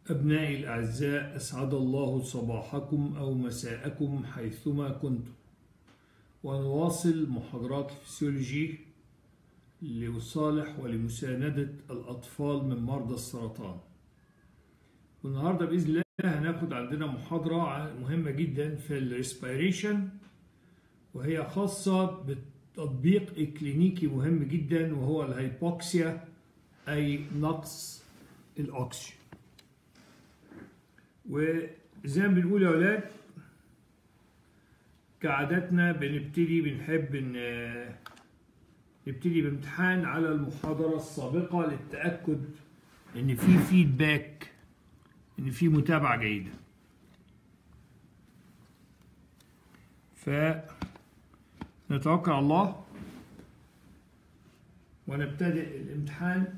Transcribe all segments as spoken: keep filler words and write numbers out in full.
أبنائي الأعزاء، أسعد الله صباحكم أو مساءكم حيثما كنتم، ونواصل محاضرات الفسيولوجي لصالح ولمساندة الأطفال من مرضى السرطان. والنهاردة بإذن الله هناخد عندنا محاضرة مهمة جدا في الريسبيريشن، وهي خاصة بتطبيق كلينيكي مهم جدا وهو الهايبوكسيا، أي نقص الأكسجين. وزي ما بنقول يا ولاد، كعادتنا بنبتدي بنحب ان نبتدي بامتحان على المحاضرة السابقة للتأكد ان في فيدباك، ان في متابعة جيدة. فنتوكل على الله ونبتدئ الامتحان.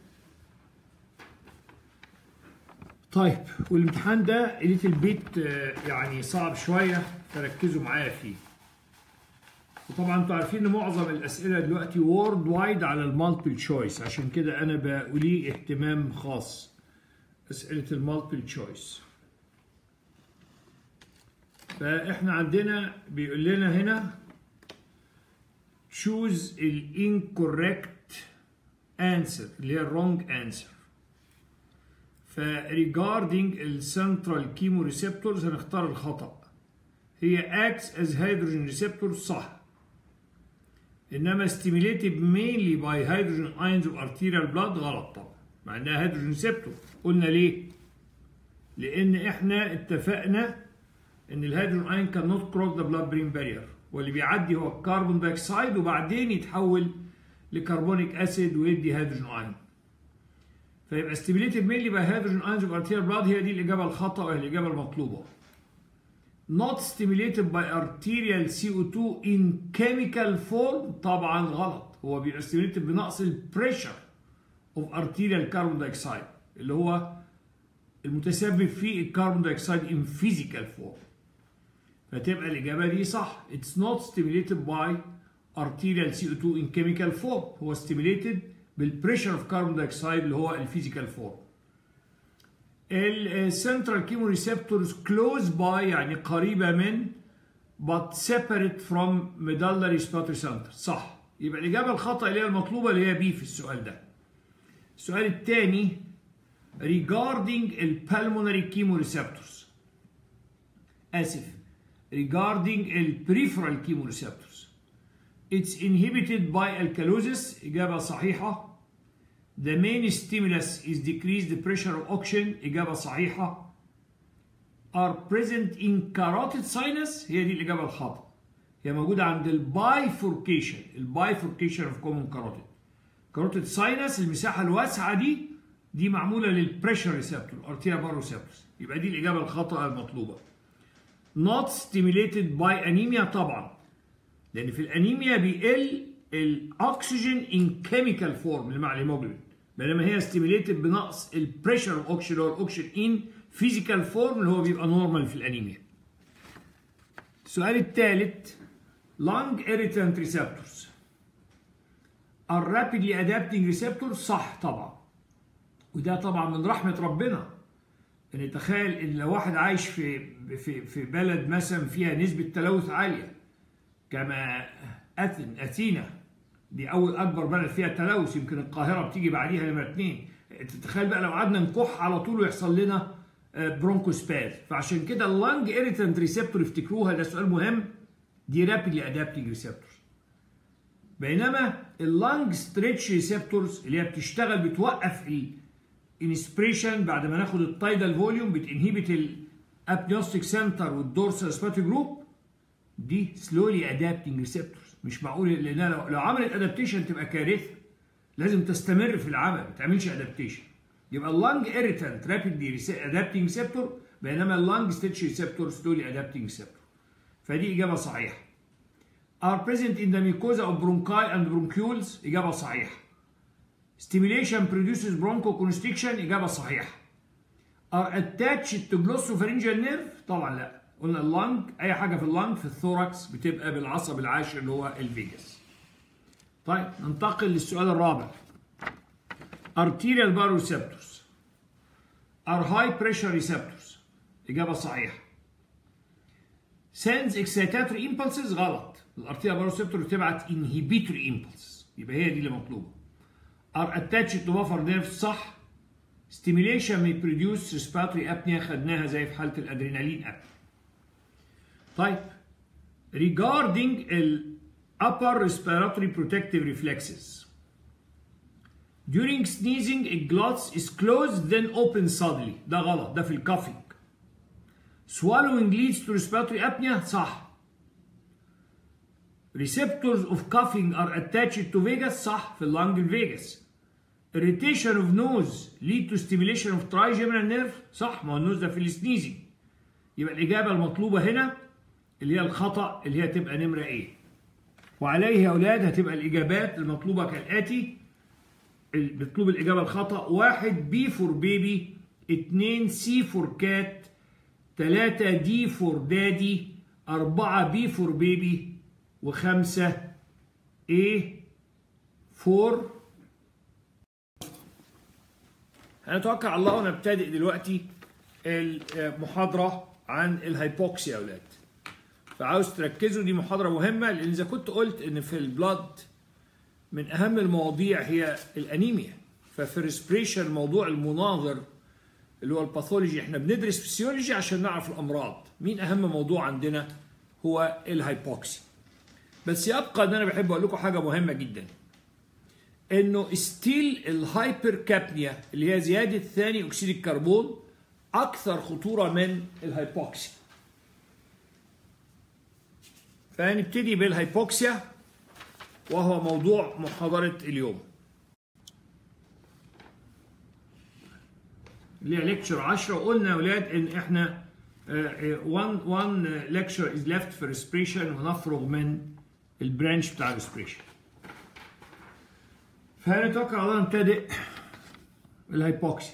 طيب، والامتحان ده قلت البيت يعني صعب شوية، فركزوا معايا فيه. وطبعا انتوا عارفين ان معظم الاسئله دلوقتي وورد وايد على المالتيبل تشويس، عشان كده انا بقولي اهتمام خاص اسئله المالتيبل تشويس. فاحنا عندنا بيقول لنا هنا choose ال incorrect answer اللي هي wrong answer. ف regarding ال central chemoreceptors هنختار الخطأ. هي acts as hydrogen receptors صح، انما stimulated mainly by hydrogen ions of arterial blood غلط طبعا، مع انها hydrogen receptor. قلنا ليه؟ لان احنا اتفقنا ان الهيدروجين ايون cannot cross the blood brain barrier، واللي بيعدي هو الكربون دايوكسيد وبعدين يتحول لكربونيك اسيد ويدي هيدروجين ايون. فيبقى stimulated mainly by hydrogen ions of arterial blood هي دي الاجابه الخطا وهي الاجابه المطلوبه. not stimulated by arterial سي او تو in chemical form طبعا غلط، هو بيبقى stimulated بنقص البريشر of arterial carbon dioxide اللي هو المتسبب في الكربون دايوكسيد in physical form. فتبقى الإجابة دي صح. it's not stimulated by arterial سي او تو in chemical form، هو stimulated بالبريشر of carbon dioxide اللي هو الفيزيكال فورم. السنترال كيمو ريسبتورز close by يعني قريبة من but separate from medullary respiratory center صح. يبقى الإجابة الخطأ اللي هي المطلوبة اللي هي بي في السؤال ده. السؤال الثاني regarding ال pulmonary chemoreceptors، آسف regarding ال peripheral chemoreceptors it's inhibited by alkalosis إجابة صحيحة. The main stimulus is decreased pressure of oxygen إجابة صحيحة. are present in carotid sinus هي دي الإجابة الخاطئة، هي موجودة عند البايفوركيشن البايفوركيشن of common carotid. carotid sinus المساحة الواسعة دي دي معمولة للبريشر ريسبتور arterial baroreceptors، يبقى دي الإجابة الخاطئة المطلوبة. not stimulated by anemia طبعا، لأن في الأنيميا بيقل الأكسجين in chemical form اللي مع الهيموجلوبين، بينما هي stimulated بنقص البريشر اوف اوكسجين اللي هو الاكسجين in physical form اللي هو بيبقى نورمال في الأنيميا. السؤال الثالث lung irritant receptors are rapidly adapting receptors صح طبعا، وده طبعا من رحمة ربنا. ان تخيل ان لو واحد عايش في في في بلد مثلا فيها نسبة تلوث عالية كما أثن أثينا، دي أول أكبر بلد فيها تلوث، يمكن القاهرة بتيجي بعديها نمرة اتنين. تتخيل بقى لو قعدنا نكح على طول ويحصل لنا برونكوسباز. فعشان كده اللانج إيريتانت ريسبتور افتكروها، ده سؤال مهم، دي رابيدلي أدابتنج ريسبتور. بينما اللانج ستريتش ريسبتورز اللي هي بتشتغل بتوقف الانسبريشن بعد ما ناخد التايدال فوليوم، بتنهبت الابنيوستيك سنتر والدورسال ريسبيراتوري جروب، دي سلولي ادابتنج ريسبتورز. مش معقول لانها لو, لو عملت ادابتيشن تبقى كارثه، لازم تستمر في العمل، ما تعملش ادابتيشن. يبقى اللانج ايريتانت رابيدلي ادابتنج ريسبتور، بينما اللانج ستيتش ريسبتور سلولي ادابتنج ريسبتور. فدي اجابه صحيحه. are present in the mucosa of bronchi and bronchioles اجابه صحيحه. stimulation produces bronchoconstriction اجابه صحيحه. are attached to glossopharyngeal nerve طبعا لا، قلنا اللنج اي حاجه في اللنج في الثوركس بتبقى بالعصب العاشر اللي هو الفيجاس. طيب ننتقل للسؤال الرابع. arterial baroreceptors are high pressure receptors. إجابة صحيحة. sends excitatory impulses غلط. الارتيريال باروسيبتور بتبعت inhibitory impulses، يبقى هي دي اللي مطلوبة. are attached to buffer nerves صح. stimulation may produce respiratory apnea خدناها زي في حالة الأدرينالين apnea. طيب regarding ال upper respiratory protective reflexes. During sneezing a glottis is closed then open suddenly. ده غلط، ده في الكافينج. Swallowing leads to respiratory apnea صح. Receptors of coughing are attached to vagus صح في اللنج فيجاس. Irritation of nose lead to stimulation of trigeminal nerve صح، ما هو النوز ده في السنيزنج. يبقى الإجابة المطلوبة هنا اللي هي الخطأ اللي هي تبقى نمرة إيه. وعليه يا أولاد هتبقى الإجابات المطلوبة كالآتي. مطلوب الإجابة الخطأ: واحد بي فور بيبي، اتنين سي فور كات، تلاتة دي فور دادي، أربعة بي فور بيبي، وخمسة ايه فور. هنتوكل على الله ونبتدئ دلوقتي المحاضرة عن الهايبوكسيا يا أولاد. فعاوز تركزوا، دي محاضرة مهمة، لأن إذا كنت قلت إن في البلاد من أهم المواضيع هي الأنيميا، ففي الريسبريشن موضوع المناظر اللي هو الباثولوجي، احنا بندرس فيسيولوجي عشان نعرف الأمراض. مين أهم موضوع عندنا؟ هو الهايبوكسيا. بس يبقى إن أنا بحب أقول لكم حاجة مهمة جدا، إنه ستيل الهايبر كابنيا اللي هي زيادة ثاني أكسيد الكربون أكثر خطورة من الهايبوكسيا. فهنبتدي بالهايبوكسيا وهو موضوع محاضرة اليوم، اللي هي ليكتشر عشرة. وقلنا يا ولاد ان احنا one one lecture is left for respiration ونفرغ من البرانش بتاع respiration. فهنتوكل على الله نبتدئ الهايبوكسيا.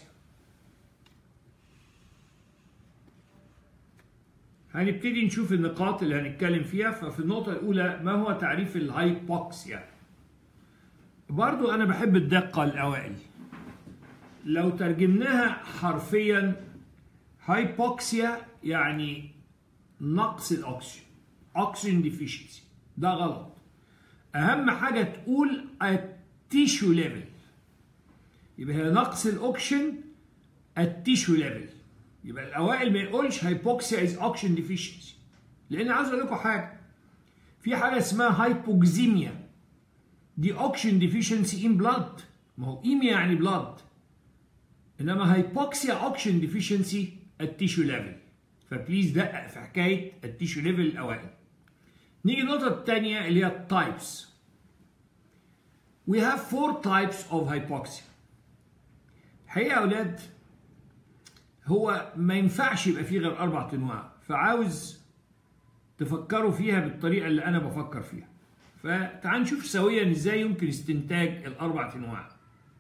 هنبتدي نشوف النقاط اللي هنتكلم فيها. ففي النقطة الأولى، ما هو تعريف الهايبوكسيا؟ برضو أنا بحب الدقة الأوائل. لو ترجمناها حرفيا، هايبوكسيا يعني نقص الأكسجين، أكسجين ديفيشنسي. ده غلط. أهم حاجة تقول التيشو ليفل، يبقى هي نقص الأكسجين التيشو ليفل. يبقى الأوائل ما يقولش هايبوكسيا از أكسجين ديفيشنسي، لأن عاوز أقول لكم حاجة، في حاجة اسمها هايبوكسيميا، دي أكسجين ديفيشنسي إن بلاد، ما هو إيميا يعني بلاد، إنما هايبوكسيا أكسجين ديفيشنسي التيشو ليفل. فبليز دقق في حكاية التيشو ليفل الأوائل. نيجي النقطة الثانية اللي هي التايبس. We have four types of hypoxia. الحقيقة يا أولاد هو ما ينفعش يبقى فيه غير أربع أنواع، فعاوز تفكروا فيها بالطريقة اللي أنا بفكر فيها. فتعال نشوف سويا إزاي يمكن استنتاج الأربع أنواع.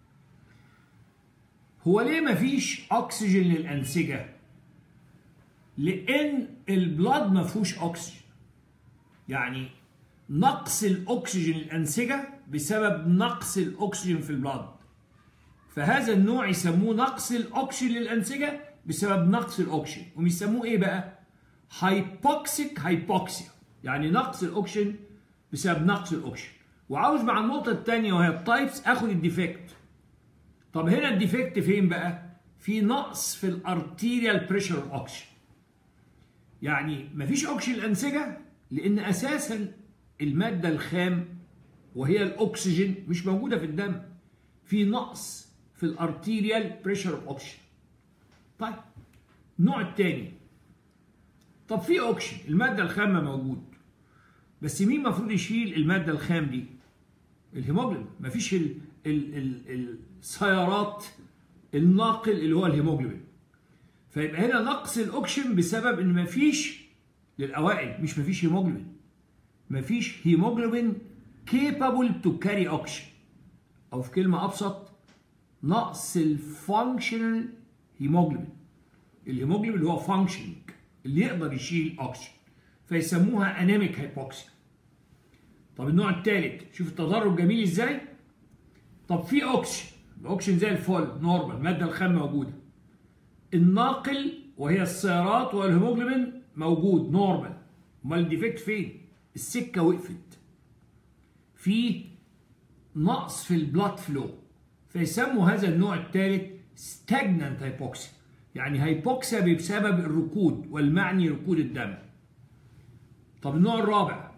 هو ليه ما فيش أكسجين للأنسجة؟ لأن البلاد ما فيهوش أكسجين، يعني نقص الأكسجين للأنسجة بسبب نقص الأكسجين في البلاد. فهذا النوع يسموه نقص الأكسجين للأنسجة بسبب نقص الأكسجين، ويسموه إيه بقى؟ هايبوكسيك هايبوكسيا، يعني نقص الأكسجين بسبب نقص الأكسجين. وعاوز مع النقطة الثانية وهي التايبس آخد الديفكت. طب هنا الديفكت فين بقى؟ في نقص في الارتيريال بريشر اوف اوكسجين. يعني مفيش اوكسجين للانسجه لان اساسا الماده الخام وهي الاكسجين مش موجوده في الدم. في نقص في الارتيريال بريشر اوف اوكسجين. طيب النوع الثاني، طب في اوكسجين، الماده الخام موجود، بس مين المفروض يشيل الماده الخام دي؟ الهيموجلوبين. مفيش ال ال ال السيارات الناقل اللي هو الهيموجلوبين. فيبقى هنا نقص الاكسجين بسبب ان مفيش للاوائل، مش مفيش هيموجلوبين، مفيش هيموجلوبين capable to carry oxygen، او في كلمه ابسط نقص الفانكشنال هيموجلوبين. الهيموجلوبين اللي هو فانكشنينج اللي يقدر يشيل اكسجين، فيسموها انيميك هايبوكسيا. طب النوع الثالث، شوف التدرج جميل ازاي. طب في اوكسجين، الاكسجين زي الفل نورمال، الماده الخام موجوده، الناقل وهي السيارات والهيموجلوبين موجود نورمال. امال الديفكت فين؟ السكه وقفت، في نقص في البلاد فلو، فيسموا هذا النوع الثالث ستاجنانت هايبوكسيا، يعني هايبوكسيا بسبب الركود، والمعني ركود الدم. طب النوع الرابع،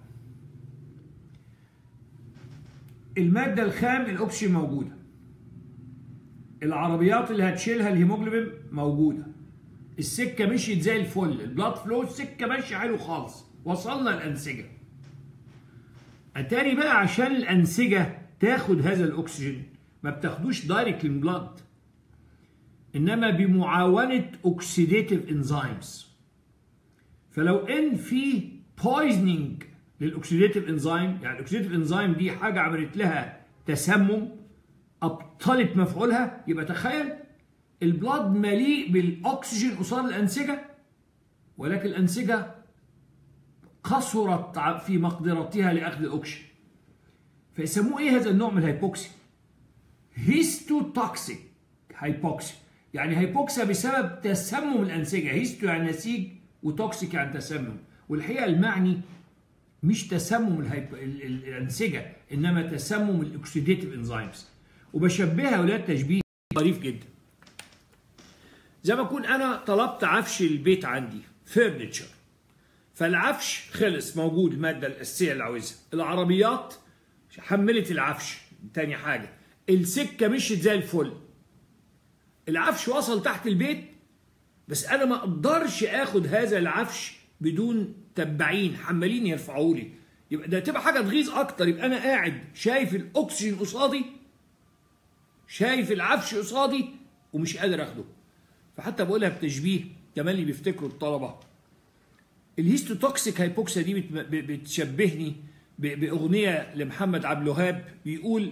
المادة الخام الأكسجين موجودة، العربيات اللي هتشيلها الهيموجلوبين موجودة، السكة مشيت زي الفل، البلاد فلو السكة ماشية حلو خالص، وصلنا الأنسجة. أتاري بقى عشان الأنسجة تاخد هذا الأكسجين ما بتاخدوش دايركت من بلاد، إنما بمعاونة أكسيديتيف إنزيمز. فلو إن في بويزنينج للأكسيديتيف إنزيم، يعني الأكسيديتيف إنزيم دي حاجة عملت لها تسمم أبطلت مفعولها، يبقى تخيل البلاد مليء بالأكسجين قصاد الأنسجة، ولكن الأنسجة قصرت في مقدرتها لأخذ الأكسجين. فيسموه إيه هذا النوع من الهايبوكسيا؟ هيستوتوكسيك هايبوكسيا، يعني هايبوكسيا بسبب تسمم الأنسجة. هيستو يعني نسيج، وتوكسيك يعني تسمم. والحقيقة المعني مش تسمم الهيب... الأنسجة، إنما تسمم الأكسيديتيف إنزيمز. وبشبهها يا ولاد تشبيه ظريف جدا. زي ما أكون أنا طلبت عفش البيت عندي فيرنتشر، فالعفش خلص موجود، المادة الأساسية اللي عاوزها، العربيات حملت العفش، تاني حاجة السكة مشيت زي الفل، العفش وصل تحت البيت، بس أنا ما أقدرش آخد هذا العفش بدون تبعين حمالين يرفعوا لي. يبقى ده تبقى حاجة تغيظ أكتر، يبقى أنا قاعد شايف الأكسجين قصادي، شايف العفش قصادي، ومش قادر آخده. فحتى بقولها بتشبيه كمان اللي بيفتكروا الطلبة، الهيستوتوكسيك هايبوكسيا دي بتشبهني بأغنية لمحمد عبد الوهاب بيقول: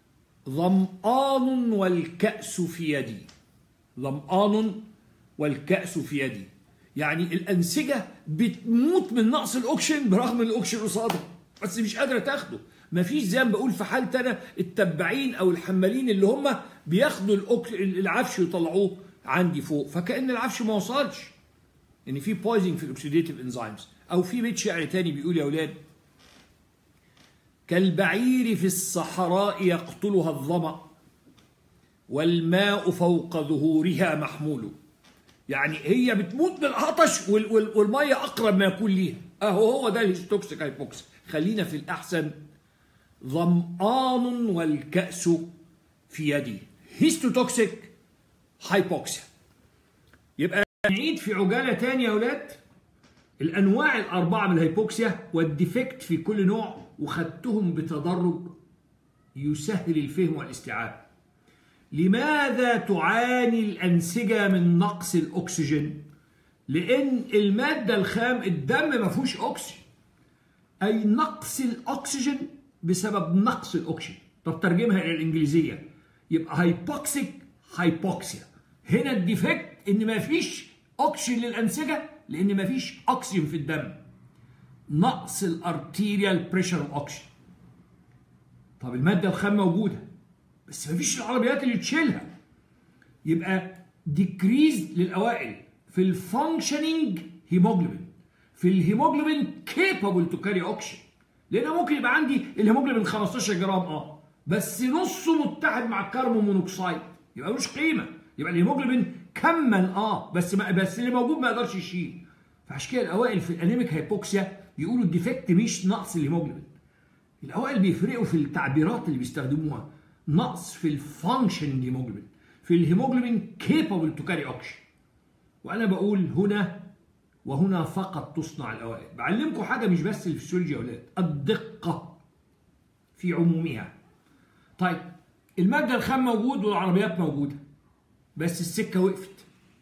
ظمآن والكأس في يدي، ظمآن والكأس في يدي. يعني الأنسجة بتموت من نقص الأكسجين برغم الأكسجين قصادها، بس مش قادرة تاخده. مفيش زي ما بقول في حالة أنا التبعين أو الحمالين اللي هم بياخدوا العفش ويطلعوه عندي فوق، فكأن العفش ما وصلش، ان يعني في بويزنج في الاكسيديتيف انزيمز. او في بيت شعر تاني بيقول يا اولاد: كالبعير في الصحراء يقتلها الظمأ والماء فوق ظهورها محمول. يعني هي بتموت من العطش والميه اقرب ما يكون ليها. اهو هو ده الهيستوكسيك هايبوكسيا. خلينا في الاحسن: ظمآن والكأس في يدي، هيستوتوكسيك هايبوكسيا. يبقى نعيد في عجالة تانية يا ولاد الأنواع الأربعة من الهيبوكسيا والديفكت في كل نوع، وخدتهم بتدرج يسهل الفهم والاستيعاب. لماذا تعاني الأنسجة من نقص الأكسجين؟ لأن المادة الخام الدم ما فيهوش أكسجين، أي نقص الأكسجين بسبب نقص الأكسجين. طب ترجمها إلى الإنجليزية يبقى هايبوكسيك هايبوكسيا. هنا الديفكت إن ما فيش أكسجين للأنسجة لأن ما فيش أكسجين في الدم، نقص الارتيريال بريشر أكسجين. طب المادة الخام موجودة بس ما فيش العربيات اللي تشيلها، يبقى ديكريز للأوائل في الفانكشنينج هيموجلوبين، في الهيموجلوبين كيبابل تو كاري أكسجين، لأن ممكن يبقى عندي الهيموجلوبين خمستاشر جرام اه بس نصه متحد مع الكربون مونوكسيد، يبقى ملوش قيمة. يبقى الهيموجلوبين كمل اه بس ما بس اللي موجود ما يقدرش يشيل. فعشان كده الاوائل في الانيميك هايبوكسيا يقولوا الديفكت مش نقص الهيموجلوبين. الاوائل بيفرقوا في التعبيرات اللي بيستخدموها، نقص في الفانكشن هيموجلوبين، في الهيموجلوبين كيبابل تو كاري اوكسجين. وانا بقول هنا وهنا فقط تصنع الاوائل. بعلمكم حاجه مش بس الفسيولوجي يا اولاد، الدقه في عمومها. طيب الماده الخام موجود والعربيات موجوده بس السكه وقفت،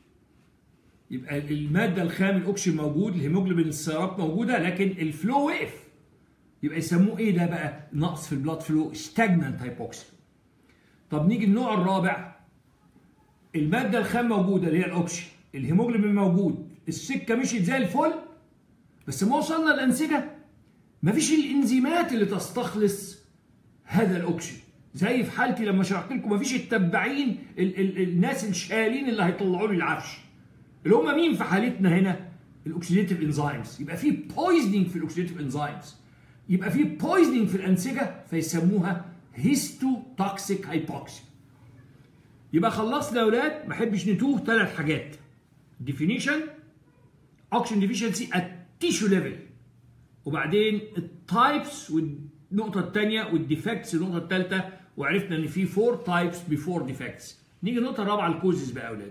يبقى الماده الخام الاكسجين موجود، الهيموجلوبين السيارات موجوده، لكن الفلو وقف، يبقى يسموه ايه ده بقى؟ نقص في البلاد فلو، ستاجنانت هايبوكسيا. طب نيجي النوع الرابع، الماده الخام موجوده اللي هي الاكسجين، الهيموجلوبين موجود، السكه مشيت زي الفل، بس ما وصلنا الانسجه مفيش الانزيمات اللي تستخلص هذا الاكسجين، زي في حالتي لما شرحت لكم مفيش التبعين ال ال الناس الشالين اللي هيطلعوا لي العفش، اللي هم مين في حالتنا هنا؟ الاكسيديتيف انزيمز. يبقى في بويزنينج في الاكسيديتيف انزيمز، يبقى في بويزنينج في الانسجه، فيسموها هيستوتوكسيك هايبوكسيا. يبقى خلصنا يا اولاد، ما احبش نتوه ثلاث حاجات: ديفينيشن، اوكسجين ديفيشنسي ات تيشو ليفل، وبعدين التايبس والنقطه الثانيه، والديفكتس النقطه الثالثه، وعرفنا ان في فور تايبس بفور ديفكتس. نيجي النقطه الرابعه، الكوزز بقى يا اولاد.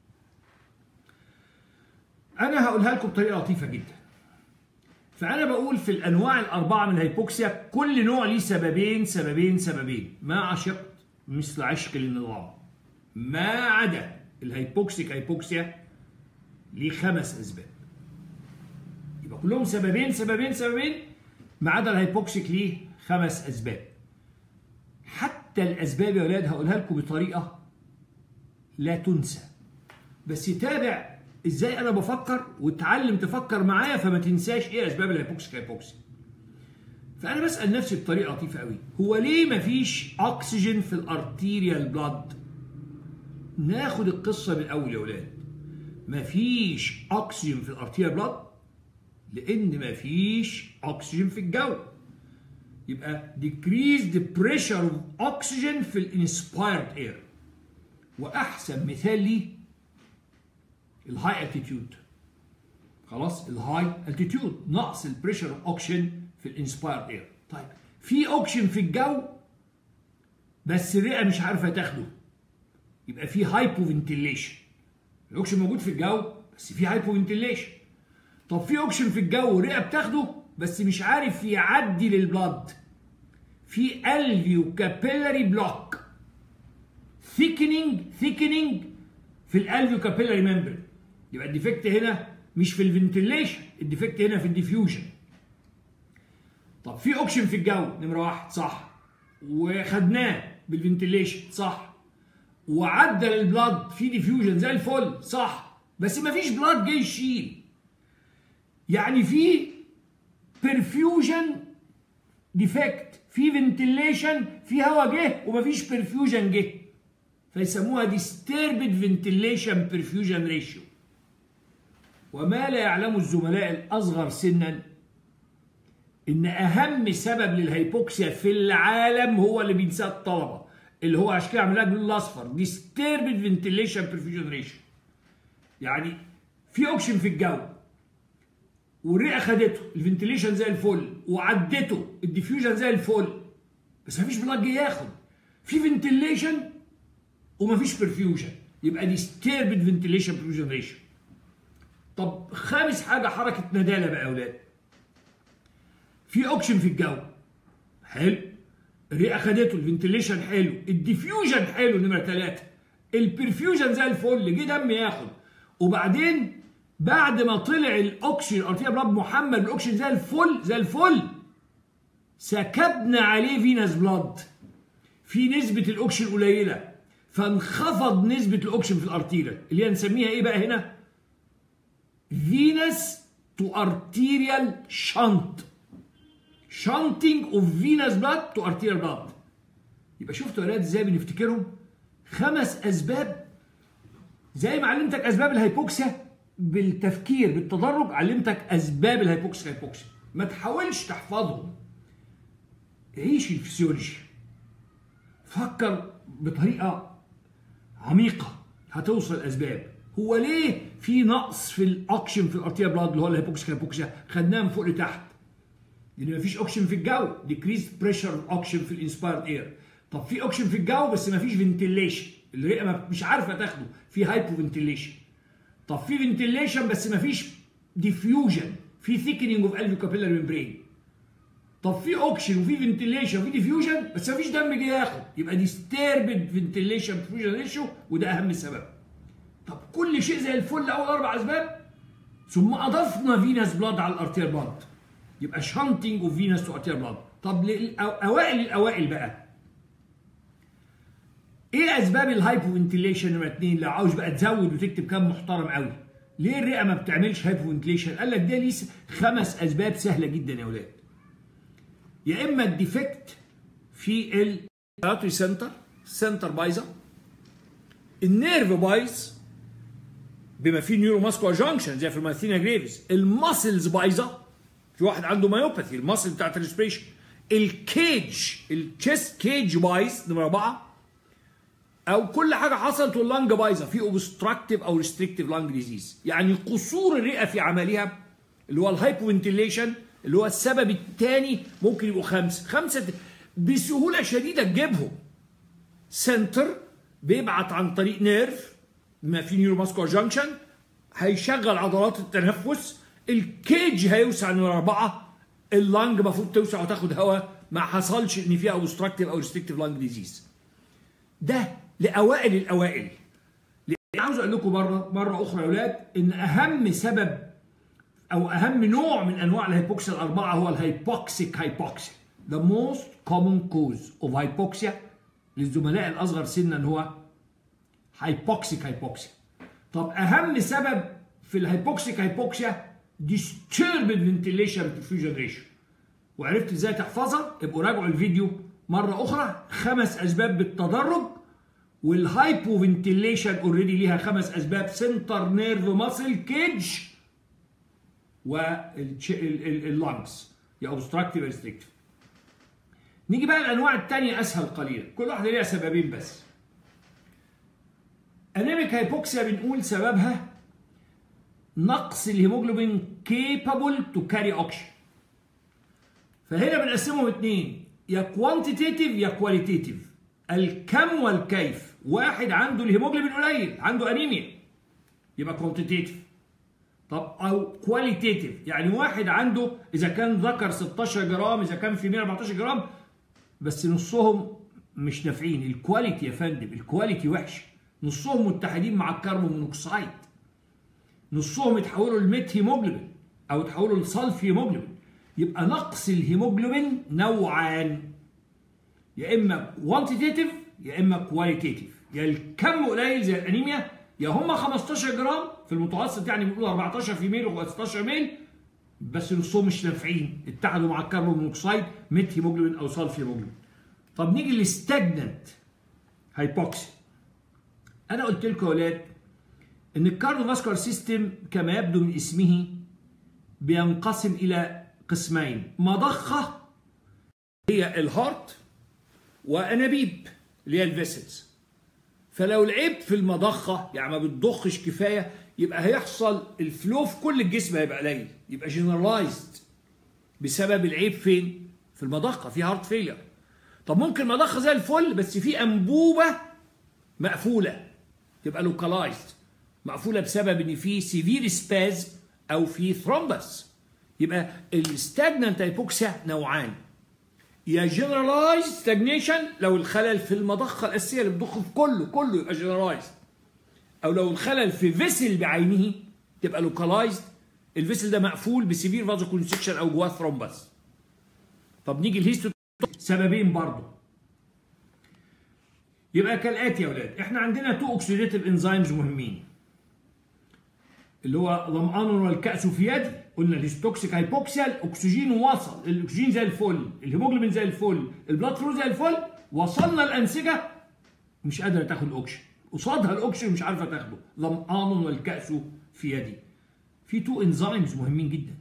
انا هقولها لكم بطريقه لطيفه جدا. فانا بقول في الانواع الاربعه من الهيبوكسيا كل نوع ليه سببين سببين سببين، ما عشقت مثل عشق للنظام، ما عدا الهيبوكسيك هيبوكسيا ليه خمس اسباب. يبقى كلهم سببين سببين سببين، ما عدا الهيبوكسيك ليه خمس اسباب. حتى الاسباب يا اولاد هقولها لكم بطريقه لا تنسى، بس تابع ازاي انا بفكر وتعلم تفكر معايا، فما تنساش ايه اسباب الهيبوكسيك هيبوكسيا. فانا بسال نفسي بطريقه لطيفه قوي، هو ليه مفيش اكسجين في الارتيريال بلاد؟ ناخد القصه من الاول يا اولاد. مفيش اكسجين في الارتيريال بلاد لان مفيش اكسجين في الجو. يبقى decrease the pressure of oxygen في الانسبايرد اير. واحسن مثال ليه الهاي التيتيود. خلاص، الهاي التيتيود نقص البريشر اوف اوكسجين في الانسبايرد اير. طيب في اوكسجين في الجو بس الرئه مش عارفه تاخده، يبقى في هايبو فنتيليشن. الاكسجين موجود في الجو بس في هايبو فنتيليشن. طب في اوكسجين في الجو والرئه بتاخده بس مش عارف يعدي للبلاد، في الفيو كابيلاري بلوك، ثيكنينج ثيكنينج في الالفيو كابيلاري ممبرين. يبقى الديفكت هنا مش في الفنتيليشن، الديفكت هنا في الديفيوجن. طب في اوكسجين في الجو نمره واحد صح، وخدناه بالفنتيليشن صح، وعدى للبلاد في ديفيوجن زي الفل صح، بس ما فيش بلاد جاي يشيل. يعني في برفيوجن ديفكت، في فنتيليشن، في هواء جه ومفيش برفيوجن جه، فيسموها disturbed ventilation perfusion ratio. وما لا يعلم الزملاء الأصغر سنا إن أهم سبب للهيبوكسيا في العالم هو اللي بينساه الطلبة، اللي هو عشان كده عملها باللون الأصفر disturbed ventilation perfusion ratio. يعني في أوكسجين في الجو والرئة خدته، الفنتيليشن زي الفل، وعدته الديفيوجن زي الفل، بس مفيش بلاج ياخد، في فنتيليشن ومفيش برفيوجن، يبقى disturbed ventilation perfusion ratio. طب خامس حاجه حركه نداله بقى يا اولاد. في اوكسجين في الجو حلو، الرئه خدته، الفنتيليشن حلو، الديفيوجن حلو نمره ثلاثه، البرفيوجن زي الفل، جه دم ياخد، وبعدين بعد ما طلع الاكسجين الارتيريال بلاد محمل بالاكسجين زي الفل زي الفل، سكبنا عليه فينس بلاد في نسبه الاكسجين قليله، فانخفض نسبة الأكسجين في الأرتيريال اللي هي نسميها إيه بقى هنا؟ فينس تو أرتيريال شنت. شانتنج أوف فينس بلاد تو أرتيريال بلاد. يبقى شفتوا يا ولاد إزاي بنفتكرهم؟ خمس أسباب. زي ما علمتك أسباب الهيبوكسيا بالتفكير بالتدرج، علمتك أسباب الهيبوكسيا هيبوكسيا. ما تحاولش تحفظهم. عيش الفسيولوجي. فكر بطريقة عميقة هتوصل الاسباب. هو ليه في نقص في الاكسجين في الارتيريال بلاد اللي هو الهيبوكسيك هيبوكسيا؟ خدناها من فوق لتحت. لان مفيش اكسجين في الجو، ديكريز بريشر اوف اوكسجين في الانسبايرد اير. طب في اكسجين في الجو بس مفيش فنتيليشن، الرئه مش عارفه تاخده، في هايبو فنتيليشن. طب في فنتيليشن بس مفيش ديفيوجن، في ثيكنينج اوف الفيو كابيلاري ممبرين. طب في اوكسجين وفي فنتيليشن وفي ديفيوجن بس مفيش دم جه ياخد، يبقى ديستربد فنتيليشن برفيوجن ريشيو، وده اهم سبب. طب كل شيء زي الفل، اول اربع اسباب، ثم اضفنا فينس بلاد على الارتيريال بلاد، يبقى شانتنج اوف فينس تو ارتيريال بلاد. طب اوائل الاوائل بقى، ايه اسباب الهايبو فنتيليشن نمره اتنين؟ لو عاوز بقى تزود وتكتب كام محترم قوي، ليه الرئه ما بتعملش هايبو فنتيليشن؟ قال لك ده ليه خمس اسباب سهله جدا يا ولاد. يا اما الديفكت في الريسبيراتوري سنتر سنتر بايظه، النيرف بايظ بما فيه نيورو ماسكولار جانكشن زي في الماثينيا جريفيس، الماسلز بايظه، في واحد عنده مايوباثي الماسل بتاعت الريسبيريشن، الكيج التشيست كيج بايظ نمره اربعه، او كل حاجه حصلت واللنج بايظه، في اوبستراكتيف او ريستريكتيف لانج ديزيز، يعني قصور الرئه في عملها اللي هو الهايبوفنتيليشن اللي هو السبب الثاني ممكن يبقوا خمسه، خمسه بسهوله شديده تجيبهم. سنتر بيبعت عن طريق نيرف بما فيه نيورو ماسكولار جانكشن هيشغل عضلات التنفس، الكيج هيوسع نمره اربعه، اللنج المفروض توسع وتاخد هواء، ما حصلش ان فيها اوبستراكتيف او ريستريكتيف لانج ديزيز. ده لاوائل الاوائل. عاوز اقول لكم مره مره اخرى يا اولاد ان اهم سبب او اهم نوع من انواع الهيبوكسيا الاربعه هو الهيبوكسيك هايبوكسيا. The most common cause of hypoxia للزملاء الاصغر سنا هو هايبوكسيك هايبوكسيا. طب اهم سبب في الهيبوكسيك هايبوكسيا disturbed ventilation perfusion ratio. وعرفت ازاي تحفظها؟ ابقوا راجعوا الفيديو مره اخرى، خمس اسباب بالتدرج، والهايبو فنتيليشن اوريدي ليها خمس اسباب، سنتر نيرف ماسل كيج واللانجز يا اوبستراكتيف ريستريكتيف. نيجي بقى الانواع الثانيه اسهل قليلا، كل واحده ليها سببين بس. انيميك هايبوكسيا بنقول سببها نقص الهيموجلوبين كيبابل تو كاري اوكسجين. فهنا بنقسمهم اثنين، يا كوانتيتيف يا كواليتيتيف، الكم والكيف. واحد عنده الهيموجلوبين قليل عنده انيميا يبقى كوانتيتيف. طب او كواليتيتيف يعني واحد عنده اذا كان ذكر ستاشر جرام اذا كان في مية واربعتاشر جرام بس نصهم مش نافعين، الكواليتي يا فندم الكواليتي وحش، نصهم متحدين مع الكربون مونوكسيد، نصهم يتحولوا لميت هيموجلوبين او يتحولوا لصلف هيموجلوبين. يبقى نقص الهيموجلوبين نوعان، يا اما كوانتيتيف يا اما كواليتيتيف، يا الكم قليل زي الانيميا يا هم خمستاشر جرام في المتوسط، يعني بنقول اربعتاشر في ميل و16 ميل بس نصهم مش نافعين اتحدوا مع الكربون مونوكسيد ميت هيموجلوبين او صلف هيموجلوبين. طب نيجي للستاجننت هايبوكسيا. انا قلت لكم يا اولاد ان الكارديوفاسكولار سيستم كما يبدو من اسمه بينقسم الى قسمين، مضخه هي الهارت وانابيب اللي هي الفيسلز. فلو العيب في المضخه يعني ما بتضخش كفايه يبقى هيحصل الفلو في كل الجسم هيبقى قليل، يبقى جنرالايزد بسبب العيب فين؟ في المضخه، في هارت فيلير. طب ممكن مضخه زي الفل بس في انبوبه مقفوله تبقى لوكالايزد، مقفوله بسبب ان في سيفير سباز او في ثرومبس. يبقى الستاجنانت هايبوكسيا نوعان، يا جنرالايزد ستاجنيشن لو الخلل في المضخه الاساسيه اللي بتضخ في كله كله يبقى جنرالايزد، او لو الخلل في فيسل بعينه تبقى لوكالايزد، الفيسل ده مقفول بسيفير فازو كونستريكشن او جواه ثرومبس. طب نيجي الهيستو سببين برضه. يبقى كالاتي يا اولاد، احنا عندنا تو اوكسيديتيف انزيمز مهمين اللي هو ظمآن والكأس في يدي. قلنا الهيستوكسيك هايبوكسيا الاكسجين وصل، الاكسجين زي الفل، الهيموجلوبين زي الفل، البلاد فلو زي الفل، وصلنا الانسجه مش قادره تاخد اكسجين، قصادها الاكسجين مش عارفه تاخده، ظمآن والكأس في يدي. في تو انزيمز مهمين جدا.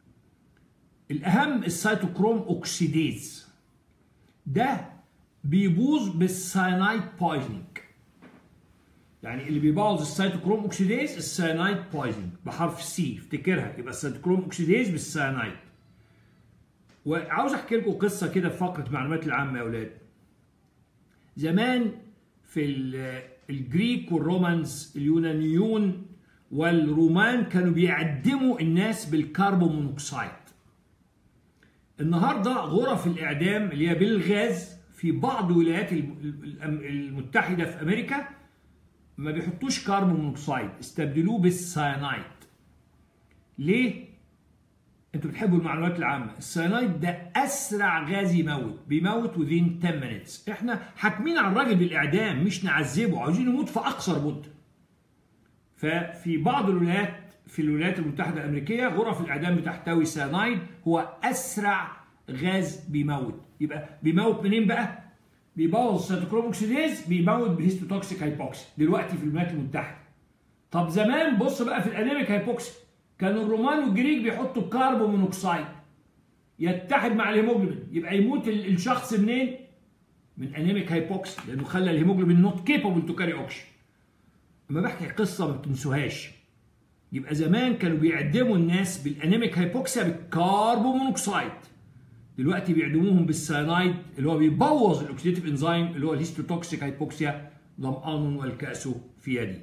الاهم السيتوكروم اوكسيديز، ده بيبوظ بالساينايد بويزنينج. يعني اللي بيبوظ السيتوكروم اوكسيديز الساينايد بويزنينج بحرف السي، افتكرها، يبقى السيتوكروم اوكسيديز بالساينايد. وعاوز احكي لكم قصه كده في فقره المعلومات العامه يا اولاد. زمان في الجريك والرومانز، اليونانيون والرومان كانوا بيعدموا الناس بالكربون مونوكسيد. النهارده غرف الاعدام اللي هي بالغاز في بعض الولايات المتحده في امريكا ما بيحطوش كربون مونوكسيد، استبدلوه بالساينايد. ليه؟ انتوا بتحبوا المعلومات العامه، الساينايد ده اسرع غاز يموت، بيموت within عشر minutes. احنا حاكمين على الراجل بالاعدام مش نعذبه، عاوزين يموت في اقصر مده. ففي بعض الولايات في الولايات المتحده الامريكيه غرف الاعدام بتحتوي ساينايد، هو اسرع غاز بيموت. يبقى بيموت منين بقى؟ بيبوظ السيتوكروم اوكسيديز، بيموت بهيستوتوكسيك هايبوكسيا دلوقتي في الولايات المتحده. طب زمان بص بقى في الانيميك هايبوكسيا، كانوا الرومان والجريك بيحطوا كربون مونوكسيد يتحد مع الهيموجلوبين، يبقى يموت الشخص منين؟ من انيميك هايبوكسيا، لانه خلى الهيموجلوبين نوت كيبل تو كاري اوكسجين. اما بحكي قصه ما بتنسوهاش. يبقى زمان كانوا بيعدموا الناس بالانيميك هايبوكسيا بالكربون مونوكسيد، دلوقتي بيعدموهم بالسيانايد اللي هو بيبوظ الاكسيديتيف انزيم اللي هو الهيستوتوكسيك هايبوكسيا. ظمآن والكأس في يدي.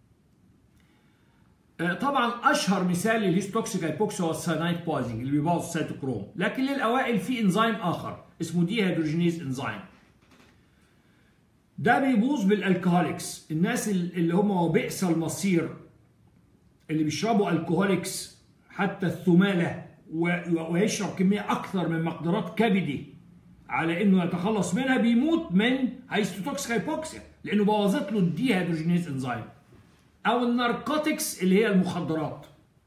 طبعا اشهر مثال للهيستوتوكسيك هايبوكسيا هو السيانايد بويزنج اللي بيبوظ السيتوكروم، لكن للاوائل في انزيم اخر اسمه دي هيدروجينيز انزيم. ده بيبوظ بالالكهوليكس، الناس اللي هم بئس المصير اللي بيشربوا الكهوليكس حتى الثماله ويشرب كميه اكثر من مقدرات كبدي على انه يتخلص منها، بيموت من هيستوتوكسيك هايبوكسيا لانه بوظت له الدي هيدروجينيز انزيم. او الناركوتكس اللي هي المخدرات.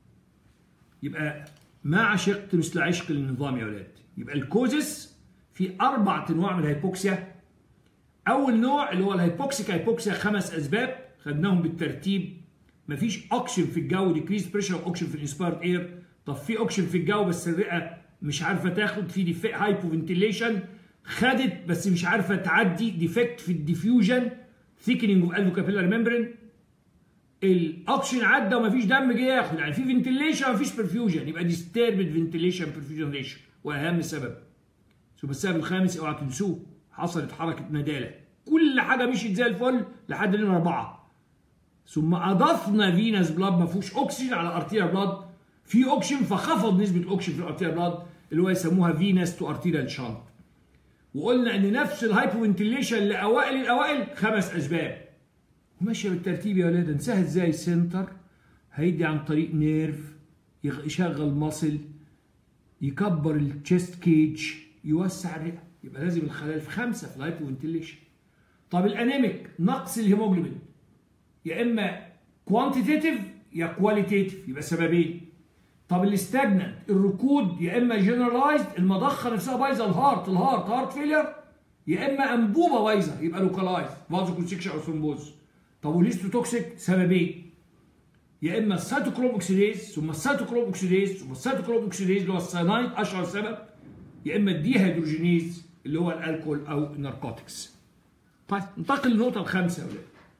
يبقى ما عشقت مثل عشق النظام يا ولاد. يبقى الكوزس في اربع انواع من الهيبوكسيا. اول نوع اللي هو الهيبوكسيك هايبوكسيا، خمس اسباب خدناهم بالترتيب. مفيش اوكسجين في الجو، ديكريز بريشر اوكسجين في الانسبيرد اير. طب في اوكسجين في الجو بس الرئه مش عارفه تاخد، في ديفكت هايبو فنتيليشن، خدت بس مش عارفه تعدي، ديفكت في الديفيوجن، ثيكنينج اوف الفو كابيلاري ممبرين. الاوكسجين عدى ومفيش دم جه ياخد، يعني في فنتيليشن ومفيش برفيوجن، يبقى ديستربد فنتيليشن برفيوجن ريشيو. واهم سبب ثم السبب الخامس اوعى تنسوه، حصلت حركه نداله، كل حاجه مشيت زي الفل لحد اليوم اربعه. ثم اضفنا فينس بلاد ما فيهوش اكسجين على ارتيريال بلاد، في اوكسجين فخفض نسبه الاكسجين في الارتيريال بلاد اللي هو يسموها فينس تو ارتيريال شانت. وقلنا ان نفس الهايبوفنتيليشن لاوائل الاوائل خمس اسباب. وماشيه بالترتيب يا ولاد. انساها ازاي؟ سنتر هيدي عن طريق نيرف، يشغل ماسل، يكبر التشست كيج، يوسع الرئه. يبقى لازم الخلايا في خمسه في الهايبوفنتيليشن. طب الانيميك نقص الهيموجلوبين يا اما كوانتيتيف يا كواليتيف، يبقى سببين. طب الاستاجننت الركود يا اما جنرالايزد المضخه نفسها بايظه، الهارت الهارت هارت فيلير، يا اما انبوبه بايظه يبقى لوكالايز فازو كونستريكشن او ثرومبوز. طب والهيستوتوكسيك سببين، يا اما السيتوكروم اوكسيديز ثم السيتوكروم اوكسيديز ثم السيتوكروم اوكسيديز اللي هو السيانايد اشهر سبب، يا اما الدي هيدروجينيز اللي هو الالكول او الناركوتكس. طيب ننتقل للنقطه الخامسه يا ولاد،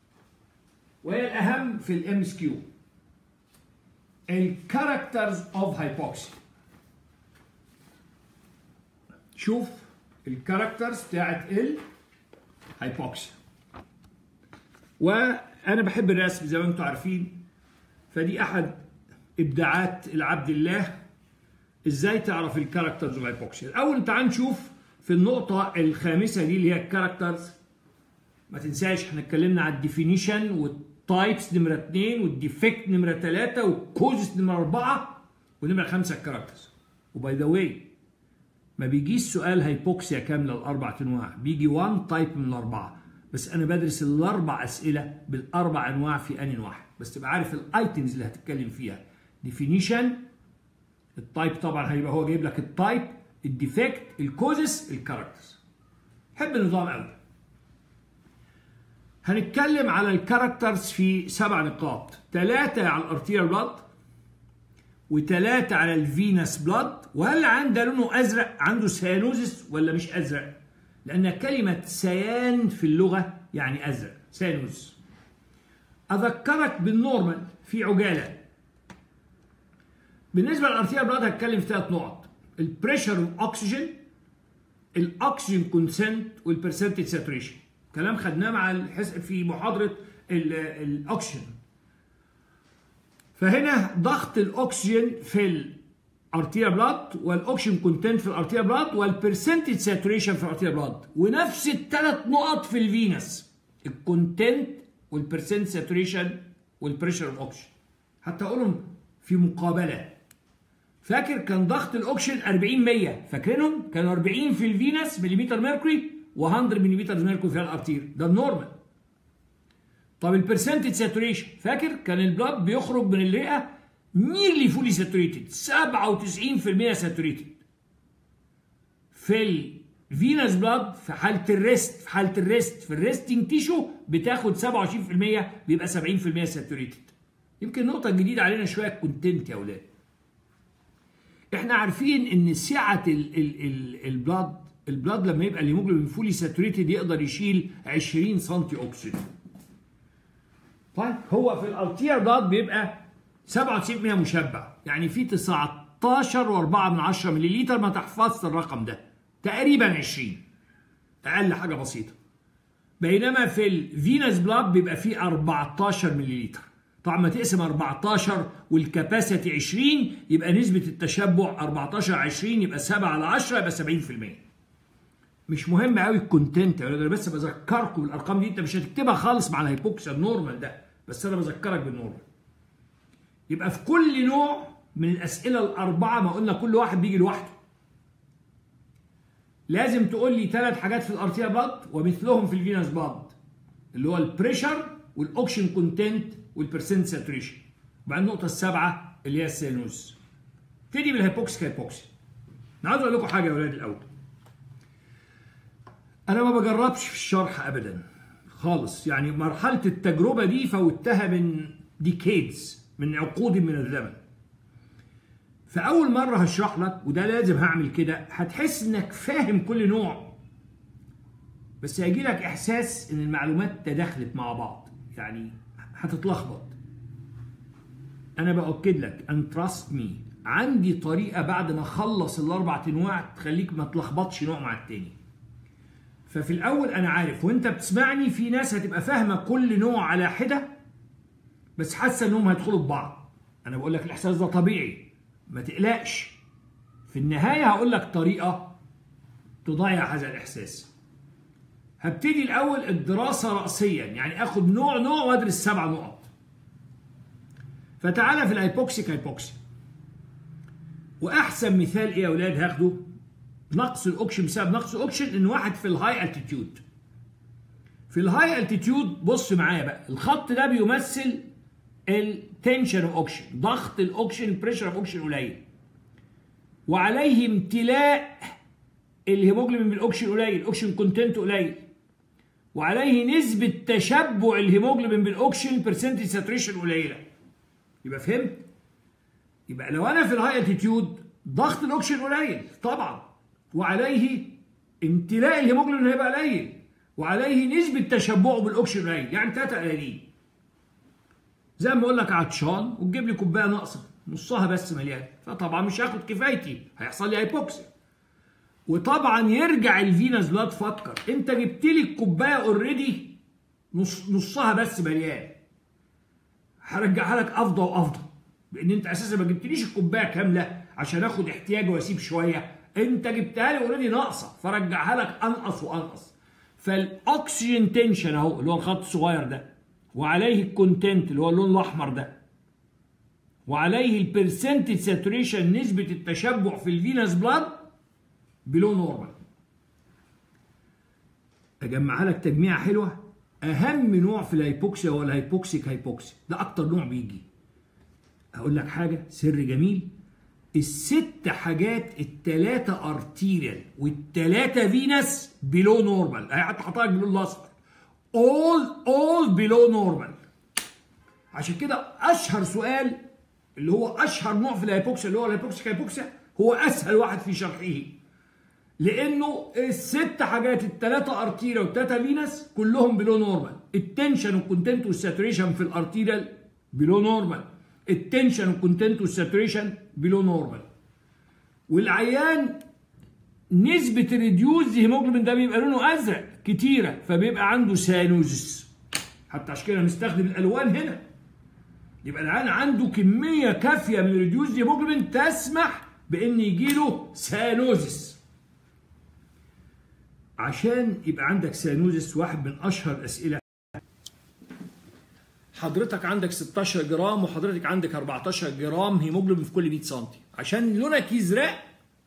وهي الاهم في الام اس كيو، الكاركترز اوف هايبوكسيا. شوف الكاركترز بتاعت الهايبوكسيا. وانا بحب الرسم زي ما انتم عارفين، فدي احد ابداعات العبد الله ازاي تعرف الكاركترز اوف هايبوكسيا. الاول تعال نشوف في النقطه الخامسه دي اللي هي الكاركترز. ما تنساش احنا اتكلمنا على الديفينيشن والتايبس نمره اثنين والديفكت نمره ثلاثه والكوزس نمره اربعه ونمره خمسه الكاركترز. وباي ذا واي ما بيجيش سؤال هايبوكسيا كامله الاربع انواع، بيجي وان تايب من الاربعه، بس انا بدرس الاربع اسئله بالاربع انواع في ان واحد، بس تبقى عارف الايتمز اللي هتتكلم فيها. ديفينيشن، التايب طبعا هيبقى هو جايب لك التايب، الديفكت، الكوزس، الكاركترز. حب النظام قوي. هنتكلم على الكاركترز في سبع نقاط، ثلاثة على الارتيريال بلاد وثلاثة على الفينس بلاد. وهل عنده لونه ازرق عنده سيانوزس ولا مش ازرق؟ لأن كلمة سيان في اللغة يعني ازرق، سيانوز. اذكرك بالنورمال في عجالة. بالنسبة للارتيريال بلاد هتكلم في ثلاث نقط، البريشر اوف اوكسجين، الاكسجين كونسنت، والبرسنتج ساتوريشن. كلام خدناه مع الحس في محاضرة الاكسجين. فهنا ضغط الاكسجين في الارتيريال بلاد والاكسجين كونتنت في الارتيريال بلاد والبرسنتج ساتوريشن في الارتيريال بلاد، ونفس الثلاث نقط في الفينس، الكونتنت والبرسنت ساتوريشن والبريشر اوف اوكسجين. حتى اقولهم في مقابله. فاكر كان ضغط الاكسجين أربعين مية، فاكرينهم؟ كانوا أربعين في الفينس مليمتر ميركوري و100 مليمتر ميركوري في الارتير، ده النورمال. طب البرسنتج ساتوريشن فاكر؟ كان البلاد بيخرج من الرئه نيرلي فولي ساتوريتد، سبعة وتسعين بالمية ساتوريتد. في فينس بلاد في حاله الريست، في حاله الريست في الريستنج تيشو بتاخد سبعة وعشرين في المية، بيبقى سبعين في المية ساتوريتد. يمكن نقطه جديده علينا شويه الكونتنت يا اولاد. احنا عارفين ان سعه ال ال ال البلاد البلاد لما يبقى الهيموجلوبين فولي ساتوريتد يقدر يشيل عشرين سنتي اكسجين. طيب هو في الارتير بلاد بيبقى سبعة وتسعين في المية مشبع، يعني في تسعتاشر وأربعة من عشرة ملليلتر، ما تحفظش الرقم ده، تقريبا عشرين، اقل حاجه بسيطه. بينما في الفينس بلاد بيبقى فيه أربعتاشر ملليلتر. طبعا ما تقسم أربعتاشر والكاباسيتي عشرين يبقى نسبه التشبع أربعتاشر عشرين، يبقى سبعة على عشرة، يبقى سبعين في المية. مش مهم قوي الكونتنت يا ولاد، انا بس بذكركم بالارقام دي، انت مش هتكتبها خالص مع الهيبوكسيا النورمال ده، بس انا بذكرك بالنورمال. يبقى في كل نوع من الاسئله الاربعه، ما قلنا كل واحد بيجي لوحده، لازم تقول لي ثلاث حاجات في الارتيا بلاد ومثلهم في الفينس بلاد، اللي هو البريشر والاوكسجين كونتنت والبرسنت ساتوريشن. وبعدين النقطه السابعه اللي هي السينوز. ابتدي بالهيبوكسيا. هيبوكسيا انا عايز اقول لكم حاجه يا ولاد الاول، انا ما بجربش في الشرح ابدا خالص، يعني مرحله التجربه دي فوتها من ديكيدز، من عقود من الزمن. فاول مره هشرح لك، وده لازم هعمل كده، هتحس انك فاهم كل نوع، بس هيجي لك احساس ان المعلومات تداخلت مع بعض، يعني هتتلخبط. انا باكد لك ان تراست مي، عندي طريقه بعد ما اخلص الاربع انواع تخليك ما تلخبطش نوع مع التاني. ففي الاول انا عارف وانت بتسمعني في ناس هتبقى فاهمه كل نوع على حده، بس حاسه انهم هيدخلوا ببعض. انا بقول لك الاحساس ده طبيعي، ما تقلقش. في النهايه هقول لك طريقه تضيع هذا الاحساس. هبتدي الاول الدراسه راسيا، يعني اخد نوع نوع وادرس سبع نقط. فتعالى في الهيبوكسيك. هيبوكسيا واحسن مثال ايه يا اولاد هاخده؟ نقص الاكسجين. بسبب نقص الاكسجين ان واحد في الهاي التيتيود. في الهاي التيتيود بص معايا بقى، الخط ده بيمثل التنشن اوف اوكسجين، ضغط الاكسجين، البريشر اوف اوكسجين قليل، وعليه امتلاء الهيموجلوبين بالاكسجين قليل، الاكسجين كونتنت قليل، وعليه نسبه تشبع الهيموجلوبين بالاكسجين برسنتج ساتوريشن قليله. يبقى فهمت؟ يبقى لو انا في الهاي التيتيود ضغط الاكسجين قليل طبعا، وعليه امتلاء الهيموجلوبين هيبقى قليل، وعليه نسبه تشبعه بالاكسجين قليل، يعني ثلاثه قليلين. زي ما بقول لك عطشان وتجيب لي كوبايه ناقصه نصها بس مليان، فطبعا مش هاخد كفايتي، هيحصل لي هايبوكسيا. وطبعا يرجع الفينس بلاد، فكر انت جبت لي الكوبايه اوريدي نص نصها بس مليان، هرجعها لك افضل وافضل، لان انت اساسا ما جبتليش الكوبايه كامله عشان اخد احتياجي واسيب شويه، انت جبتها لي اوريدي ناقصه، فرجعها لك انقص وانقص. فالاكسجين تنشن اهو اللي هو الخط الصغير ده، وعليه الكونتنت اللي هو اللون الاحمر ده، وعليه البرسنتج ساتوريشن، نسبه التشبع في الفينس بلاد بلو نورمال. اجمعها لك تجميعه حلوه. اهم نوع في الهيبوكسيا هو الهيبوكسيك هيبوكسيا، ده اكتر نوع بيجي. هقول لك حاجه سر جميل، الست حاجات الثلاثه ارتيريال والثلاثه فينس بلو نورمال، اهي حتى حطها لك باللون الاصفر، all all below normal. عشان كده اشهر سؤال اللي هو اشهر نوع في الهيبوكسيا اللي هو الهيبوكسيك هيبوكسيا هو اسهل واحد في شرحه، لانه الست حاجات الثلاثه ارتيريا والثلاثه فينس كلهم بلو نورمال. التنشن والكونتنت والساتوريشن في الارتيريال بلو نورمال، التنشن والكونتنت والساتوريشن بلو نورمال. والعيان نسبه الريديوز هيموجلوبين ده بيبقى لونه ازرق كتيره، فبيبقى عنده سانوزس، حتى عشان كده نستخدم الالوان هنا. يبقى العيان عنده كميه كافيه من الريديوز هيموجلوبين تسمح بان يجيله سانوزس. عشان يبقى عندك سانوزس، واحد من اشهر الاسئله، حضرتك عندك ستاشر جرام وحضرتك عندك أربعتاشر جرام هيموجلوبين في كل مية سم، عشان لونك يزرق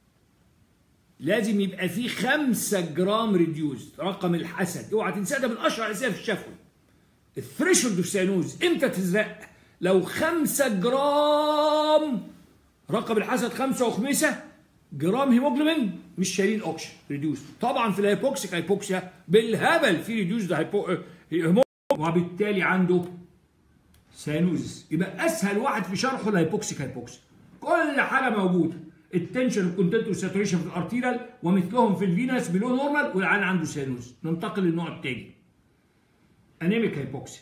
لازم يبقى فيه خمسة جرام ريديوز، رقم الحسد اوعى تنساه، ده من اشهر الاسئله في الشفوي. الثريشولد اوف سانوز امتى تزرق؟ لو خمسة جرام، رقم الحسد خمسة وخمسة جرام هيموجلوبين مش شايلين اوكسجين ريديوس. طبعا في الهيبوكسيك هيبوكسيا بالهبل في ريديوس ده هيبو... وبالتالي عنده سيانوزس. يبقى اسهل واحد في شرحه الهيبوكسيك هيبوكسيا، كل حاجه موجوده، التنشن والكونتنت والساتوريشن في الارتيرال ومثلهم في الفينس بلو نورمال، والعيان عنده سيانوزس. ننتقل للنوع الثاني انيميك هيبوكسيا.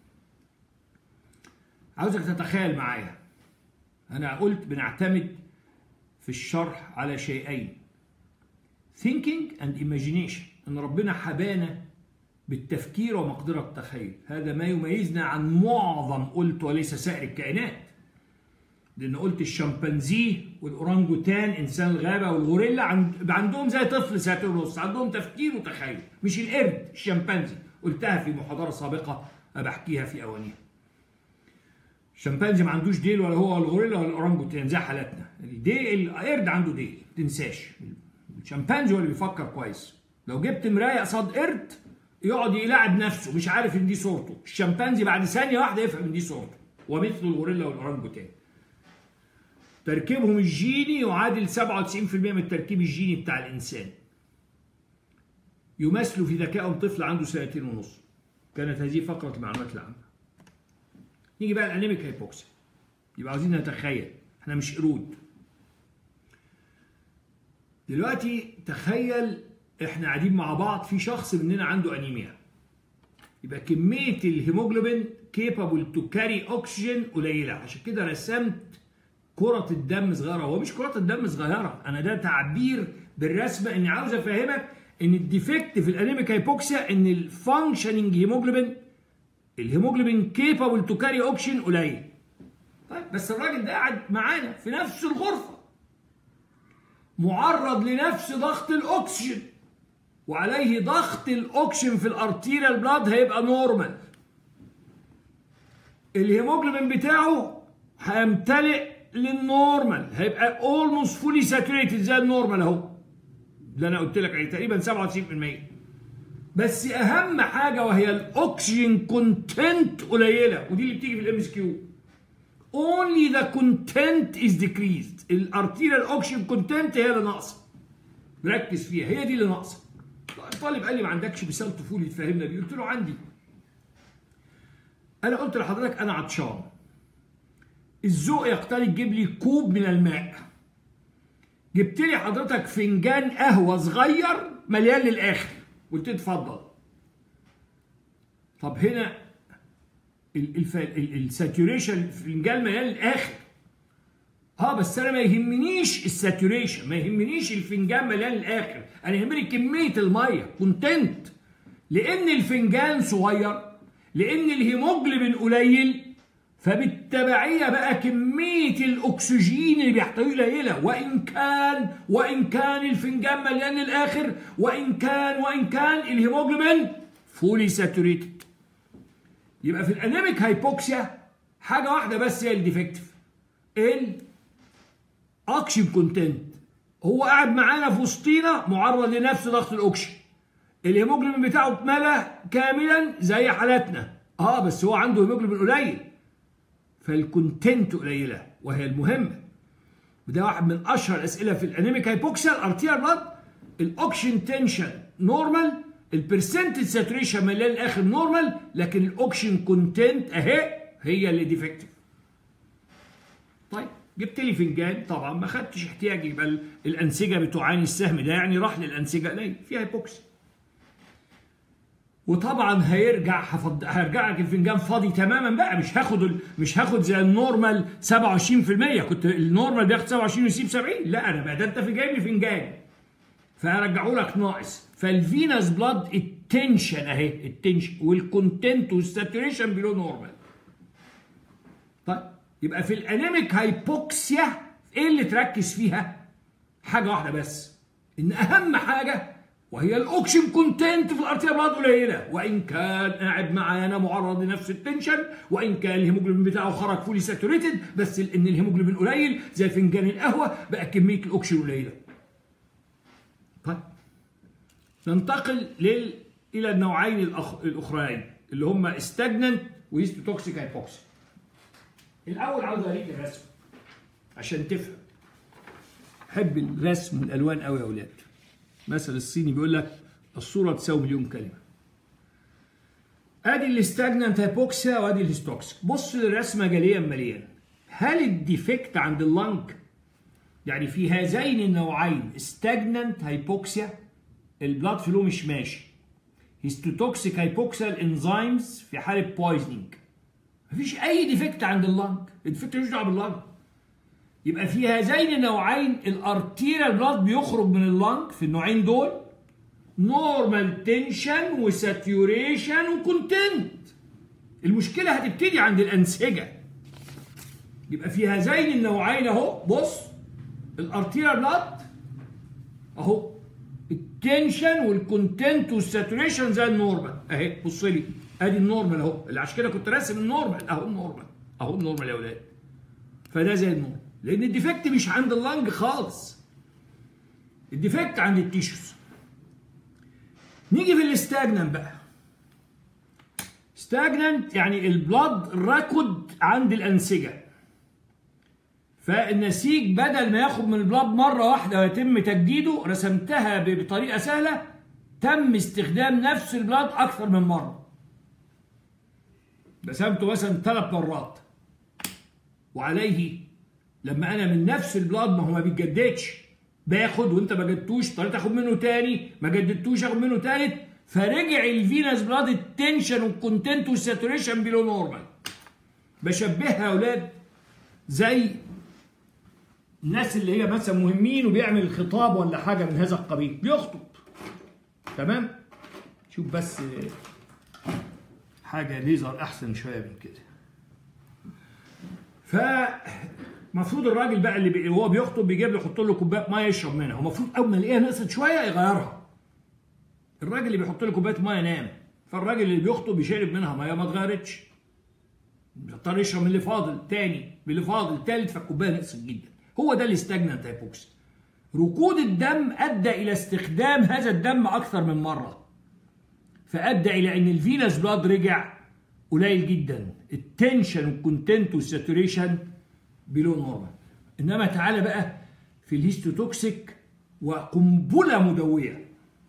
عاوزك تتخيل معايا، انا قلت بنعتمد في الشرح على شيئين، thinking and imagination، ان ربنا حبانا بالتفكير ومقدرة التخيل. هذا ما يميزنا عن معظم قلت وليس سائر الكائنات، لان قلت الشمبانزي والاورانجوتان انسان الغابه والغوريلا عند... عندهم زي طفل سنتين ونص، عندهم تفكير وتخيل، مش القرد الشمبانزي. قلتها في محاضره سابقه بحكيها في اوانيها. الشمبانزي ما عندوش ديل، ولا هو الغوريلا ولا الاورانجوتان زي حالتنا. الديل القرد عنده ديل، ما تنساش. الشمبانزي هو اللي بيفكر كويس. لو جبت مرايه قصاد قرد يقعد يلاعب نفسه مش عارف ان دي صورته. الشمبانزي بعد ثانيه واحده يفهم ان دي صورته، ومثل الغوريلا والاورانجوتان. تركيبهم الجيني يعادل سبعة وتسعين بالمئة من التركيب الجيني بتاع الانسان. يمثلوا في ذكائهم طفل عنده سنتين ونص. كانت هذه فقره المعلومات العامه. نيجي بقى الانيميك هيبوكسيا. يبقى عاوزين نتخيل، احنا مش قرود. دلوقتي تخيل احنا قاعدين مع بعض، في شخص مننا عنده انيميا. يبقى كميه الهيموجلوبين كيبابل تو كاري اوكسجين قليله، عشان كده رسمت كرة الدم صغيرة. هو مش كرة الدم صغيرة، أنا ده تعبير بالرسمة إني عاوز أفهمك إن الديفكت في الأنيميك هيبوكسيا إن الفانكشننج هيموجلوبين الهيموجلوبين كيبابل تو كاري أوكسجين قليل. طيب بس الراجل ده قاعد معانا في نفس الغرفة، معرض لنفس ضغط الأكسجين، وعليه ضغط الأكسجين في الأرتيريال بلاد هيبقى نورمال. الهيموجلوبين بتاعه هيمتلئ للنورمال، هيبقى اولموست فولي ساتوريتد زي النورمال اهو، اللي انا قلت لك عليه تقريبا سبعة وتسعين بالمئة. بس اهم حاجه وهي الاكسجين كونتنت قليله، ودي اللي بتيجي في الام اس كيو. only the content is decreased. الارتيريال اوكسجين كونتنت هي اللي ناقصه، ركز فيها، هي دي اللي ناقصه. الطالب قال لي ما عندكش مثال طفولي تفهمنا بيه؟ قلت له عندي. انا قلت لحضرتك انا عطشان، الذوق يقتضي تجيب لي كوب من الماء. جبت لي حضرتك فنجان قهوه صغير مليان للاخر، قلت لي اتفضل. طب هنا الساتوريشن فنجان مليان للاخر، اه بس انا ما يهمنيش الساتوريشن، ما يهمنيش الفنجان مليان للاخر، انا يهمني كميه الميه كونتنت. لان الفنجان صغير، لان الهيموجلوبين قليل، فبالتبعية بقى كمية الأكسجين اللي بيحتويه قليلة، وإن كان وإن كان الفنجان مليان للآخر، وإن كان وإن كان الهيموجلوبين فولي ساتوريتد. يبقى في الأنيميك هايبوكسيا حاجة واحدة بس هي الديفكتيف، الأكسجين كونتنت. هو قاعد معانا في وسطينا معرض لنفس ضغط الأكسجين، الهيموجلوبين بتاعه اتملى كاملا زي حالتنا، اه بس هو عنده هيموجلوبين قليل، فالكونتنت قليله وهي المهمه. وده واحد من اشهر الاسئله في الانيميك هايبوكسيا. الارتيريال بلاد الاوكسجين تنشن نورمال، البرسنتج ساتوريشن مليان الاخر نورمال، لكن الاوكسجين كونتنت اهي هي اللي ديفكتيف. طيب جبت لي فنجان، طبعا ما خدتش احتياجي، يبقى الانسجه بتعاني السهم ده، يعني راح للانسجه قليل في هايبوكسيا. وطبعا هيرجع هفض... هيرجع لك الفنجان فاضي تماما بقى، مش هاخد ال... مش هاخد زي النورمال سبعة وعشرين بالمئة، كنت النورمال بياخد سبعة وعشرين ويسيب سبعين، لا انا بقى ده انت في جايب لي فنجان فهرجعه لك ناقص. فالفينس بلاد التنشن اهي، التنشن والكونتنت والساتوريشن بيلو نورمال. طيب يبقى في الانيميك هايبوكسيا ايه اللي تركز فيها؟ حاجه واحده بس، ان اهم حاجه وهي الاوكسجين كونتنت في الارتيريال بلاد قليله، وان كان قاعد معانا معرض لنفس التنشن، وان كان الهيموجلوبين بتاعه خرج فولي ساتوريتد، بس ان الهيموجلوبين قليل زي فنجان القهوه بقى كميه الاوكسجين قليله. طيب ننتقل لل الى النوعين الأخ... الاخرين اللي هم استجننت وهيستوتوكسيك هايبوكسيا. الاول عاوز اوريك الرسم عشان تفهم. بحب الرسم والالوان قوي يا اولاد. مثل الصيني بيقول لك الصوره تساوي مليون كلمه. ادي الاستاجنانت هايبوكسيا وادي الهيستوكسيك. بص للرسمه جليا مليان. هل الديفكت عند اللنج؟ يعني في هذين النوعين استاجنانت هايبوكسيا البلاد فلو مش ماشي، هيستوتوكسيك هايبوكسيا الانزيمز في حاله بويزنينج. مفيش اي ديفكت عند اللنج، الديفكت ملوش دعوه باللنج. يبقى في هذين النوعين الارتيريال بلاد بيخرج من اللنج في النوعين دول نورمال تنشن وساتيوريشن وكونتنت. المشكله هتبتدي عند الانسجه. يبقى في هذين النوعين اهو، بص الارتيريال بلاد اهو التنشن والكونتنت والساتوريشن زي النورمال اهي. بص لي ادي النورمال اهو، اللي عشان كده كنت راسم النورمال اهو. النورمال اهو النورمال يا اولاد. فده زي النورمال، لان الديفكت مش عند اللنج خالص، الديفكت عند التيشوز. نيجي في الاستاجنانت بقى. استاجنانت يعني البلاد راكد عند الانسجه، فالنسيج بدل ما ياخد من البلاد مره واحده ويتم تجديده رسمتها بطريقه سهله، تم استخدام نفس البلاد اكثر من مره. رسمته مثلا ثلاث مرات، وعليه لما انا من نفس البلاد ما هو ما بيتجددش، باخد وانت ما جددتوش اضطريت اخد منه تاني، ما جددتوش اخد منه تالت، فرجع الفينس بلاد التنشن والكونتنت والساتوريشن بيلو نورمال. بشبهها يا اولاد زي الناس اللي هي مثلا مهمين وبيعمل خطاب ولا حاجه من هذا القبيل، بيخطب تمام. شوف بس حاجه ليزر احسن شويه من كده. فمفروض الراجل بقى اللي بي... هو بيخطب بيجيب له يحط له كوبايه ميه يشرب منها، ومفروض اول ما يلاقيها نقصت شويه يغيرها. الراجل اللي بيحط له كوبايه ميه نام، فالراجل اللي بيخطب يشرب منها ميه ما اتغيرتش، بيضطر يشرب من اللي فاضل تاني، من اللي فاضل تالت، فالكوبايه نقصت جدا. هو ده الاستاجنانت هايبوكسيا. ركود الدم ادى الى استخدام هذا الدم اكثر من مره، فادى الى ان الفينس بلاد رجع قليل جدا، التنشن والكونتنت والساتوريشن بلو نورمال. انما تعالى بقى في الهيستوتوكسيك وقنبله مدويه.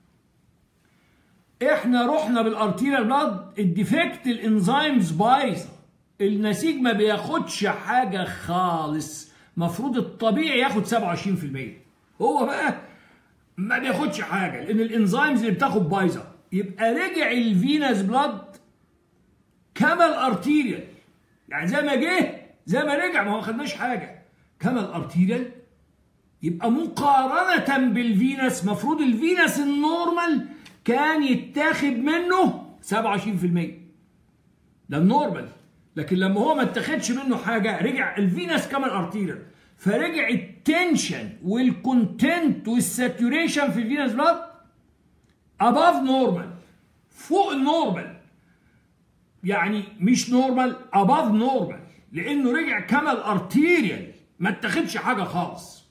احنا رحنا بالارتيريال بلاد الديفكت الانزيمز بايظه، النسيج ما بياخدش حاجه خالص، مفروض الطبيعي ياخد سبعة وعشرين في المية، هو بقى ما بياخدش حاجه لان الانزيمز اللي بتاخد بايظه. يبقى رجع الفينس بلاد كما الارتيريال، يعني زي ما جه زي ما رجع، ما هو خدناش حاجه كما الارتيريال. يبقى مقارنه بالفينس مفروض الفينس النورمال كان يتاخد منه سبعة وعشرين في المية، ده النورمال. لكن لما هو ما اتاخدش منه حاجه رجع الفينس كما الارتيريال، فرجع التنشن والكونتنت والساتوريشن في الفينس بلاد اباف نورمال، فوق النورمال، يعني مش نورمال، اباف نورمال، لانه رجع كما الارتيريال ما اتاخدش حاجه خالص.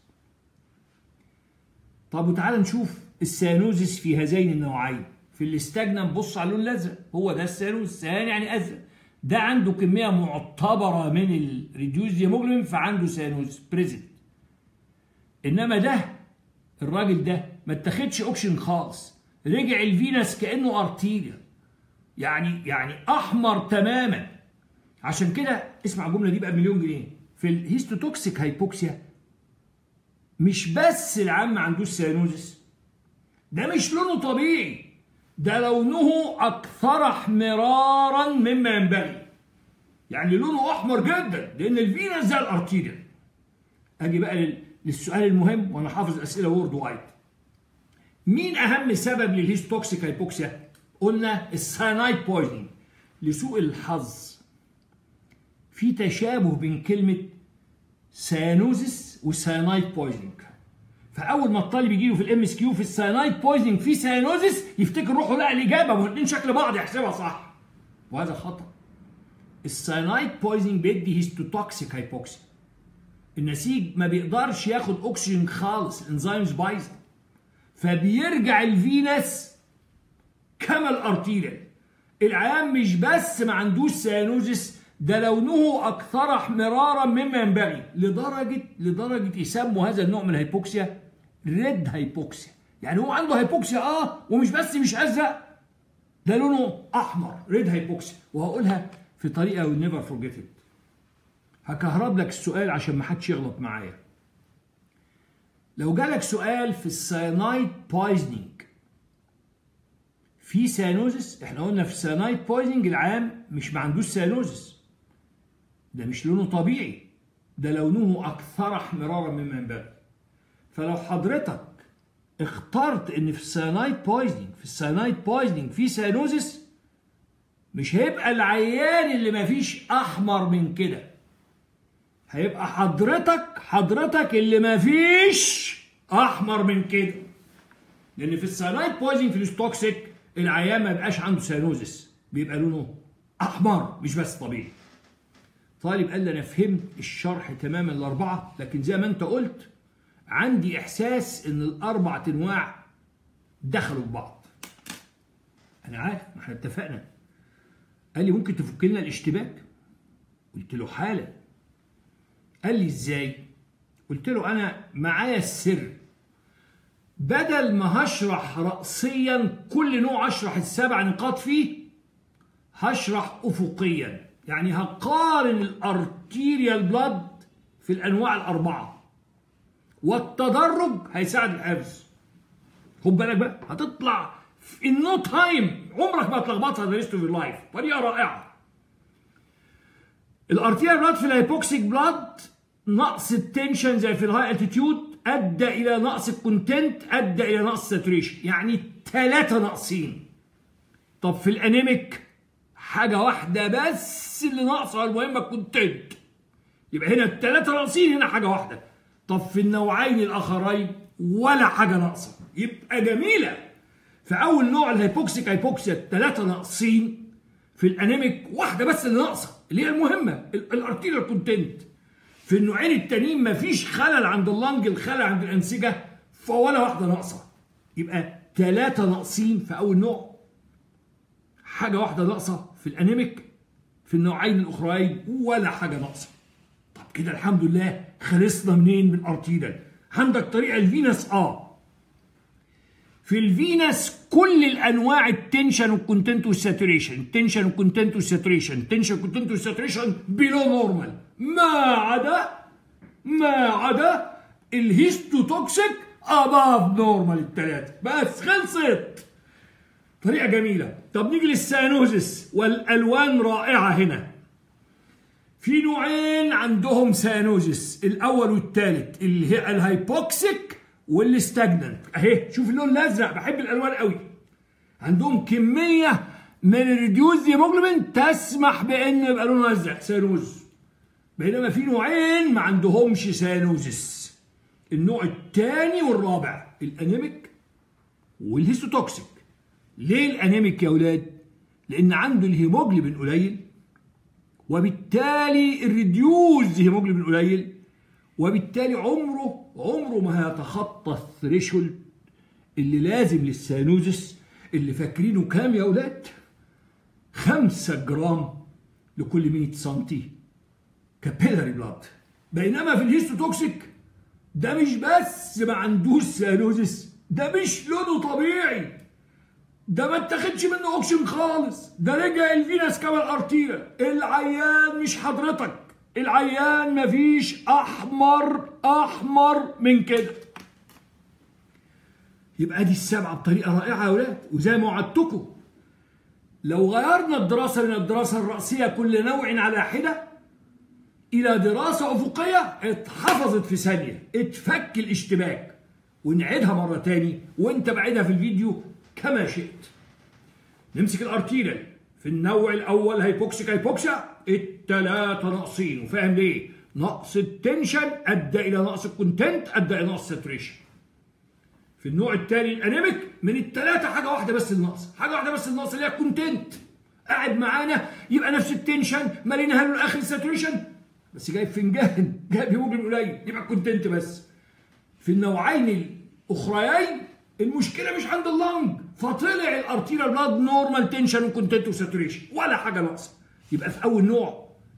طب وتعالى نشوف السيانوزيس في هذين النوعين. في الاستاجنانت بص على اللون الازرق، هو ده السيانوز، سيان يعني ازرق، ده عنده كميه معتبره من الريديوز هيموجلوبين فعنده سيانوز بريزنت. انما ده الراجل ده ما اتاخدش اوكسجين خالص، رجع الفينس كانه ارتيريال، يعني يعني احمر تماما. عشان كده اسمع الجمله دي بقى بمليون جنيه. في الهيستوتوكسيك هايبوكسيا مش بس العام ما عندوش سيانوزس، ده مش لونه طبيعي، ده لونه اكثر احمرارا مما ينبغي، يعني لونه احمر جدا لان الفينس زي الارتيريال. اجي بقى للسؤال المهم، وانا حافظ اسئله وورد وايد. مين اهم سبب للهيستوكسيك هايبوكسيا؟ قلنا الساينايد بويزنينج. لسوء الحظ في تشابه بين كلمه سيانوزس والساينايد بويزنينج، فاول ما الطالب يجي له في الام اس كيو في الساينايد بويزنينج في سيانوزس يفتكر روحه لقى الاجابه، ما الاثنين شكل بعض يحسبها صح، وهذا خطا. الساينايد بويزنينج بيدي هيستوتوكسيك هايبوكسيا، النسيج ما بيقدرش ياخد اكسجين خالص، الانزيمز بايظه، فبيرجع الفينس كما الارتيريال. العيان مش بس ما عندوش سيانوزس، ده لونه اكثر احمرارا مما ينبغي، لدرجه لدرجه يسموا هذا النوع من الهيبوكسيا ريد هيبوكسيا. يعني هو عنده هيبوكسيا اه ومش بس مش ازرق، ده لونه احمر، ريد هيبوكسيا. وهقولها في طريقه ويل نيفر فورجيت ات. هكهرب لك السؤال عشان ما حدش يغلط معايا. لو جالك سؤال في السيانايد بويزنينج، في سيانوزس، احنا قلنا في السيانايد بويزنينج العام مش ما عندوش سيانوزس، ده مش لونه طبيعي، ده لونه اكثر احمرارا مما ينبغي. فلو حضرتك اخترت ان في السيانايد بويزنينج في السيانايد بويزنينج في سيانوزس، مش هيبقى العيان اللي ما فيش احمر من كده، هيبقى حضرتك حضرتك اللي ما فيش احمر من كده. لان في السيانايد بويزنينج في الاستوكسيك العيان ما بيبقاش عنده سيانوزس، بيبقى لونه احمر مش بس طبيعي. طالب قال لي انا فهمت الشرح تماما الاربعه، لكن زي ما انت قلت عندي احساس ان الاربع انواع دخلوا في بعض. انا عارف، ما احنا اتفقنا. قال لي ممكن تفك لنا الاشتباك؟ قلت له حالا. قال لي ازاي؟ قلت له انا معايا السر، بدل ما هشرح رأسيا كل نوع اشرح السبع نقاط فيه، هشرح افقيا، يعني هقارن الارتيريال بلاد في الانواع الاربعه، والتدرج هيساعد الحفظ. خد بالك بقى، هتطلع في النو تايم، عمرك ما هتلخبطها ذا ريست اوف يور لايف، طريقه رائعه. الارتيريال بلاد في الهيبوكسيك بلاد نقص التنشن زي في الهاي التيتيود ادى الى نقص الكونتنت، ادى الى نقص الساتوريشن، يعني ثلاثه ناقصين. طب في الانيميك حاجه واحده بس اللي ناقصه، المهمه الكونتنت، يبقى هنا الثلاثه ناقصين، هنا حاجه واحده. طب في النوعين الاخرين ولا حاجه ناقصه، يبقى جميله. في اول نوع الهيبوكسيك هيبوكسيا الثلاثه ناقصين، في الانيميك واحده بس اللي ناقصه اللي هي المهمه الارتيريال كونتنت. في النوعين التانيين مفيش خلل عند اللنج، الخلل عند الانسجه، فولا واحده ناقصه. يبقى ثلاثه ناقصين في اول نوع، حاجه واحده ناقصه في الانيميك، في النوعين الاخرين ولا حاجه ناقصه. طب كده الحمد لله خلصنا منين؟ من الارتيريال. عندك طريقه الفينس، اه في الفينس كل الانواع التنشن والكونتنت والساتوريشن، التنشن والكونتنت والساتوريشن، التنشن والكونتنت والساتوريشن بيلو نورمال، ما عدا ما عدا الهيستوتوكسيك اباف نورمال الثلاثه، بس خلصت. طريقه جميله. طب نيجي للسيانوزس، والالوان رائعه هنا. في نوعين عندهم سيانوزس، الاول والثالث، اللي هي الهايبوكسيك والاستاجننت. اهي شوف اللون الازرق، بحب الالوان قوي. عندهم كميه من الريديوز هيموجلوبين تسمح بان يبقى لونه ازرق، سيانوز. بينما في نوعين ما عندهمش سيانوزس، النوع الثاني والرابع، الانيميك والهيستوتوكسيك. ليه الانيميك يا اولاد؟ لان عنده الهيموجلوبين قليل، وبالتالي الريديوز هيموجلوبين قليل، وبالتالي عمره عمره ما هيتخطى الثريشولد اللي لازم للسيانوزس، اللي فاكرينه كام يا اولاد؟ خمسة جرام لكل مية سنتي كابيلاري بلاد. بينما في الهيستوتوكسيك ده مش بس ما عندوش سيانوزس، ده مش لونه طبيعي، ده ما اتاخدش منه اوكسجين خالص، ده رجع الفينس كما الارتيريال. العيان مش حضرتك، العيان مفيش احمر احمر من كده. يبقى دي السبعه بطريقه رائعه يا اولاد. وزي ما وعدتكم لو غيرنا الدراسه من الدراسه الراسيه كل نوع على حده الى دراسه افقيه، اتحفظت في ثانيه، اتفك الاشتباك. ونعيدها مره تاني وانت بعيدها في الفيديو كما شئت. نمسك الارتيريال. في النوع الاول هيبوكسيك هيبوكسيا الثلاثه ناقصين، وفاهم ليه؟ نقص التنشن ادى الى نقص الكونتنت، ادى الى نقص الساتوريشن. في النوع الثاني الانيميك من الثلاثه حاجه واحده بس النقص، حاجه واحده بس النقص اللي هي الكونتنت. قاعد معانا يبقى نفس التنشن، مالينها له الاخر الساتوريشن، بس جايب فنجان، جايب هيموجلوبين قليل، يبقى الكونتنت بس. في النوعين الاخريين المشكله مش عند اللنج، فطلع الارتيريال بلاد نورمال تنشن وكونتنت وساتوريشن، ولا حاجه ناقصه. يبقى في اول نوع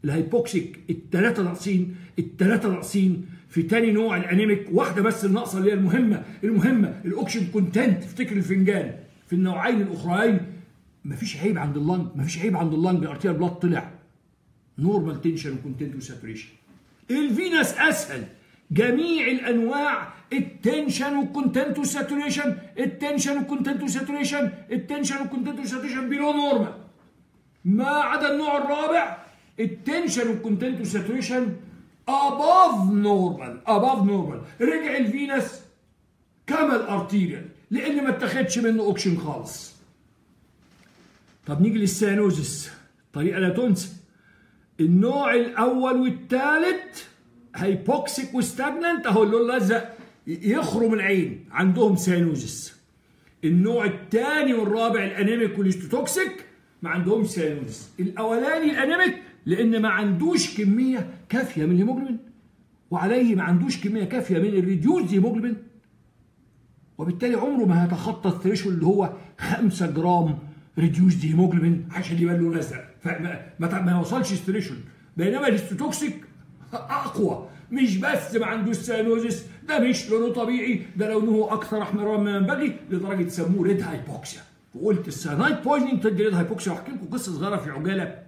الهايبوكسيك الثلاثه ناقصين، الثلاثه ناقصين. في تاني نوع الانيميك واحده بس الناقصه اللي هي المهمه المهمه الاوكسجين كونتنت. افتكر الفنجان. في النوعين الاخرين مفيش عيب عند اللنج، مفيش عيب عند اللنج. الارتيال بلاد طلع نورمال تنشن وكونتنت وساتوريشن. الفينس اسهل، جميع الانواع التنشن والكونتنت والساتوريشن، التنشن والكونتنت والساتوريشن، التنشن والكونتنت والساتوريشن بيلو نورمال، ما عدا النوع الرابع التنشن والكونتنت والساتوريشن above normal above normal. رجع الفينس كمل ارتيريال لان ما اتخدش منه اوكسجين خالص. طب نيجي للسيانوزس، طريقه لا تنسى. النوع الاول والثالث هايبوكسيك وستاجننت، اهو اللون الازرق يخرم العين، عندهم سيانوزس. النوع الثاني والرابع الانيميك والهيستوتوكسيك ما عندهمش سيانوزس. الاولاني الانيميك لان ما عندوش كميه كافيه من الهيموجلوبين، وعليه ما عندوش كميه كافيه من الريديوز هيموجلوبين، وبالتالي عمره ما هيتخطى الثريشولد اللي هو خمسة جرام ريديوز هيموجلوبين عشان يبان له ازرق، فما ما يوصلش الثريشولد. بينما الهيستوتوكسيك اقوى، مش بس ما عندوش سيانوزس، ده مش لونه طبيعي، ده لونه اكثر احمرار مما ينبغي لدرجه سموه ريد هايبوكسيا. وقلت السيانايد بويزنينج تدي ريد هايبوكسيا. واحكي لكم قصه صغيره في عجاله.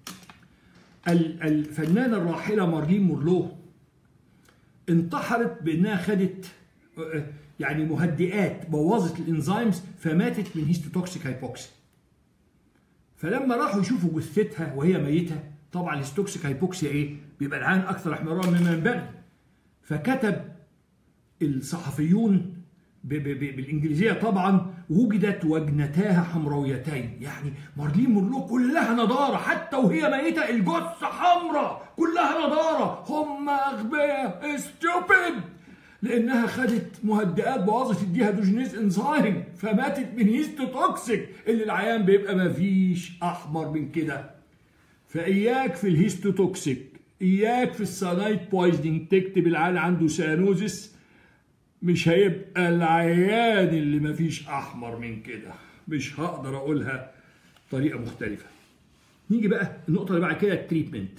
الفنانه الراحله مارلين مورلو انتحرت بانها خدت يعني مهدئات بوظت الانزيمز فماتت من هيستوتوكسيك هايبوكسيا. فلما راحوا يشوفوا جثتها وهي ميته، طبعا الهيستوتوكسيك هايبوكسيا ايه؟ بيبقى العين اكثر احمرار مما ينبغي. فكتب الصحفيون ب ب ب بالانجليزيه طبعا وجدت وجنتاها حمراويتين. يعني مارلين مورلو كلها نضاره، حتى وهي ميته الجثه حمراء كلها نضاره. هم اغبياء ستوبيد، لانها خدت مهدئات بوظت الديهيدروجينيز انزيم فماتت من هيستوتوكسيك اللي العيان بيبقى ما فيش احمر من كده. فاياك في الهيستوتوكسيك، اياك في السيانايد بويزنينج تكتب العيان عنده سيانوزس، مش هيبقى العيان اللي ما فيش احمر من كده. مش هقدر اقولها طريقه مختلفه. نيجي بقى النقطه اللي بعد كده، التريتمنت.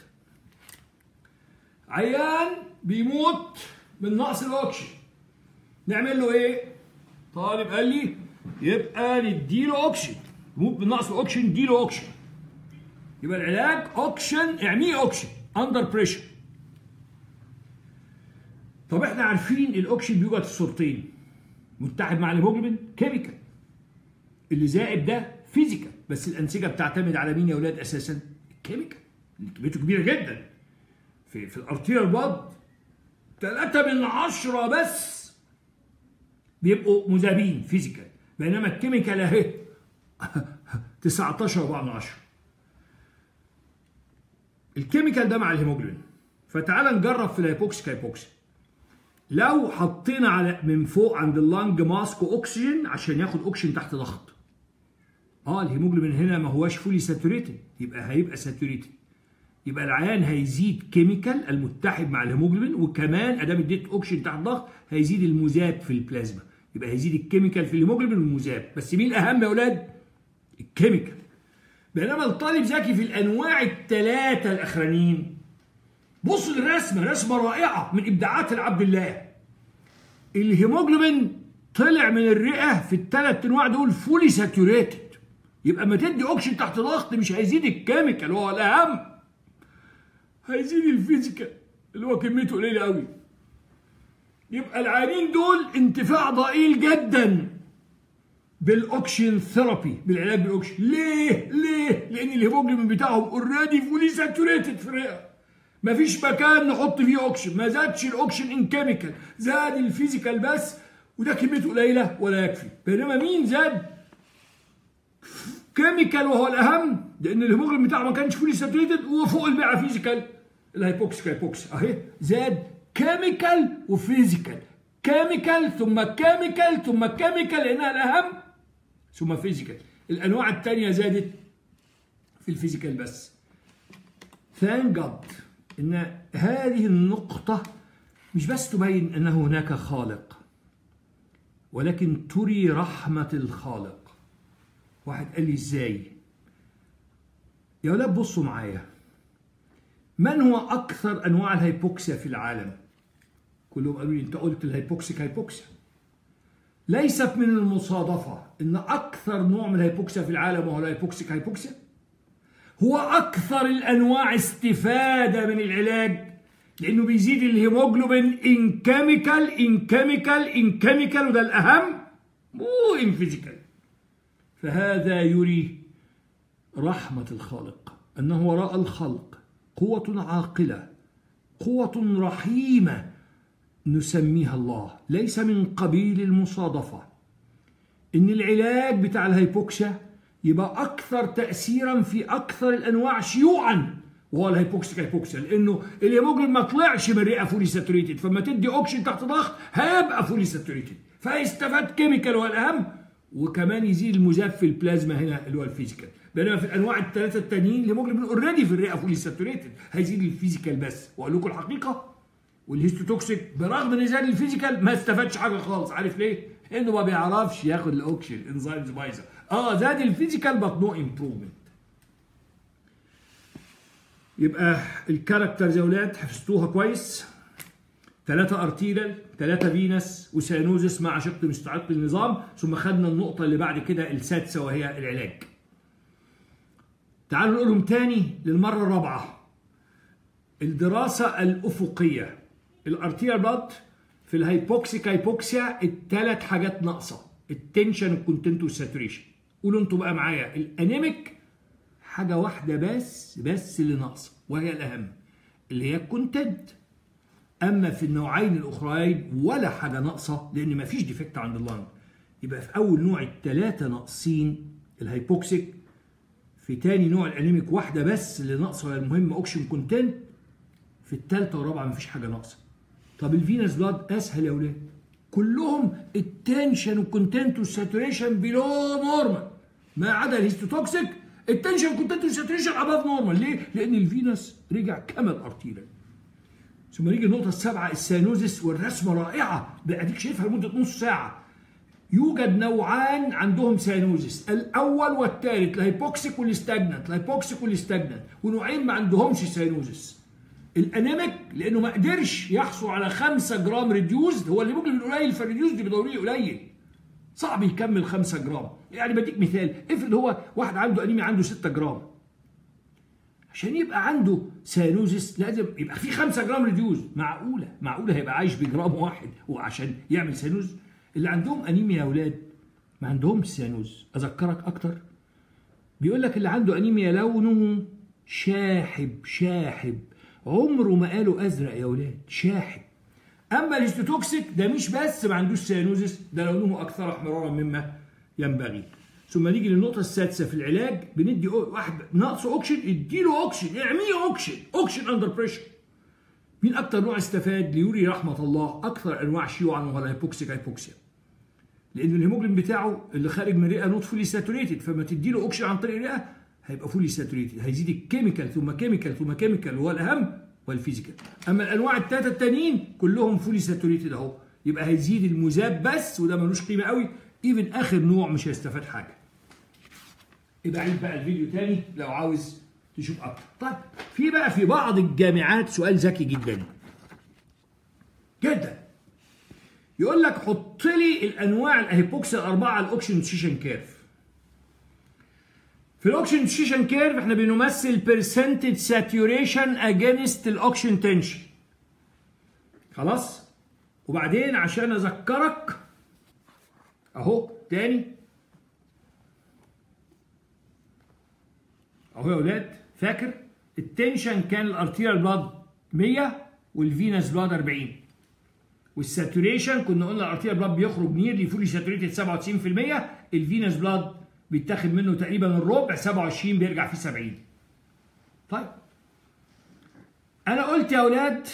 عيان بيموت من نقص الاكسجين، نعمل له ايه؟ طالب قال لي يبقى نديله اكسجين. يموت من نقص الاكسجين نديله اكسجين. يبقى العلاج اكسجين، اعميه اكسجين اندر بريشر. طب احنا عارفين الاكسجين بيوجد في صورتين، متحد مع الهيموجلوبين كيميكال، اللي زائد ده فيزيكال. بس الانسجه بتعتمد على مين يا اولاد اساسا؟ الكيميكال اللي كميته كبيره جدا. في في الارتيريال بلاد ثلاثة من عشرة بس بيبقوا مذابين فيزيكال، بينما الكيميكال اهي تسعتاشر وأربعة من عشرة. الكيميكال ده مع الهيموجلوبين. فتعال نجرب في الهيبوكسيك هايبوكسيا. لو حطينا على من فوق عند اللانج ماسك اكسجين عشان ياخد اكسجين تحت ضغط، اه الهيموجلوبين هنا ما هواش فولي ساتوريتد، يبقى هيبقى ساتوريتد. يبقى العيان هيزيد كيميكال المتحد مع الهيموجلوبين، وكمان ادام اديت اكسجين تحت ضغط هيزيد المذاب في البلازما. يبقى هيزيد الكيميكال في الهيموجلوبين والمذاب. بس مين الاهم يا اولاد؟ الكيميكال. بينما الطالب ذكي في الانواع الثلاثه الاخرانيين. بص للرسمه، رسمه رائعه من ابداعات العبد الله. الهيموجلوبين طلع من الرئه في الثلاث انواع دول فولي ساتوريتد. يبقى ما تدي اكسجين تحت ضغط مش هيزيد الكيميكال هو الاهم، هيزيد الفيزيكال اللي هو كميته قليله قوي. يبقى العيانين دول انتفاع ضئيل جدا بالاوكسجين ثيرابي، بالعلاج بالاوكسجين. ليه؟ ليه؟ لان الهيموجلوبين بتاعهم اوريدي فولي ساتوريتد في الرئه، مفيش مكان نحط فيه اوكسجين. ما زادش الاوكسجين ان كيميكال، زاد الفيزيكال بس، وده كميته قليله ولا يكفي. بينما مين زاد؟ كيميكال وهو الاهم، لان الهيموجلوبين بتاعه ما كانش فولي ساتوريتد وفوق البيعه فيزيكال. الهايبوكسيك هايبوكسيا اهي زاد كيميكال وفيزيكال، كيميكال ثم كيميكال ثم كيميكال لانها الاهم، ثم فيزيكال. الانواع الثانيه زادت في الفيزيكال بس. ثانك جاد ان هذه النقطه مش بس تبين انه هناك خالق، ولكن تري رحمه الخالق. واحد قال لي ازاي؟ يا ولاد بصوا معايا، من هو اكثر انواع الهيبوكسيا في العالم؟ كلهم قالوا لي انت قلت الهيبوكسيك هيبوكسيا. ليست من المصادفه ان اكثر نوع من الهيبوكسيا في العالم وهو الهيبوكسيك هيبوكسيا هو اكثر الانواع استفاده من العلاج، لانه بيزيد الهيموجلوبين ان كيميكال ان كيميكال ان كيميكال، وده الاهم، مو ان فيزيكال. فهذا يري رحمه الخالق، انه وراء الخلق قوه عاقله، قوه رحيمه نسميها الله. ليس من قبيل المصادفه ان العلاج بتاع الهيبوكسيا يبقى اكثر تاثيرا في اكثر الانواع شيوعا وهو الهيبوكسيك هيبوكسيا، لانه الهيموجلوبين ما طلعش من الرئه فولي ساتوريتد، فما تدي اوكسجين تحت ضغط هيبقى فولي ساتوريتد، فيستفاد كيميكال هو الاهم، وكمان يزيد المذاب في البلازما هنا اللي هو الفيزيكال. بينما في الانواع الثلاثه التانيين الهيموجلوبين اوريدي في الرئه فولي ساتوريتد، هيزيد الفيزيكال بس. واقول لكم الحقيقه، والهيستوتوكسيك برغم ان زاد الفيزيكال ما استفادش حاجه خالص. عارف ليه؟ انه ما بيعرفش ياخد الاوكسجين، انزيمز بايظه. اه زاد الفيزيكال بس نو امبروفمنت. يبقى الكاركترز يا اولاد حفظتوها كويس. ثلاثة ارتيريال، ثلاثة فينس، وسيانوزس مع شق مستعد النظام، ثم خدنا النقطة اللي بعد كده السادسة وهي العلاج. تعالوا نقولهم تاني للمرة الرابعة. الدراسة الأفقية، الارتيريال بلاد في الهيبوكسيك هيبوكسيا الثلاث حاجات ناقصة، التنشن والكونتنت والساتوريشن. قولوا انتوا بقى معايا، الانيميك حاجة واحدة بس بس اللي ناقصة وهي الأهم، اللي هي الكونتنت. أما في النوعين الأخرين ولا حاجة ناقصة، لأن مفيش ديفكت عند اللنج. يبقى في أول نوع الثلاثة ناقصين الهيبوكسيك، في تاني نوع الأنيميك واحدة بس اللي ناقصة وهي المهم أوكسجين كونتنت، في الثالثة والرابعة مفيش حاجة ناقصة. طب الفينس بلاد أسهل يا ولاد، كلهم التنشن والكونتنت والساتوريشن بيلو نورمال، ما عدا الهيستوتوكسيك التنشن كونتنت والساتوريشن اباف نورمال. ليه؟ لان الفينس رجع كما الارتيريال. ثم نيجي النقطه السابعه، السيانوزس، والرسمه رائعه اديك شايفها لمده نص ساعه. يوجد نوعان عندهم سيانوزس، الاول والثالث، الهيبوكسيك والاستاجنانت، الهيبوكسيك والاستاجنانت، ونوعين ما عندهمش سيانوزس. الانيميك لانه ما قدرش يحصل على خمسة جرام ريديوزد، هو اللي ممكن قليل، فالريديوزد بضروري قليل، صعب يكمل خمسة جرام. يعني بديك مثال، افرض هو واحد عنده انيميا عنده ستة جرام، عشان يبقى عنده سيانوزس لازم يبقى في خمسة جرام ريديوز. معقوله معقوله هيبقى عايش بجرام واحد وعشان يعمل سيانوز؟ اللي عندهم انيميا يا اولاد ما عندهمش سيانوز. اذكرك اكتر، بيقول لك اللي عنده انيميا لونه شاحب شاحب، عمره ما قالوا ازرق يا اولاد، شاحب. اما الهيستوتوكسيك ده مش بس ما عندوش سيانوزس، ده لونه اكثر احمرارا مما ينبغي. ثم نيجي للنقطه السادسه في العلاج، بندي واحد ناقصه اوكسجين اديله اوكسجين، اعميه اوكسجين، اوكسجين اندر بريشر. مين اكتر نوع استفاد ليوري رحمه الله اكثر انواع شيوعا وهو الهيبوكسيك هيبوكسيا؟ لان الهيموجلوبين بتاعه اللي خارج من الرئه نوت فولي ساتوريتد، فما تديله اوكسجين عن طريق الرئه هيبقى فولي ساتوريتد، هيزيد الكيميكال ثم كيميكال ثم كيميكال وهو الاهم والفيزيكال. اما الانواع الثلاثه التانيين كلهم فولي ساتوريتد اهو، يبقى هيزيد المذاب بس، وده ملوش قيمه قوي، ايفن اخر نوع مش هيستفاد حاجه. يبقى عيد بقى الفيديو تاني لو عاوز تشوف اكتر. طيب في بقى في بعض الجامعات سؤال ذكي جدا جدا، يقول لك حط لي الانواع الهيبوكسيا الاربعه على الاوكسجين سيشن كيرف. في الاوكسجين سيشن كيرف احنا بنمثل برسنتج ساتوريشن اجينست الاوكسجين تنشن. خلاص؟ وبعدين عشان اذكرك اهو تاني اهو يا اولاد، فاكر التنشن كان الارتيريال بلاد مية والفينس بلاد أربعين، والساتوريشن كنا قلنا الارتيريال بلاد بيخرج نيرلي فولي ساتوريتد سبعة وتسعين في المية، الفينس بلاد بيتاخد منه تقريبا الربع سبعة وعشرين بيرجع فيه سبعين. طيب انا قلت يا اولاد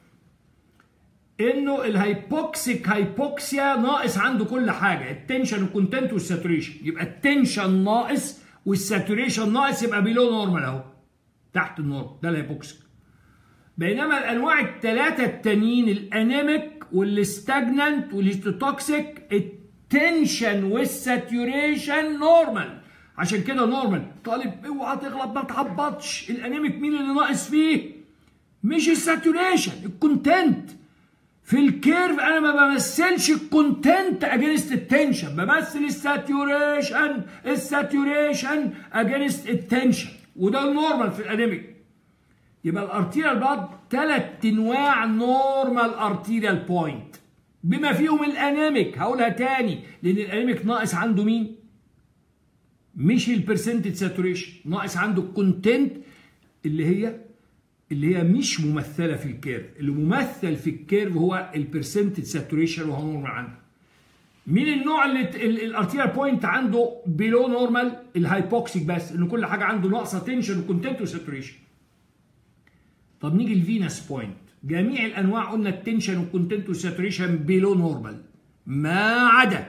انه الهيبوكسيك هيبوكسيا ناقص عنده كل حاجه، التنشن والكونتنت والساتوريشن، يبقى التنشن ناقص والساتوريشن ناقص، يبقى بيلو نورمال اهو تحت النورمال، ده الهيبوكسيك. بينما الانواع الثلاثه التانيين الانيميك والاستاجنانت والهيستوتوكسيك التنشن والساتوريشن نورمال، عشان كده نورمال. طالب اوعى تغلط ما تهبطش، الانيميك مين اللي ناقص فيه؟ مش الساتوريشن، الكونتنت. في الكيرف انا ما بمثلش الكونتنت اجينست التنشن، بمثل الساتوريشن الساتوريشن اجينست التنشن، وده النورمال في الانيميك. يبقى الارتيريال بلاد ثلاث انواع نورمال ارتيريال بوينت بما فيهم الانيميك. هقولها تاني لان الانيميك ناقص عنده مين؟ مش البرسنتج ساتوريشن، ناقص عنده الكونتنت اللي هي اللي هي مش ممثله في الكيرف. اللي ممثل في الكيرف هو البرسنتج ساتوريشن وهو نورمال عنده. مين النوع اللي الارتيريال بوينت عنده بيلو نورمال؟ الهايبوكسيك، بس ان كل حاجه عنده ناقصه تنشن وكونتنت وساتوريشن. طب نيجي الفينس بوينت، جميع الانواع قلنا التنشن والكونتنت والساتوريشن بيلو نورمال ما عدا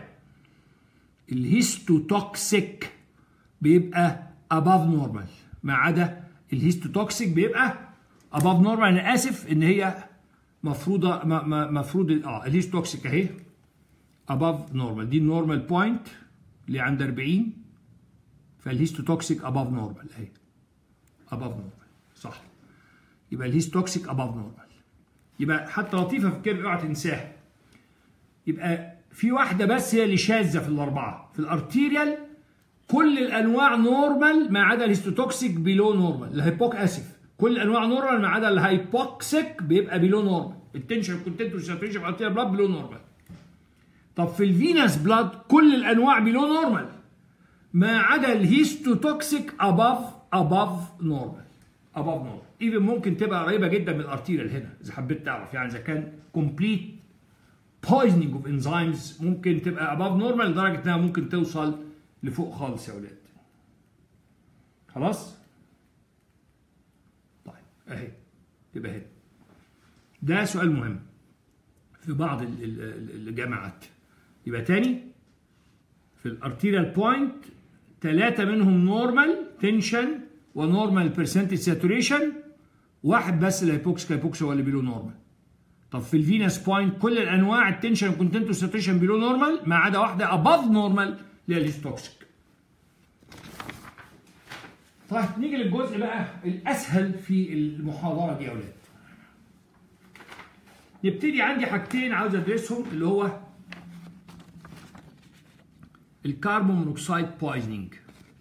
الهيستوتوكسيك بيبقى اباف نورمال. ما عدا الهيستوتوكسيك بيبقى اباف نورمال. انا اسف ان هي مفروضه مفروض اه الهيستوتوكسيك اهي اباف نورمال، دي النورمال بوينت اللي عند أربعين، فالهيستوتوكسيك اباف نورمال اهي اباف نورمال صح. يبقى الهيستوتوكسيك اباف نورمال. يبقى حتى لطيفه في الكيرف اوعى تنساها. يبقى في واحده بس هي اللي شاذه في الاربعه. في الارتيريال كل الانواع نورمال ما عدا الهيستوتوكسيك بيلو نورمال. الهيبوك اسف كل الانواع نورمال ما عدا الهايبوكسيك بيبقى بيلو نورمال. التنشن والكونتنت والساتوريشن في الارتيريال بلاد بيلو نورمال. طب في الفينس بلاد كل الانواع بيلو نورمال ما عدا الهيستوتوكسيك اباف اباف نورمال اباف نورمال. ايفن ممكن تبقى قريبه جدا من الارتيريال هنا اذا حبيت تعرف، يعني اذا كان كومبليت poisoning اوف انزيمز ممكن تبقى اباف نورمال لدرجه انها ممكن توصل لفوق خالص يا اولاد. خلاص؟ طيب اهي تبقى هنا. ده سؤال مهم في بعض الجامعات. يبقى تاني في الارتيريال بوينت ثلاثة منهم نورمال تنشن ونورمال برسنتج ساتوريشن، واحد بس الهيبوكسيك هيبوكسيا هو اللي بيلو نورمال. طب في الفينس بوينت كل الانواع التنشن والكونتنت والساتوريشن بيلو نورمال ما عدا واحده اباف نورمال اللي هي الهيستوكسيك. طيب نيجي للجزء بقى الاسهل في المحاضره دي يا اولاد. نبتدي عندي حاجتين عاوز ادرسهم اللي هو الكربون مونوكسيد بويزنينج.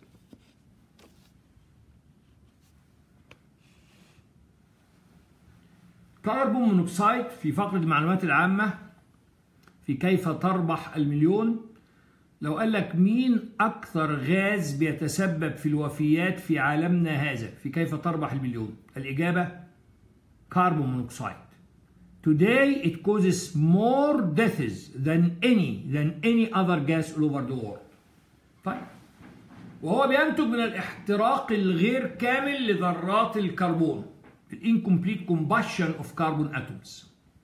كربون مونوكسيد في فقرة المعلومات العامة في كيف تربح المليون، لو قال لك مين أكثر غاز بيتسبب في الوفيات في عالمنا هذا في كيف تربح المليون؟ الإجابة كربون مونوكسيد. Today it causes more deaths than any than any other gas all over the world. طيب وهو بينتج من الاحتراق الغير كامل لذرات الكربون. incomplete combustion of carbon atoms.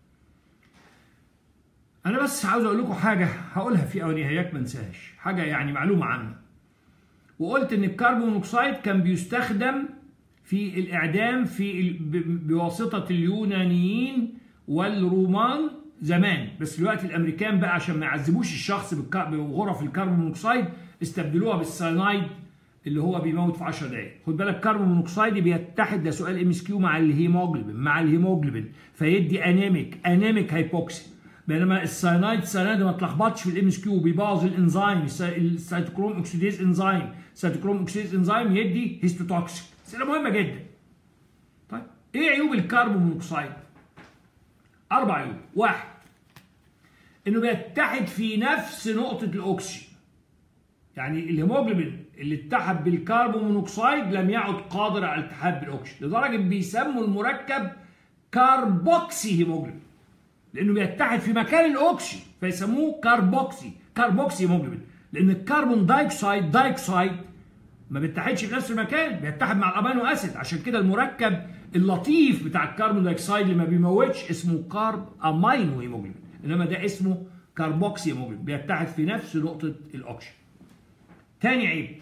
أنا بس عاوز أقول لكم حاجة هقولها في أوليات ما انساهاش، حاجة يعني معلومة عامة. وقلت إن الكربون مونوكسيد كان بيستخدم في الإعدام في بواسطة اليونانيين والرومان زمان، بس دلوقتي الأمريكان بقى عشان ما يعذبوش الشخص بغرف الكربون مونوكسيد استبدلوها بالساينايد اللي هو بيموت في عشر دقايق. خد بالك الكربون مونوكسيد بيتحد، ده سؤال ام اس كيو، مع الهيموجلوبين مع الهيموجلوبين فيدي انيميك انيميك هايبوكسي. بينما الساينايد الساينايد ما تلخبطش في الام اس كيو، بيبوظ الانزيم السيتوكروم اوكسيديز انزيم السيتوكروم اوكسيديز انزيم يدي هيستوتوكسيك. اسئله مهمه جدا. طيب ايه عيوب الكربون مونوكسيد؟ اربع عيوب. واحد انه بيتحد في نفس نقطه الاكسجين، يعني الهيموجلوبين اللي اتحد بالكربون مونوكسيد لم يعد قادر على الاتحاد بالاكسجين، لدرجه بيسموا المركب كاربوكسي هيموجلوبين لانه بيتحد في مكان الاكسجين فيسموه كاربوكسي كاربوكسي هيموجلوبين، لان الكربون دايوكسيد دايوكسيد ما بيتحدش في نفس المكان، بيتحد مع الامينو اسيد. عشان كده المركب اللطيف بتاع الكربون دايوكسيد اللي ما بيموتش اسمه كارب امينو هيموجلوبين، انما ده اسمه كاربوكسي هيموجلوبين بيتحد في نفس نقطه الاكسجين. تاني عيب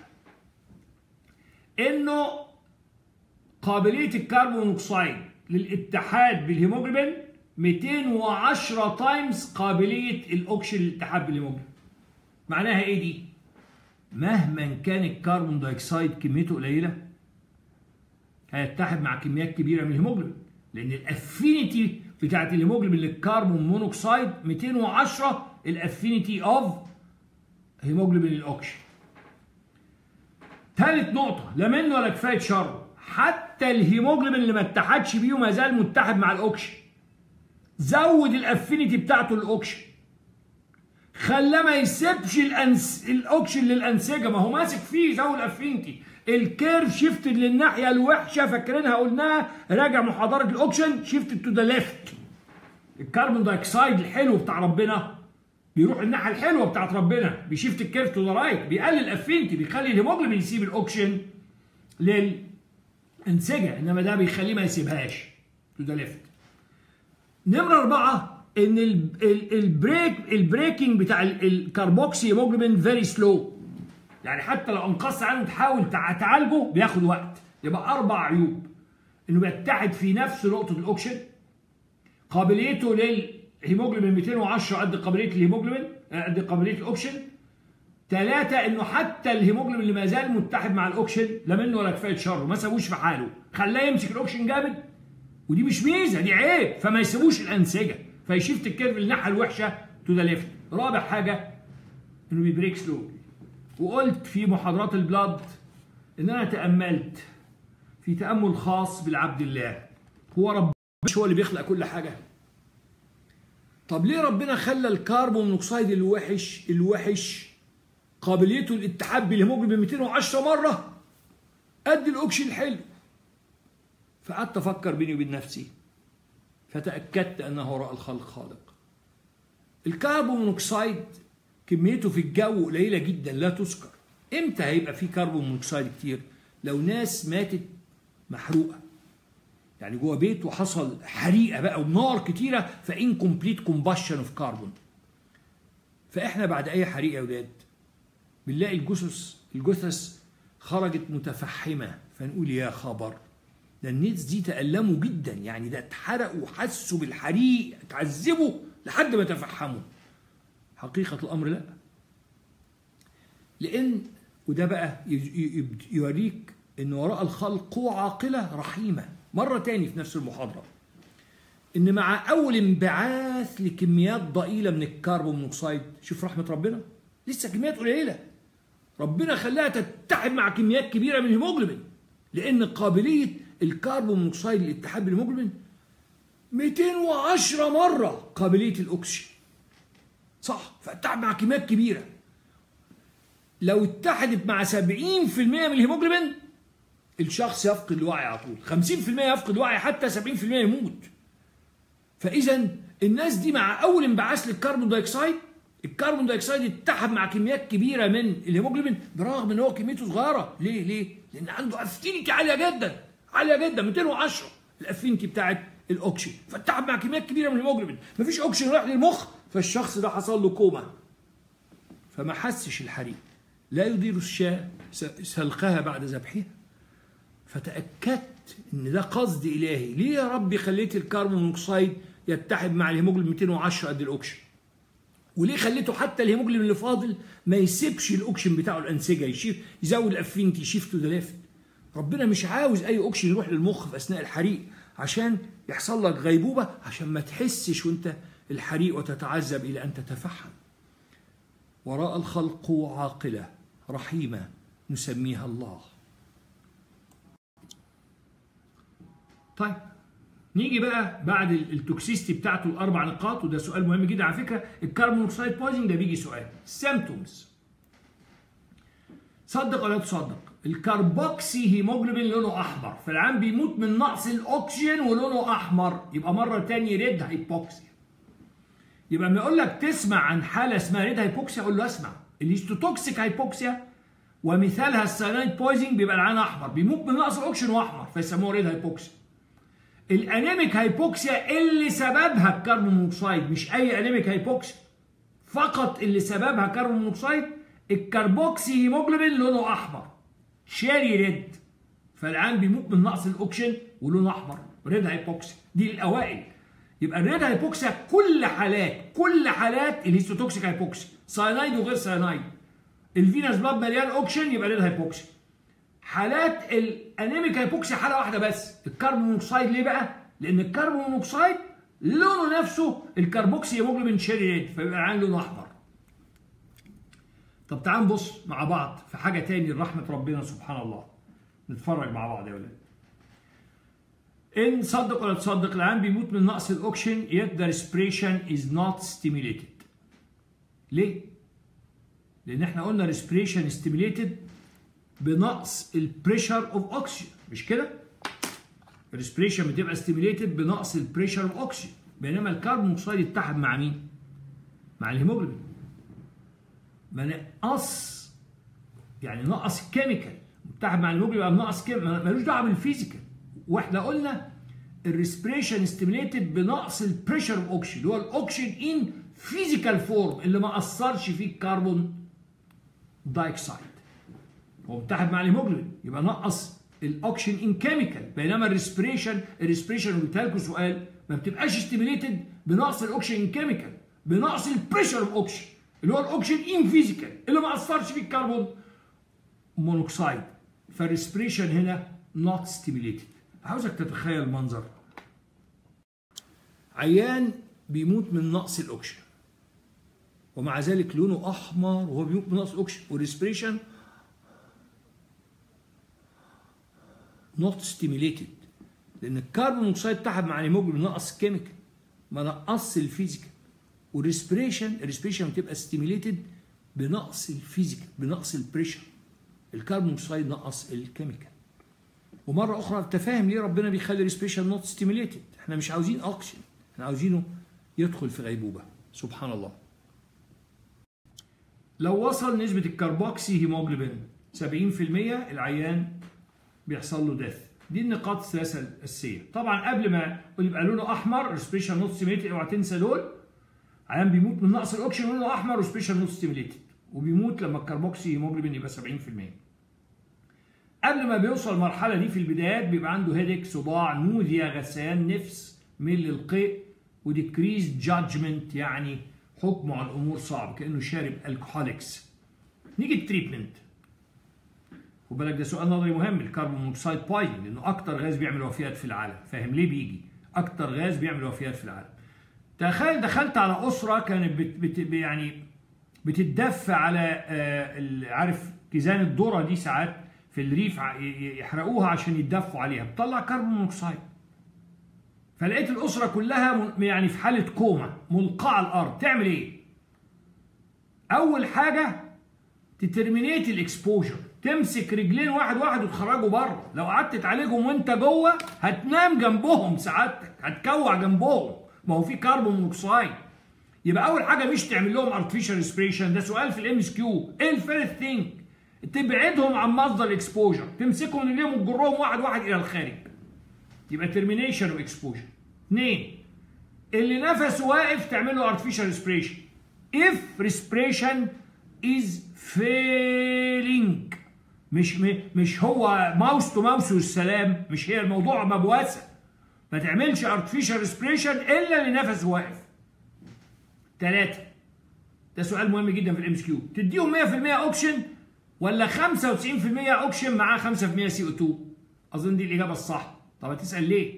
انه قابليه الكربون مونوكسيد للاتحاد بالهيموجلوبين مئتين وعشرة تايمز قابليه الاكسجين للاتحاد بالهيموجلوبين. معناها ايه دي؟ مهما كان الكربون دايوكسيد كميته قليله هيتحد مع كميات كبيره من الهيموجلوبين، لان الافينيتي بتاعت الهيموجلوبين للكربون مونوكسيد مئتين وعشرة الافينيتي اوف هيموجلوبين للاكسجين. ثالث نقطة، لا منه ولا كفاية شر، حتى الهيموجلوبين اللي ما اتحدش بيه وما زال متحد مع الاكسجين زود الافينيتي بتاعته للاكسجين، خلاه ما يسيبش الأنس... الاكسجين للانسجه، ما هو ماسك فيه، زود الافينيتي. الكيرف شيفتد للناحيه الوحشه، فاكرينها قلناها، راجع محاضره الاكسجين شيفتد تو ذا ليفت. الكربون دايوكسيد الحلو بتاع ربنا بيروح الناحيه الحلوه بتاعت ربنا، بيشيفت الكيرف تو ذا رايت، بيقلل الافينيتي، بيخلي الهيموجلوبين يسيب الاكسجين للانسجه، انما ده بيخليه ما يسيبهاش تو ذا ليفت. نمره اربعه ان البريك البريكنج بتاع الكربوكسي هيموجلوبين فيري سلو، يعني حتى لو انقص عنه تحاول تعالجه بياخد وقت. يبقى اربع عيوب: انه بيتحد في نفس نقطه الاكسجين، قابليته للهيموجلوبين مئتين وعشرة قد قابليه الهيموجلوبين قد قابليه الاكسجين. ثلاثه انه حتى الهيموجلوبين اللي ما زال متحد مع الاكسجين لا منه ولا كفايه شر، ما سابوش في حاله، خلاه يمسك الاكسجين جامد، ودي مش ميزه، دي عيب، فما يسيبوش الانسجه، فيشيفت الكيرف للناحيه الوحشه تو ذا ليفت. رابع حاجه انه بيبريك سلو. وقلت في محاضرات البلاد ان انا تاملت في تامل خاص بالعبد الله، هو ربنا مش هو اللي بيخلق كل حاجه؟ طب ليه ربنا خلى الكربون مونوكسيد الوحش الوحش قابليته للاتحاد بالهيموجلوبين مئتين وعشرة مره قد الاكسجين الحلو؟ فقعدت افكر بيني وبين نفسي، فتاكدت انه وراء الخلق خالق. الكربون مونوكسيد كميته في الجو قليله جدا لا تذكر. امتى هيبقى في كربون مونوكسيد كتير؟ لو ناس ماتت محروقه، يعني جوه بيت وحصل حريقه بقى ونار كتيره، فان كومبليت كومباشن اوف كربون. فاحنا بعد اي حريقه يا ولاد بنلاقي الجثث الجثث خرجت متفحمه، فنقول يا خبر، ده الناس دي تألموا جدا، يعني ده اتحرقوا وحسوا بالحريق، اتعذبوا لحد ما تفحموا. حقيقة الأمر لا، لأن وده بقى يوريك إن وراء الخلق قوة عاقلة رحيمة. مرة تاني في نفس المحاضرة، إن مع أول انبعاث لكميات ضئيلة من الكربون مونوكسيد، شوف رحمة ربنا، لسه كميات قليلة، ربنا خلاها تتحد مع كميات كبيرة من الهيموجلوبين، لأن قابلية الكربون مونوكسيد للاتحاد بالهيموجلوبين مئتين وعشرة مرة قابلية الأكسجين. صح؟ فاتحد مع كميات كبيرة. لو اتحدت مع سبعين بالمئة من الهيموجلوبين الشخص يفقد الوعي على طول، خمسين بالمئة يفقد الوعي، حتى سبعين بالمئة يموت. فإذا الناس دي مع أول انبعاث للكربون دايوكسيد، الكربون دايوكسيد اتحد مع كميات كبيرة من الهيموجلوبين برغم إن هو كميته صغيرة. ليه؟ ليه؟ لأن عنده أفينيتي عالية جدا، عالية جدا، مئتين وعشرة الأفينيتي بتاعت الأكسجين، فاتحد مع كميات كبيرة من الهيموجلوبين، مفيش أكسجين راح للمخ، فالشخص ده حصل له كوما، فما حسش الحريق. لا يدير الشاة سلقها بعد ذبحها. فتأكدت إن ده قصد إلهي. ليه يا ربي خليت الكربون مونوكسيد يتحد مع الهيموجلوبين مئتين وعشرة قد الأكسجين؟ وليه خليته حتى الهيموجلوبين اللي فاضل ما يسيبش الأكسجين بتاعه الأنسجة، يشيف يزود الأفينيتي، يشيف تو ذا ليفت؟ ربنا مش عاوز أي أكسجين يروح للمخ في أثناء الحريق عشان يحصل لك غيبوبة، عشان ما تحسش وأنت الحريق وتتعذب إلى أن تتفحم. وراء الخلق قوة عاقلة رحيمة نسميها الله. طيب نيجي بقى بعد التوكسيستي بتاعته الاربع نقاط، وده سؤال مهم جدا على فكره. الكربون مونوكسيد بويزنج ده بيجي سؤال سيمبتومز، صدق ولا تصدق؟ الكربوكسي هيموجلوبين لونه احمر، فالعام بيموت من نقص الاكسجين ولونه احمر، يبقى مره ثانيه ريد هايبوكسيا. يبقى لما يقول لك تسمع عن حاله اسمها ريد هايبوكسيا، اقول له اسمع. الهيستوتوكسيك هايبوكسيا ومثالها الساينايد بويزنج بيبقى العين احمر، بيموت من نقص الاكسجين واحمر، فيسموه ريد هايبوكسيا. الانيميك هايبوكسيا اللي سببها الكربون مونوكسيد، مش اي انيميك هايبوكسيا، فقط اللي سببها كربون مونوكسيد، الكربوكسي هيموجلوبين لونه احمر، شاري ريد، فالعين بيموت من نقص الاكسجين ولونه احمر، ريد هايبوكسيا. دي الاوائل. يبقى الريد هايبوكسيا كل حالات كل حالات الهيستوتوكسيك هايبوكسيا، ساينايد وغير ساينايد. الفينس بلاد مليان اوكسجين يبقى ريد هايبوكسيا. حالات الانيميك هايبوكسيا حاله واحده بس، الكربون مونوكسيد. ليه بقى؟ لان الكربون مونوكسيد لونه نفسه الكربوكسي هيموجلوبين شيري ريد، فيبقى العين لونه احمر. طب تعال نبص مع بعض في حاجه تاني لرحمه ربنا سبحان الله. نتفرج مع بعض يا ولاد. ان صدق ولا تصدق العين بيموت من نقص الاكسجين yet the respiration is not stimulated. ليه؟ لان احنا قلنا respiration stimulated بنقص البريشر اوف اوكسجين، مش كده؟ الريسبريشن بتبقى ستيميليتد بنقص البريشر اوف اوكسجين، بينما الكربون مونوكسيد يتحد مع مين؟ مع الهيموجلوبين. ما نقص يعني نقص الكيميكال، متحد مع الهيموجلوبين يبقى نقص كيميكال، ملوش دعوه بالفيزيكال. واحنا قلنا الريسبريشن ستيميليتد بنقص البريشر اوف اوكسجين اللي هو الاوكسجين ان فيزيكال فورم اللي ما اثرش فيه الكربون دايوكسيد. هو متحد مع الهيموجلوبين يبقى نقص الاوكسجين ان كيميكال، بينما الريسبريشن الريسبريشن قلتها لكم سؤال ما بتبقاش ستيميليتد بنقص الاوكسجين ان كيميكال، بنقص البريشر اوف اوكسجين اللي هو الاوكسجين ان فيزيكال اللي ما اثرش فيه الكربون مونوكسيد. فالريسبريشن هنا نوت ستيميليتد. عاوزك تتخيل منظر عيان بيموت من نقص الاكسجين ومع ذلك لونه احمر وهو بيموت من نقص الاكسجين، والريسبريشن نوت ستيميليتد لان الكربون مونوكسيد اتحد مع الهيموجلوبين نقص كيميكال ما نقصش الفيزيكال. والريسبريشن الريسبريشن بتبقى ستيميليتد بنقص الفيزيكال بنقص البريشر. الكربون مونوكسيد نقص الكيميكال. ومره اخرى انت فاهم ليه ربنا بيخلي الريسبريشن نوت ستيميليتد؟ احنا مش عاوزين اوكسجين، احنا عاوزينه يدخل في غيبوبه. سبحان الله. لو وصل نسبه الكربوكسي هيموجلوبين سبعين في المية العيان بيحصل له ديث. دي النقاط الثلاثه الاساسيه. طبعا قبل ما يبقى لونه احمر ريسبريشن نوت ستيميليتد، اوعى تنسى دول. عيان بيموت من نقص الاكسجين لونه احمر ريسبريشن نوت ستيميليتد، وبيموت لما الكربوكسي هيموجلوبين يبقى سبعين في المية. قبل ما بيوصل المرحله دي في البدايات بيبقى عنده هيديك، صداع، نوذيا، غثيان نفس، ميل للقيء، وديكريز جادجمنت يعني حكمه على الامور صعب كانه شارب الكحوليكس. نيجي التريتمنت. خد بالك ده سؤال نظري مهم. الكربون مونوكسيد بايزن لانه اكتر غاز بيعمل وفيات في العالم. فاهم ليه بيجي؟ اكتر غاز بيعمل وفيات في العالم. تخيل دخلت على اسره كانت بت بت يعني بتتدفى على آه عارف كيزان الذره دي ساعات في الريف يحرقوها عشان يتدفوا عليها، بتطلع كربون مونوكسيد. فلقيت الاسره كلها يعني في حاله كوما ملقاه على الارض. تعمل ايه؟ اول حاجه تترمينيت الاكسبوجر، تمسك رجلين واحد واحد وتخرجوا بره. لو قعدت تعالجهم وانت جوه هتنام جنبهم سعادتك، هتكوع جنبهم، ما هو في كربون مونوكسيد. يبقى اول حاجه مش تعمل لهم ارتفيشال ريسبريشن. ده سؤال في الام اس كيو. ايه الفيرست ثينج؟ تبعدهم عن مصدر الاكسبوجر، تمسكهم رجليهم وتجرهم واحد واحد الى الخارج. يبقى ترمينيشن واكسبوجر. اثنين، اللي نفسه واقف تعمل له ارتفيشال ريسبريشن. if respiration is failing، مش مش هو ماوس تو ماوس والسلام، مش هي الموضوع مبوسه. ما تعملش ارتفيشال ريسبريشن الا اللي نفسه واقف. ثلاثة، ده سؤال مهم جدا في الام اس كيو. تديهم مية في المية اوكسجين ولا خمسة وتسعين في المية اوكسجين معاه خمسة في المية سي او اتنين؟ اظن دي الاجابه الصح. طب هتسال ليه؟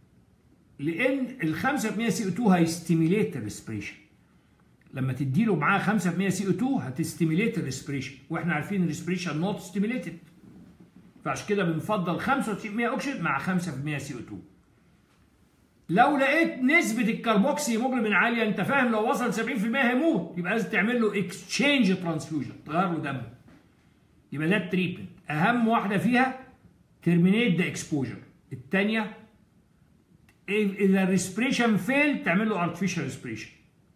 لان ال خمسة في المية سي او اتنين هيستيميليت الريسبريشن. لما تديله معاه خمسة في المية سي او اتنين هتستيميليت الريسبريشن، واحنا عارفين الريسبريشن نوت ستيميليتد. فعشان كده بنفضل خمسة وتسعين في المية اوكسجين مع خمسة في المية سي او اتنين. لو لقيت نسبة الكربوكسي هيموجلوبين عالية، انت فاهم لو وصل سبعين في المية هيموت، يبقى لازم تعمل له اكسشينج ترانسفيوجن، تغير له دمه. يبقى ده التريتمنت. اهم واحدة فيها ترمينيت ذا اكسبوجر. الثانية اذا الريسبريشن فيل تعمل له ارتفيشال ريسبريشن.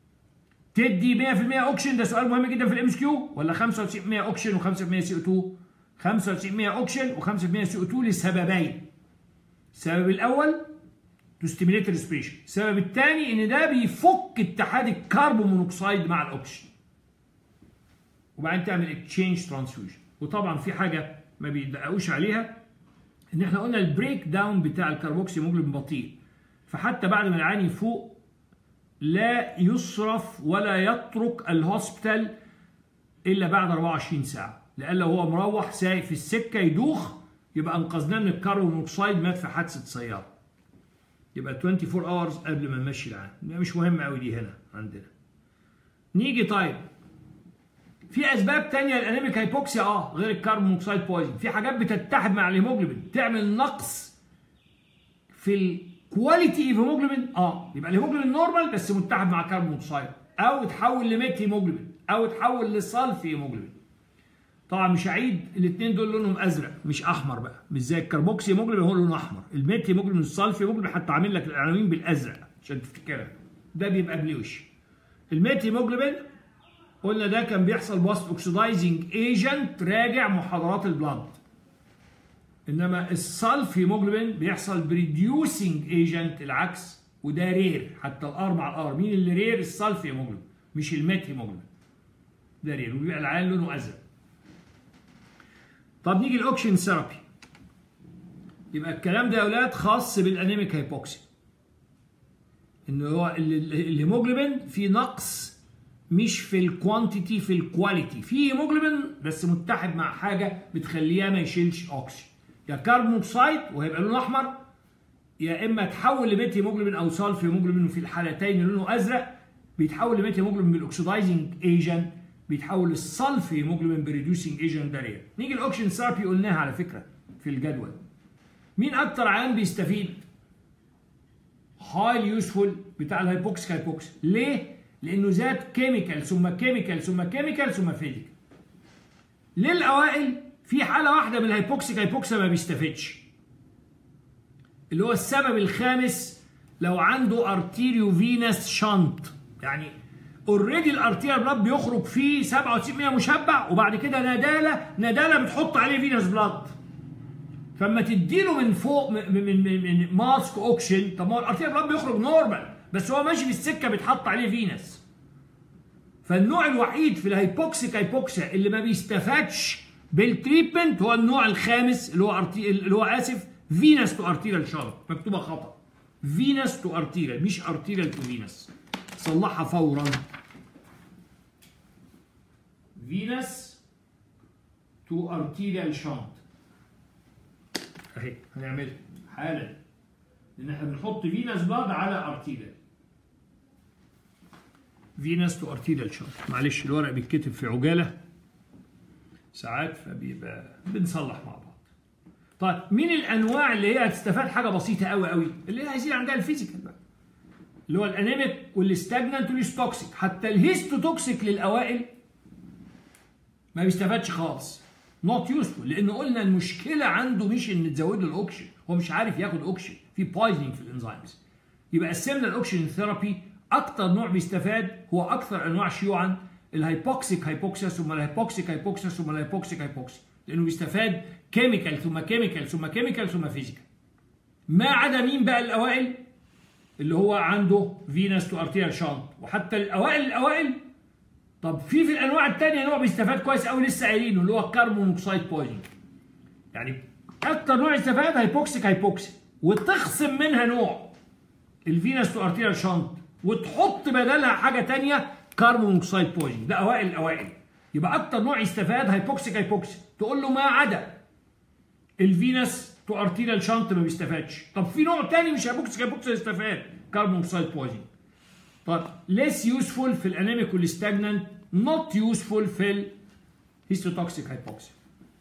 تدي مية في المية اوكسجين، ده سؤال مهم جدا في الام اس كيو، ولا خمسة وتسعين في المية اوكسجين و5% سي او اتنين؟ خمسة وتسعين في المية اوكسجين و5% سي او اتنين لسببين. السبب الاول تو ستيميليت ريسبريشن، السبب الثاني ان ده بيفك اتحاد الكربون مونوكسيد مع الاكسجين. وبعدين تعمل اكتشينج ترانسفيوجن. وطبعا في حاجه ما بيدققوش عليها، ان احنا قلنا البريك داون بتاع الكربوكسي هيموجلوبين بطيء، فحتى بعد ما العيان يفوق لا يصرف ولا يترك الهوسبيتال الا بعد أربعة وعشرين ساعه، لان لو هو مروح سايق في السكه يدوخ يبقى انقذناه من الكربون مونوكسيد، مات في حادثه سياره. يبقى أربعة وعشرين اورز قبل ما نمشي العام. مش مهم قوي دي هنا عندنا. نيجي طيب في اسباب تانية للانيميك هايبوكسيا اه غير الكربون مونوكسيد بويزن. في حاجات بتتحد مع الهيموجلوبين تعمل نقص في الكواليتي هيموجلوبين اه يبقى الهيموجلوبين نورمال بس متحد مع كربون مونوكسيد، او تحول لميت هيموجلوبين، او تحول لصلف هيموجلوبين. طبعا مش هعيد الاثنين دول لونهم ازرق مش احمر بقى، مش زي الكربوكسي هيموجلوبين هو لونه احمر، الميت هيموجلوبين والصلف هيموجلوبين حتى عامل لك العناوين بالازرق عشان تفتكرها. ده بيبقى بلوش. الميت هيموجلوبين قلنا ده كان بيحصل بوست اوكسيدايزنج ايجنت راجع محاضرات البلاد. انما الصلف هيموجلوبين بيحصل بريديوسنج ايجنت العكس، وده رير. حتى الار مع الار مين اللي رير؟ الصلف هيموجلوبين مش الميت هيموجلوبين. ده رير وبيبقى العيان لونه ازرق. طب نيجي الاوكسجين ثيرابي. يبقى الكلام ده يا اولاد خاص بالانيميك هايبوكسيا. ان هو الهيموجلوبين في نقص مش في الكوانتيتي، في الكواليتي. في هيموجلوبين بس متحد مع حاجه بتخليها ما يشيلش اوكسجين، يا كربون مونوكسيد وهيبقى لونه احمر، يا اما تحول لميت هيموجلوبين او صلف هيموجلوبين، وفي الحالتين لونه ازرق. بيتحول لميت هيموجلوبين بالاكسيدايزنج ايجنت، بيتحول للصلف هيموجلوبين بريديوسنج ايجنت. ده رير. نيجي الاوكسجين ثيرابي قلناها على فكره في الجدول. مين اكتر عيان بيستفيد؟ هاي يوسفول بتاع الهايبوكسيك هايبوكسيا. ليه؟ لانه زاد كيميكال ثم كيميكال ثم كيميكال ثم فيزيكال. للاوائل في حاله واحده من الهايبوكسيك هايبوكسيا ما بيستفيدش، اللي هو السبب الخامس. لو عنده ارتيريو فينس شنط، يعني اوريدي الارتيريال بلاد بيخرج فيه سبعة وتسعين بالمية مشبع، وبعد كده نداله نداله بتحط عليه فينس بلاد. فلما تديله من فوق من من من, من ماسك اوكسجين، طب ما هو الارتيريال بلاد بيخرج نورمال بس هو ماشي في السكه بيتحط عليه فينس. فالنوع الوحيد في الهايبوكسيك هايبوكسيا اللي ما بيستفادش بالتريتمنت هو النوع الخامس اللي هو أرتي... اللي هو اسف فينس تو ارتيريال شنط. مكتوبه خطا، فينس تو ارتيريال مش ارتيريال تو فينس. صلحها فورا. فينس تو ارتيريال شنط اهي هنعملها حالا، لان احنا بنحط فينس بلاد على ارتيريال. فينس تو ارتيريال شنط. معلش الورق بيتكتب في عجاله ساعات فبيبقى بنصلح مع بعض. طيب مين الانواع اللي هي هتستفاد حاجه بسيطه قوي قوي؟ اللي هي عايزين عندها الفيزيكال بقى، اللي هو الانيميك والاستاجنانت والهيستوكسيك. حتى الهيستوتوكسيك للاوائل ما بيستفادش خالص، نوت يوسفول، لان قلنا المشكله عنده مش ان تزود له الاوكسجين، هو مش عارف ياخد اوكسجين، في بايزنينج في الانزيمز. يبقى قسمنا الاوكسجين ثيرابي. اكتر نوع بيستفاد هو اكثر انواع شيوعا الهايبوكسيك هايبوكسيا ثم الهايبوكسيك هايبوكسيا ثم الهايبوكسيك هايبوكسيا، لانه بيستفاد كيميكال ثم كيميكال ثم كيميكال ثم فيزيكال. ما عدا مين بقى الاوائل؟ اللي هو عنده فينس تو ارتيريال شنط. وحتى الاوائل الاوائل طب في في الانواع الثانيه نوع بيستفاد كويس قوي لسه قايلينه، اللي هو الكربون مونوكسيد بويزن. يعني اكتر نوع يستفاد هايبوكسيك هايبوكسيا، وتخصم منها نوع الفينس تو ارتيريال شنط وتحط بدلها حاجه ثانيه كربون مونوكسيد بويزن. ده اوائل الاوائل. يبقى اكتر نوع يستفاد هايبوكسيك هايبوكسيا. تقول له ما عدا الفينس تو ارتيريال شنط ما بيستفادش. طب في نوع ثاني مش هايبوكسيك هايبوكسيا يستفاد، كربون مونوكسيد بويزن. طب less useful في الانيميك والستاجنانت، not useful في الهيستوتوكسيك هايبوكسيا.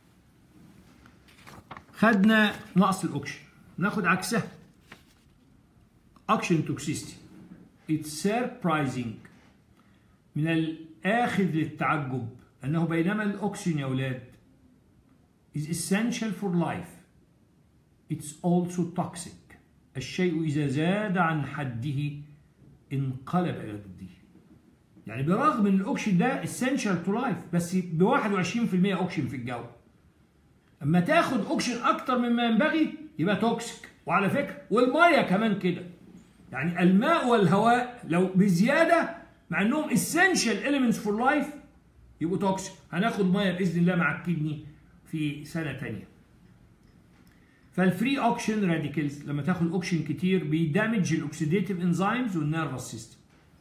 خدنا نقص الاوكسجين، ناخد عكسها اوكسجين توكسيستي. It's surprising، من الآخذ للتعجب أنه بينما الأكسجين يا أولاد is essential for life it's also toxic. الشيء إذا زاد عن حده انقلب إلى ضده. يعني برغم أن الأكسجين ده essential to life بس ب واحد وعشرين بالمية أكسجين في الجو، أما تاخد أكسجين أكتر مما ينبغي يبقى توكسيك. وعلى فكرة والمية كمان كده، يعني الماء والهواء لو بزيادة مع انهم essential elements for life يبقوا توكسيك. هناخد ميه باذن الله مع الكدني في سنه ثانيه. فالفري اوكسجين راديكلز لما تاخد اوكسجين كتير بيدامج الاكسيديتيف انزيمز والنيرفس سيستم.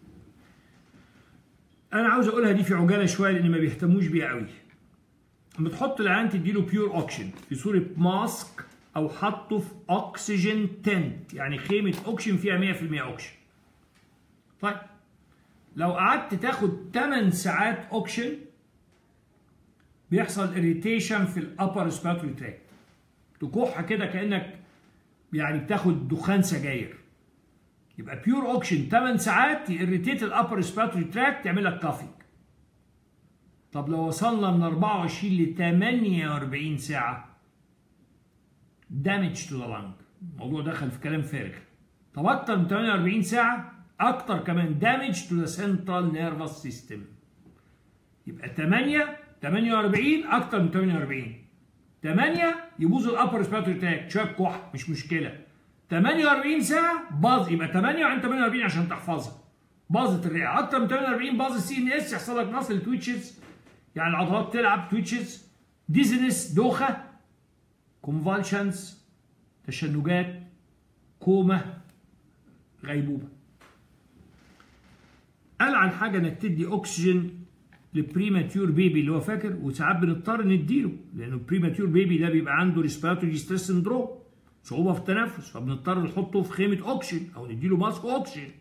انا عاوز اقولها دي في عجاله شويه لان ما بيهتموش بيها قوي. لما تحط العيان تديله بيور اوكسجين في صوره ماسك او حطه في اكسجين تنت، يعني خيمه اكسجين فيها مية في المية اكسجين. طيب لو قعدت تاخد تمن ساعات اكسجين بيحصل اريتيشن في الابر ريسبيراتوري تراكت، تكح كده كانك يعني بتاخد دخان سجاير. يبقى بيور اوكسجين تمن ساعات يريتيت الابر ريسبيراتوري تراكت، يعمل لك كافينج. طب لو وصلنا من أربعة وعشرين ل تمنية وأربعين ساعه دامج تو ذا لانج، الموضوع دخل في كلام فارغ. طب اكتر من تمنية وأربعين ساعه اكتر كمان دامج تو ذا سنترال نيرفس سيستم. يبقى تمانية تمنية وأربعين اكتر من تمنية وأربعين، تمانية يبوظ الابر ريسبيراتوري تراكت، شويه كح مش مشكله. تمنية وأربعين ساعه باظ، يبقى تمانية عن تمنية وأربعين عشان تحفظها، باظت الرئه. اكتر من تمنية وأربعين باظ السي ان اس، يحصل لك نصل تويتشز، يعني العضلات تلعب تويتشز، ديزنس دوخه، كونفالشنز تشنجات، كوما، غيبوبه. قال عن حاجه انك تدي اكسجين للبريماتيور بيبي اللي هو فاكر، وساعات بنضطر نديله لانه البريماتيور بيبي ده بيبقى عنده ريسبيراتوري ستريس سندروم، صعوبه في التنفس، فبنضطر نحطه في خيمه اكسجين او نديله ماسك اكسجين.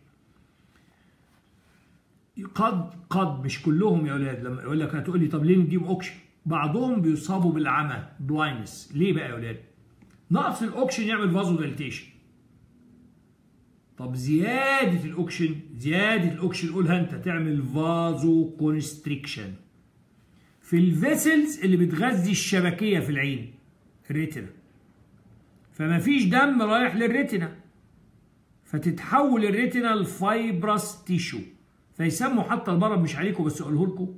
قد قد مش كلهم يا اولاد، لما يقول لك هتقول لي طب ليه نديهم اكسجين؟ بعضهم بيصابوا بالعمى بلايندنس. ليه بقى يا اولاد؟ نقص الاكسجين يعمل فازو دايليتيشن. طب زياده الاكسجين، زياده الاكسجين قولها انت، تعمل فازو كونستريكشن في الفيسلز اللي بتغذي الشبكيه في العين، الريتنا. فما فيش دم رايح للريتنا، فتتحول الريتنا لفايبرس تيشو، فيسموا حتى المرض مش عليكم بس اقوله لكم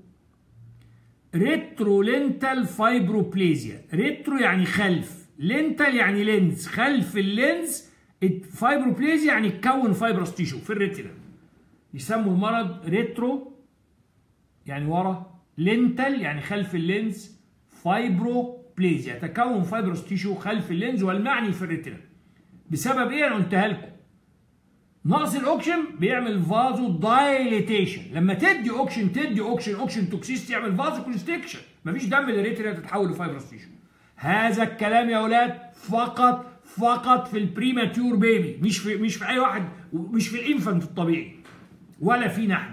ريترولينتال فايبروبليزيا. ريترو يعني خلف، لينتال يعني لينز، خلف اللينز. فايبروبليزيا يعني تكون فايبرس تيشو في الريتنا، يسموا المرض ريترو يعني ورا، لينتال يعني خلف اللينز، فايبروبليزيا تكون فايبرس تيشو خلف اللينز والمعني في الريتنا. بسبب ايه؟ انا قلتها لكم، نقص الاكسجين بيعمل فازو دايليتيشن. لما تدي اوكسجين تدي اوكسجين اوكسجين توكسيستي يعمل فازو كونستريكشن، مفيش دم للريتنا تتحول لفايبرس تيشو. هذا الكلام يا اولاد فقط فقط في البريماتيور بيبي، مش في مش في اي واحد، مش في الانفانت الطبيعي ولا فينا احنا.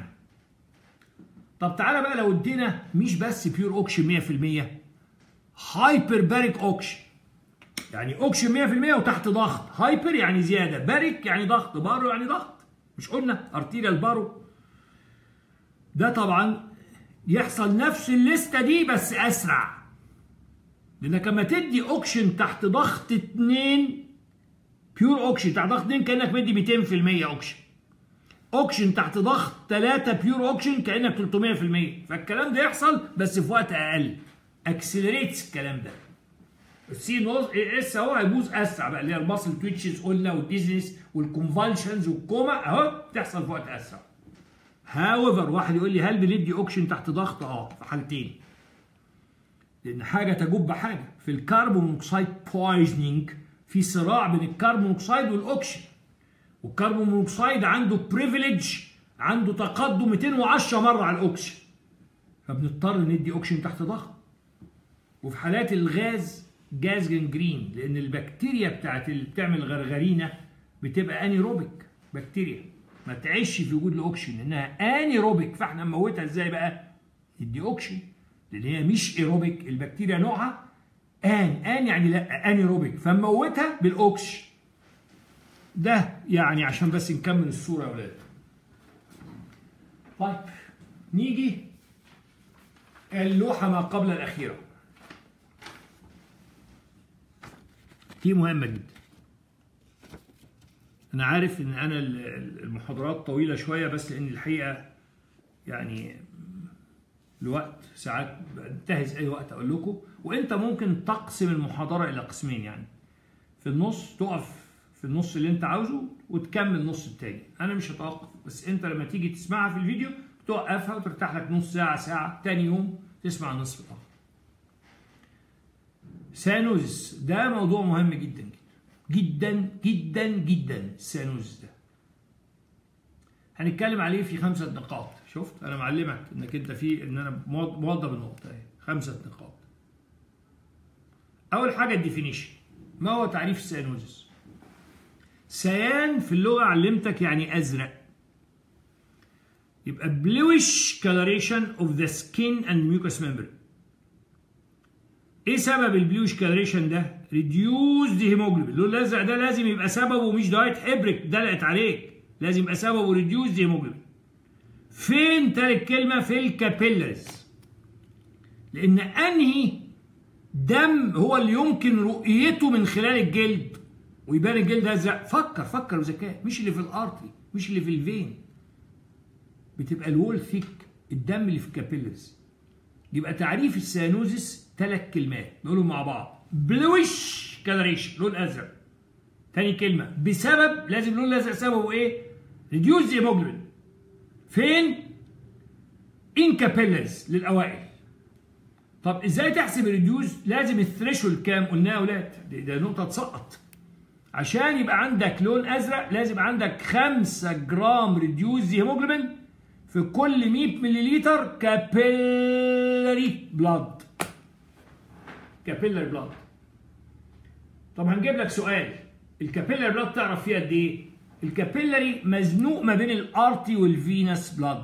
طب تعالى بقى لو ادينا مش بس بيور اوكسجين مية في المية، هايبر باريك اوكسجين، يعني اوكسجين مية في المية وتحت ضغط. هايبر يعني زياده، باريك يعني ضغط، بارو يعني ضغط، مش قلنا ارتيريال بارو؟ ده طبعا يحصل نفس الليسته دي بس اسرع، لانك لما تدي اوكسجين تحت ضغط اتنين، بيور اوكسجين تحت ضغط اتنين كانك مدي ميتين في المية اوكسجين. اوكسجين تحت ضغط تلاتة بيور اوكسجين كانك تلتمية في المية. فالكلام ده يحصل بس في وقت اقل، اكسلريتس الكلام ده. السي نوز اس اهو هيبوظ اسرع بقى، اللي هي الماسل تويتشز قلنا، والديزنس والكونفالشنز والكوما اهو بتحصل في وقت اسرع. هاويفر واحد يقول لي هل بندي اوكسجين تحت ضغط؟ اه في حالتين، لان حاجه تجب حاجه. في الكربون مونوكسيد بويزنينج في صراع بين الكربون مونوكسيد والاكسجين، والكربون مونوكسيد عنده بريفليج، عنده تقدم ميتين وعشرة مره على الاكسجين، فبنضطر ندي اوكسجين تحت ضغط. وفي حالات الغاز جاز جنجرين، لان البكتيريا بتاعت اللي بتعمل غرغرينه بتبقى انيروبيك بكتيريا، ما تعيش في وجود الاكسجين لانها انيروبيك، فاحنا نموتها ازاي بقى؟ ندي اوكسجين، لان هي مش ايروبيك، البكتيريا نوعها ان ان يعني لا انيروبيك، فنموتها بالاكسجين. ده يعني عشان بس نكمل الصوره يا ولاد. طيب نيجي اللوحه ما قبل الاخيره، دي مهمه جدا. انا عارف ان انا المحاضرات طويله شويه، بس لان الحقيقه يعني الوقت ساعات بنتهز اي وقت اقول لكم، وانت ممكن تقسم المحاضره الى قسمين، يعني في النص تقف في النص اللي انت عاوزه وتكمل النص التاني. انا مش هتوقف، بس انت لما تيجي تسمعها في الفيديو توقفها وترتاح لك نص ساعه ساعه، تاني يوم تسمع النصف الاخر. سانوزس ده موضوع مهم جدا جدا جدا جدا. السانوزس ده هنتكلم عليه في خمسه نقاط. شفت انا معلمك انك انت في ان انا موضب النقطه اهي، خمسه نقاط. اول حاجه الديفينيشن، ما هو تعريف السيانوزس؟ سيان في اللغة علمتك يعني أزرق، يبقى bluish coloration of the skin and mucous membrane. ايه سبب البلوش كالريشن ده؟ reduced hemoglobin. اللون الازرق ده لازم يبقى سببه مش دايت حبرك دلقت عليك، لازم يبقى سببه reduced hemoglobin. فين تالت كلمة؟ في الكابيلاريز. لأن أنهي دم هو اللي يمكن رؤيته من خلال الجلد ويبان الجلد ازرق؟ فكر فكر بذكاء، مش اللي في الارتري، مش اللي في الفين، بتبقى الوول ثيك، الدم اللي في الكابيلاريز. يبقى تعريف السيانوزس ثلاث كلمات نقولهم مع بعض: بلوش كالريشن لون ازرق. تاني كلمة بسبب، لازم اللون الازرق سببه ايه؟ ريديوز هيموجلوبين. فين؟ ان كابيلاريز للاوائل. طب ازاي تحسب الريديوز؟ لازم الثريشولد كام؟ قلناها يا ولاد، ده نقطة تسقط. عشان يبقى عندك لون ازرق لازم عندك خمسة جرام ريديوز هيموجلوبين في كل مية ملليلتر كابيلاري بلاد. كابيلاري بلاد. طب هنجيب لك سؤال، الكابيلاري بلاد تعرف فيها قد ايه؟ الكابيلاري مزنوق ما بين الارتي والفينس بلاد،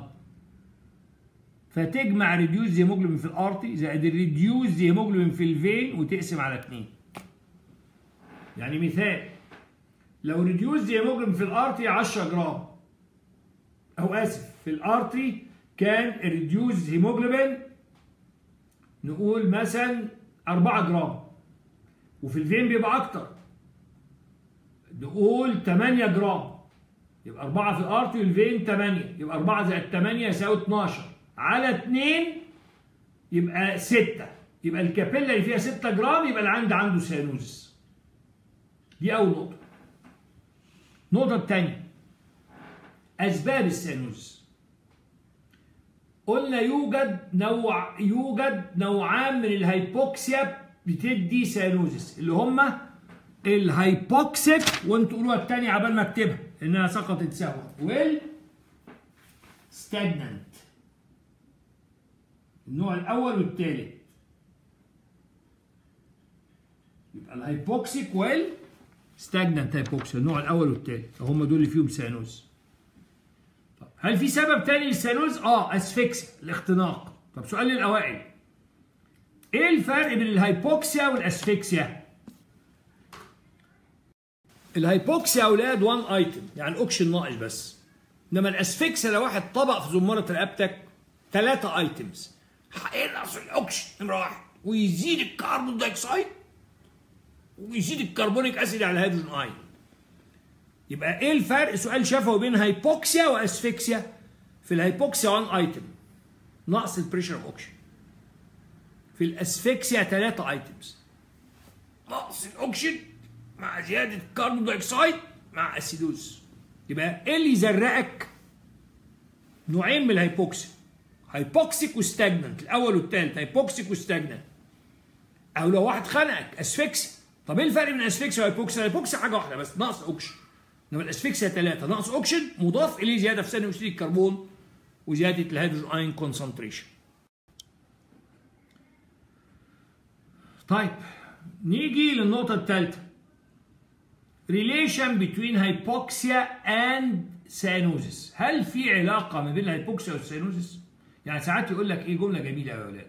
فتجمع ريديوز هيموجلوبين في الارتي زائد الريديوز هيموجلوبين في الفين وتقسم على اتنين. يعني مثال، لو ريديوز هيموجلوبين في الارتي عشرة جرام، او اسف في الارتي كان الريديوز هيموجلوبين نقول مثلا أربعة جرام، وفي الفين بيبقى اكتر نقول تمانية جرام، يبقى أربعة في الارتي والفين تمانية، يبقى أربعة زائد تمانية يساوي اتناشر على اتنين يبقى ستة، يبقى الكابيلاري فيها ستة جرام، يبقى اللي عندي عنده سيانوزس. دي أول نقطة. النقطة الثانية أسباب السيانوزس. قلنا يوجد نوع يوجد نوعان من الهايبوكسيا بتدي سيانوزس، اللي هما الهايبوكسيك، وانتوا قولوها الثانية عبال ما اكتبها انها سقطت سوا، وال ستاجنانت. النوع الأول والثالث يبقى الهايبوكسيك وال ستاجنانت هايبوكسيا، النوع الأول والثالث هم دول اللي فيهم سيانوز. طب هل في سبب تاني للسيانوز؟ اه اسفكسيا، الاختناق. طب سؤال للأوائل، ايه الفرق بين الهايبوكسيا والاسفكسيا؟ الهايبوكسيا يا اولاد وان ايتم، يعني الاكسجين ناقص بس، انما الاسفكسيا لو واحد طبق في زمارة رقبتك ثلاثة ايتمز، هينقص الاكسجين نمرة واحد، ويزيد الكربون دايوكسيد، ويزيد الكربونيك اسيد على الهيدروجين ايون. يبقى ايه الفرق؟ سؤال شفوي بين هايبوكسيا واسفكسيا. في الهايبوكسيا وان ايتم نقص البريشر اوف اوكسجين، في الاسفكسيا ثلاثة ايتمز، نقص الاكسجين مع زياده الكربون دايوكسيد مع اسيدوز. يبقى ايه اللي يزرقك؟ نوعين من الهايبوكسيا، هايبوكسيك وستاجنانت، الاول والثالث هايبوكسيك وستاجنانت. او لو واحد خنقك اسفكسيا. طب ايه الفرق بين اسفكسيا وهايبوكسيا؟ الهايبوكسيا حاجه واحده بس، نقص اوكسجين، انما الاسفكسيا ثلاثه، نقص اوكسجين مضاف اليه زياده في ثاني اكسيد الكربون وزياده الهيدروجين ايون كونسنتريشن. طيب نيجي للنقطه الثالثه، relation between hypoxia and cyanosis. هل في علاقه ما بين الهايبوكسيا والسيانوزس؟ يعني ساعات يقول لك ايه جمله جميله يا اولاد،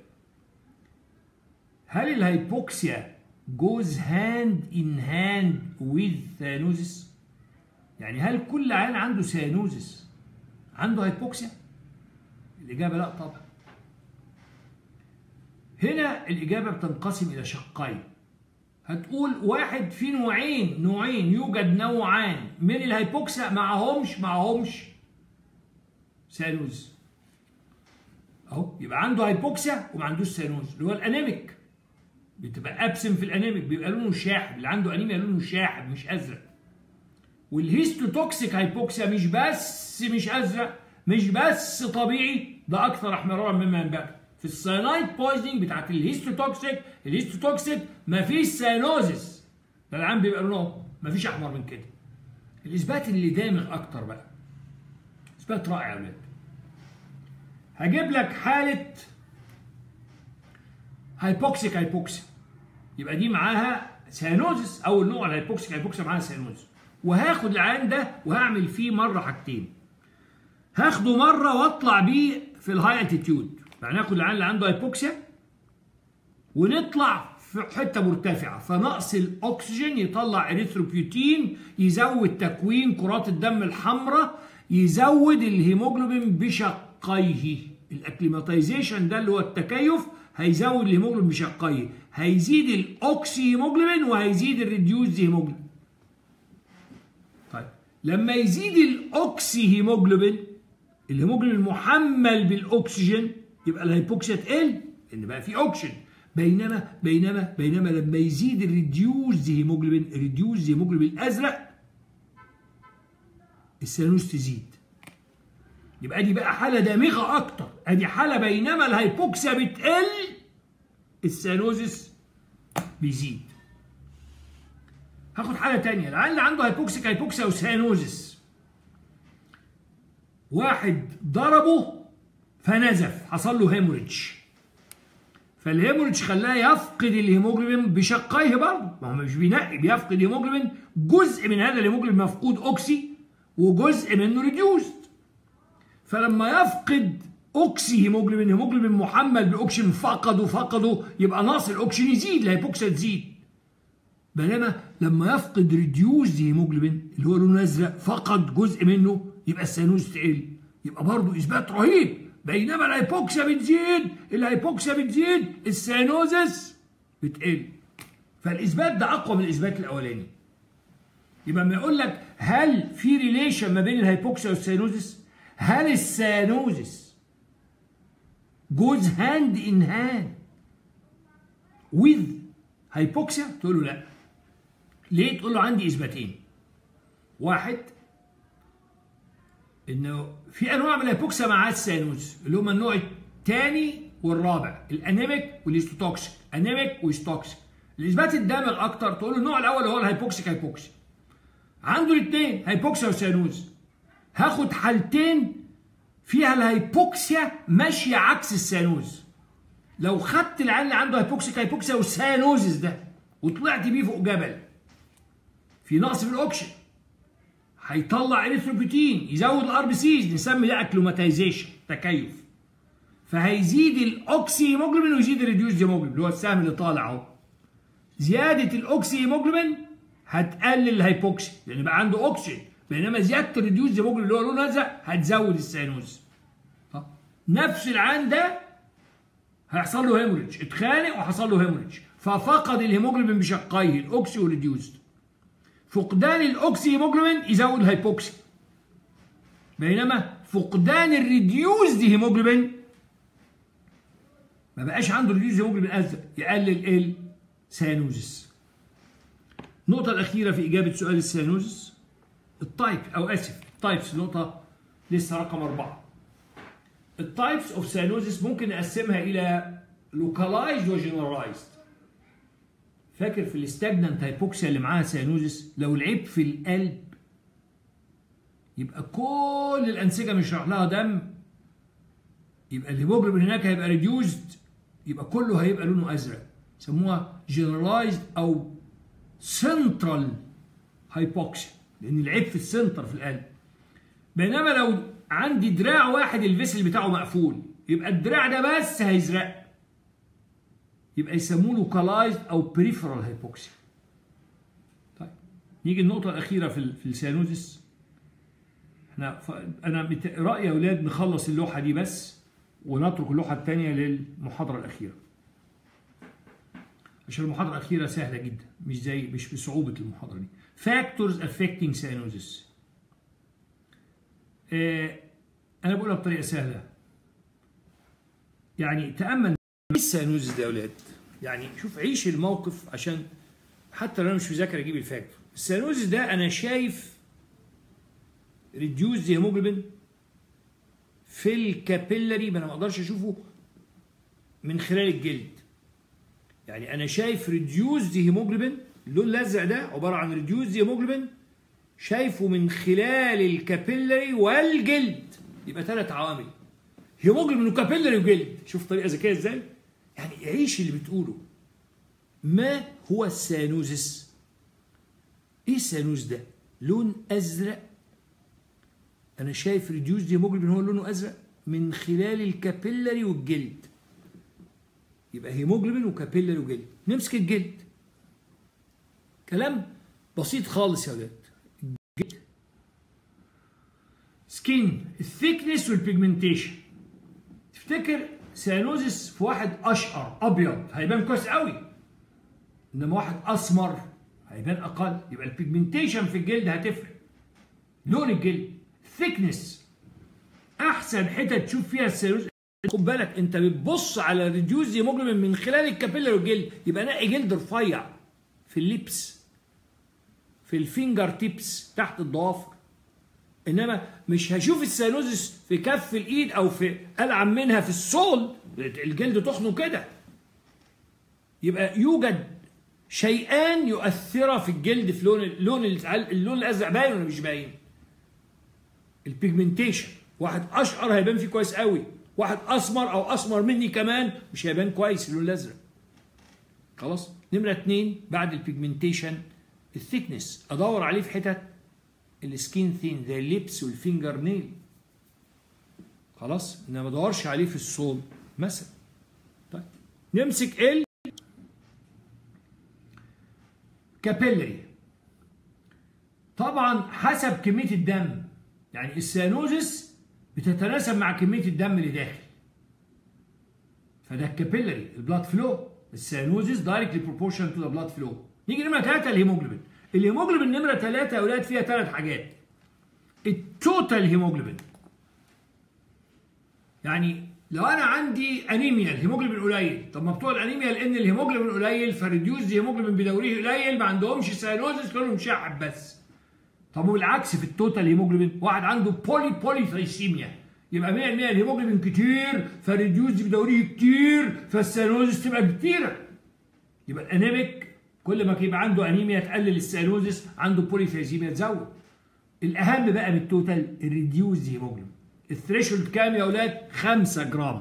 هل الهايبوكسيا goes hand in hand with cyanosis؟ يعني هل كل عيان عنده سيانوزس عنده هايبوكسيا؟ الإجابة لا طبعا. هنا الإجابة بتنقسم إلى شقين. هتقول واحد في نوعين نوعين يوجد نوعان من الهايبوكسيا معهمش معهمش سيانوز. أهو يبقى عنده هايبوكسيا وما عندوش سيانوز، اللي هو الأنيميك. بتبقى ابسم في الانيميك، بيبقى لونه شاحب، اللي عنده انيميا لونه شاحب مش ازرق. والهيستوتوكسيك هايبوكسيا مش بس مش ازرق، مش بس طبيعي، ده اكثر احمرارا مما ينبغي. في الساينايد بويزنينج بتاعت الهيستوتوكسيك، الهيستوتوكسيك مفيش سيانوزس، ده العام بيبقى لونه مفيش احمر من كده. الاثبات اللي دامغ اكتر بقى، اثبات رائع يا ولاد. هجيب لك حاله هايبوكسيك هايبوكسيا، يبقى دي معاها سيانوزس اول نوع الهيبوكسيك هيبوكسيا معاها سيانوزس. وهاخد العيان ده وهعمل فيه مره حاجتين. هاخده مره واطلع بيه في الهاي اتيتيود، يعني هاخد العيان اللي عنده هيبوكسيا ونطلع في حته مرتفعه، فنقص الاكسجين يطلع اريثروبيوتين يزود تكوين كرات الدم الحمراء، يزود الهيموجلوبين بشقيه. الاكليماتيزيشن ده اللي هو التكيف هيزود الهيموجلوبين بشقيه، هيزيد الاوكسي هيموجلوبين وهيزيد الريديوز هيموجلوبين. طيب لما يزيد الاوكسي هيموجلوبين، الهيموجلوبين المحمل بالاكسجين، يبقى الهيبوكسيا تقل لان بقى في اوكسجين. بينما بينما بينما لما يزيد الريديوز هيموجلوبين، الريديوز هيموجلوبين الازرق، السيانوز تزيد. يبقى دي بقى حاله دامغه اكتر، ادي حاله بينما الهيبوكسيا بتقل السيانوزس بيزيد. هاخد حاله ثانيه، العيان اللي عنده هيبوكسيك هيبوكسيا وسيانوزس، واحد ضربه فنزف، حصل له هيموريدج، فالهيموريدج خلاه يفقد الهيموجلوبين بشقيه برضه، ما هو مش بينقي، بيفقد هيموجلوبين، جزء من هذا الهيموجلوبين مفقود اوكسي وجزء منه ريديوزد. فلما يفقد اوكسي هيموجلوبين، هيموجلوبين محمل باوكسجين فقده فقده يبقى ناقص الاوكسجين يزيد، الهيبوكسيا تزيد. بينما لما يفقد ريديوزد هيموجلوبين اللي هو لونه ازرق، فقد جزء منه، يبقى السيانوز تقل. يبقى برضه اثبات رهيب، بينما الهيبوكسيا بتزيد، الهيبوكسيا بتزيد، السيانوزس بتقل. فالاثبات ده اقوى من الاثبات الاولاني. يبقى لما يقول لك هل في ريليشن ما بين الهيبوكسيا والسيانوزس؟ هل السيانوزس جوز هاند ان هاند with هيبوكسيا؟ تقول له لا. ليه؟ تقول له عندي اثباتين. واحد، انه في انواع من الهيبوكسيا مع السيانوز اللي هم النوع الثاني والرابع، الانيميك والهيستوتوكسيك، انيميك وهيستوتوكسيك. الاثبات الدامغ اكتر تقول له النوع الاول هو الهيبوكسيك هيبوكسيا. عنده الاثنين هيبوكسيا وسيانوز. هاخد حالتين فيها الهيبوكسيا ماشيه عكس السيانوز. لو خدت العيان اللي عنده هيبوكسيك هيبوكسيا والسيانوزس ده وطلعت بيه فوق جبل في نقص في الاكسجين، هيطلع اريثروبيوتين يزود الار بي سيز، نسمي ده اكليماتيزيشن، تكيف. فهيزيد الاوكسي هيموجلوبين ويزيد الريديوز هيموجلوبين اللي هو السهم اللي طالع اهو. زياده الاوكسي هيموجلوبين هتقلل الهيبوكسي لان بقى عنده اوكسجين، بينما زياده الريديوز هيموجلوبين اللي هو لونه ازرق هتزود السيانوز. نفس العيان ده هيحصل له هيموريدج، اتخانق وحصل له هيموريدج، ففقد الهيموجلوبين بشقيه الاوكسي والريديوز. فقدان الاوكسي هيموجلوبين يزود الهيبوكسي، بينما فقدان الريديوز دي هيموجلوبين ما بقاش عنده ريديوز هيموجلوبين ازرق، يقلل السيانوزس. النقطة الأخيرة في إجابة سؤال السيانوزس التايب، أو آسف التايبس، نقطة لسه رقم أربعة. التايبس أوف سيانوزس ممكن نقسمها إلى لوكالايزد وجنرالايزد. فاكر في الاستاجنانت هايبوكسيا اللي معاها سيانوزس، لو العيب في القلب يبقى كل الانسجه مش راح لها دم، يبقى الهيموجلوبين هناك هيبقى ريديوزد، يبقى كله هيبقى لونه ازرق، يسموها جنرالايزد او سنترال هايبوكسيا لان العيب في السنتر في القلب. بينما لو عندي دراع واحد الفيسل بتاعه مقفول، يبقى الدراع ده بس هيزرق، يبقى يسموه لوكالايزد او بريفرال هايبوكسيا. طيب نيجي النقطة الأخيرة في في السيانوزس. احنا أنا رأيي يا أولاد نخلص اللوحة دي بس ونترك اللوحة الثانية للمحاضرة الأخيرة. عشان المحاضرة الأخيرة سهلة جدا، مش زي مش بصعوبة المحاضرة دي. Factors affecting cyanosis. آه أنا بقولها بطريقة سهلة. يعني تأمل ايه السيانوزس ده يا اولاد؟ يعني شوف عيش الموقف عشان حتى لو انا مش مذاكر اجيب الفاكتور. السيانوزس ده انا شايف ريديوز هيموجلوبين في الكابيلاري، ما انا ما اقدرش اشوفه من خلال الجلد. يعني انا شايف ريديوز هيموجلوبين، اللون الازرق ده عباره عن ريديوز هيموجلوبين، شايفه من خلال الكابيلاري والجلد. يبقى ثلاث عوامل، هيموجلوبين وكابيلاري وجلد. شوف طريقه ذكيه ازاي؟ يعني عيش اللي بتقوله، ما هو السيانوزس؟ ايه السيانوز ده؟ لون ازرق. انا شايف ريديوز هيموجلوبين هو لونه ازرق من خلال الكابيلاري والجلد. يبقى هيموجلوبين وكابيلاري وجلد. نمسك الجلد. كلام بسيط خالص يا ولاد. الجلد سكين، الثيكنس والبيجمنتيشن. تفتكر سيانوزس في واحد اشقر ابيض هيبان كويس قوي، انما واحد اسمر هيبان اقل. يبقى البيجمنتيشن في الجلد هتفرق. لون الجلد، ثيكنس، احسن حتت تشوف فيها السيانوزس. خد بالك انت بتبص على ريديوز هيموجلوبين من خلال الكابيلر والجلد، يبقى نقي جلد رفيع في الليبس، في الفينجر تيبس تحت الضوافر. انما مش هشوف السيانوزس في كف الايد او في العب منها في السول، الجلد تخنه كده. يبقى يوجد شيئان يؤثرا في الجلد في لون اللون اللون الازرق. باين ولا مش باين؟ البيجمنتيشن، واحد اشقر هيبان فيه كويس قوي، واحد اسمر او اسمر مني كمان مش هيبان كويس اللون الازرق. خلاص. نمره اتنين بعد البيجمنتيشن الثيكنس، ادور عليه في حتت السكين ثين زي الليبس والفينجر نيل. خلاص. انا ما بدورش عليه في الصول مثلا. طيب نمسك ال كابيلري. طبعا حسب كميه الدم، يعني السيانوزس بتتناسب مع كميه الدم اللي داخل، فده الكابيلري البلاد فلو. السيانوزس دايركتلي بروبورشن تو ذا بلاد فلو. نيجي نمره ثلاثه الهيموجلوبين. الهيموجلوبين نمره ثلاثه يا اولاد فيها ثلاث حاجات. التوتال هيموجلوبين، يعني لو انا عندي انيميا الهيموجلوبين قليل، طب ما بتوع الانيميا لان الهيموجلوبين قليل فريديوز هيموجلوبين بدوريه قليل، ما عندهمش سيانوزس، كانوا مشعب بس. طب والعكس في التوتال هيموجلوبين، واحد عنده بولي بولي ثايسيميا، يبقى مية بالمية الهيموجلوبين كتير فريديوز بدوريه كتير فالسيانوزس تبقى كتيره. يبقى الانيميك كل ما يبقى عنده انيميا تقلل السيانوزس، عنده بولي ثايسيميا تزود. الاهم بقى من التوتال الريديوز هيموجلوبين. الثريشولد كام يا اولاد؟ خمسة جرام.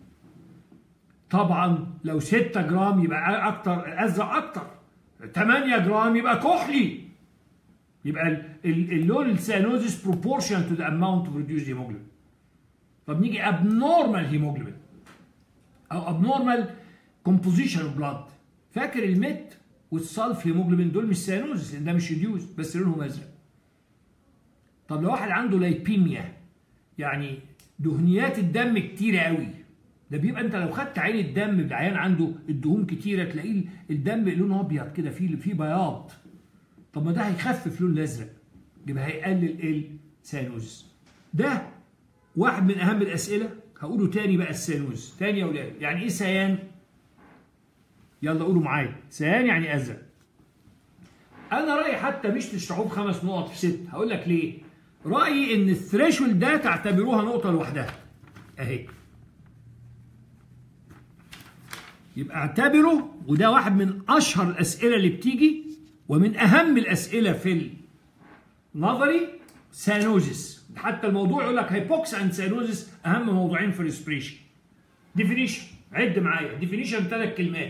طبعا لو ستة جرام يبقى اكتر ازرق اكتر، ثمانية جرام يبقى كحلي. يبقى اللون السيانوزس بروبورشن تو ذا اماونت اوف ريديوز هيموجلوبين. طب نيجي ابنورمال هيموجلوبين او ابنورمال كومبوزيشن اوف بلاد. فاكر الميت والسلف هيموجلوبين دول مش سيانوزس لان ده مش ريديوز بس لونهم ازرق. طب لو واحد عنده لايبيميا، يعني دهنيات الدم كتيره قوي، ده بيبقى انت لو خدت عين الدم بالعيان عنده الدهون كتيره تلاقيه الدم لونه ابيض كده، فيه فيه بياض. طب ما ده هيخفف لون الازرق، يبقى هيقلل السيانوزس. ده واحد من اهم الاسئله. هقوله تاني بقى السيانوز تاني يا اولاد. يعني ايه سيان؟ يلا قولوا معايا. سيان يعني ازرق. انا رايي حتى مش تشرحوه بخمس نقط في ست. هقول لك ليه. رايي ان الثريشولد ده تعتبروها نقطه لوحدها اهي. يبقى اعتبروا، وده واحد من اشهر الاسئله اللي بتيجي ومن اهم الاسئله في النظري، سيانوزس. حتى الموضوع يقول لك هايبوكسيا اند سيانوزس اهم موضوعين في الريسبريشن. ديفينيشن، عد معايا. ديفينيشن ثلاث كلمات.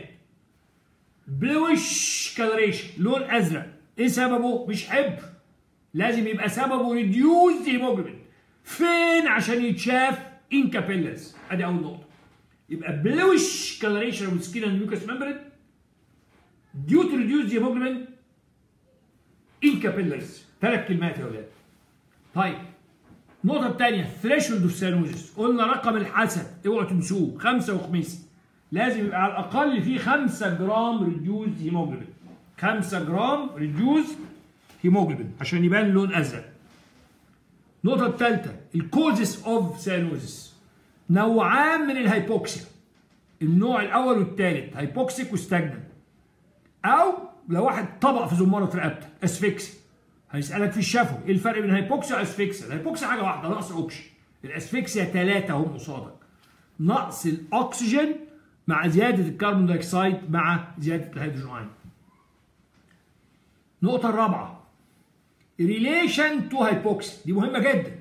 بلوش كالريشن، لون ازرق. ايه سببه؟ مش حبر، لازم يبقى سببه ريديوز هيموجلوبين. فين عشان يتشاف؟ ان كابيلرز. ادي اول نقطه. يبقى بلوش كالريشن اوف سكين اند ميوكس ممبرين ديو تو ريديوز هيموجلوبين ان كابيلرز. ثلاث كلمات يا ولاد. طيب النقطة الثانية ثريشولد اوف سيانوزس. قلنا رقم الحسن اوعوا تنسوه، خمسة وخميسة. لازم يبقى على الأقل فيه خمسة جرام ريديوز هيموجلوبين. خمسة جرام ريديوز هيموجلوبين عشان يبان لون أزرق. النقطة الثالثة الكوزس اوف سيانوزس. نوعان من الهايبوكسيا. النوع الأول والثالث هايبوكسيك وستاجنن. أو لو واحد طبق في زمارة في رقبته اسفكسي. هيسألك في الشفوي ايه الفرق بين هايبوكسيا واسفكسيا؟ الهايبوكسيا حاجة واحدة، نقص أكسجين. الاسفكسيا ثلاثة هم قصادك. نقص الأكسجين مع زيادة الكربون دايوكسيد مع زيادة الهيدروجين أيون. النقطة الرابعة ريليشن تو هايبوكسيا، دي مهمة جدا.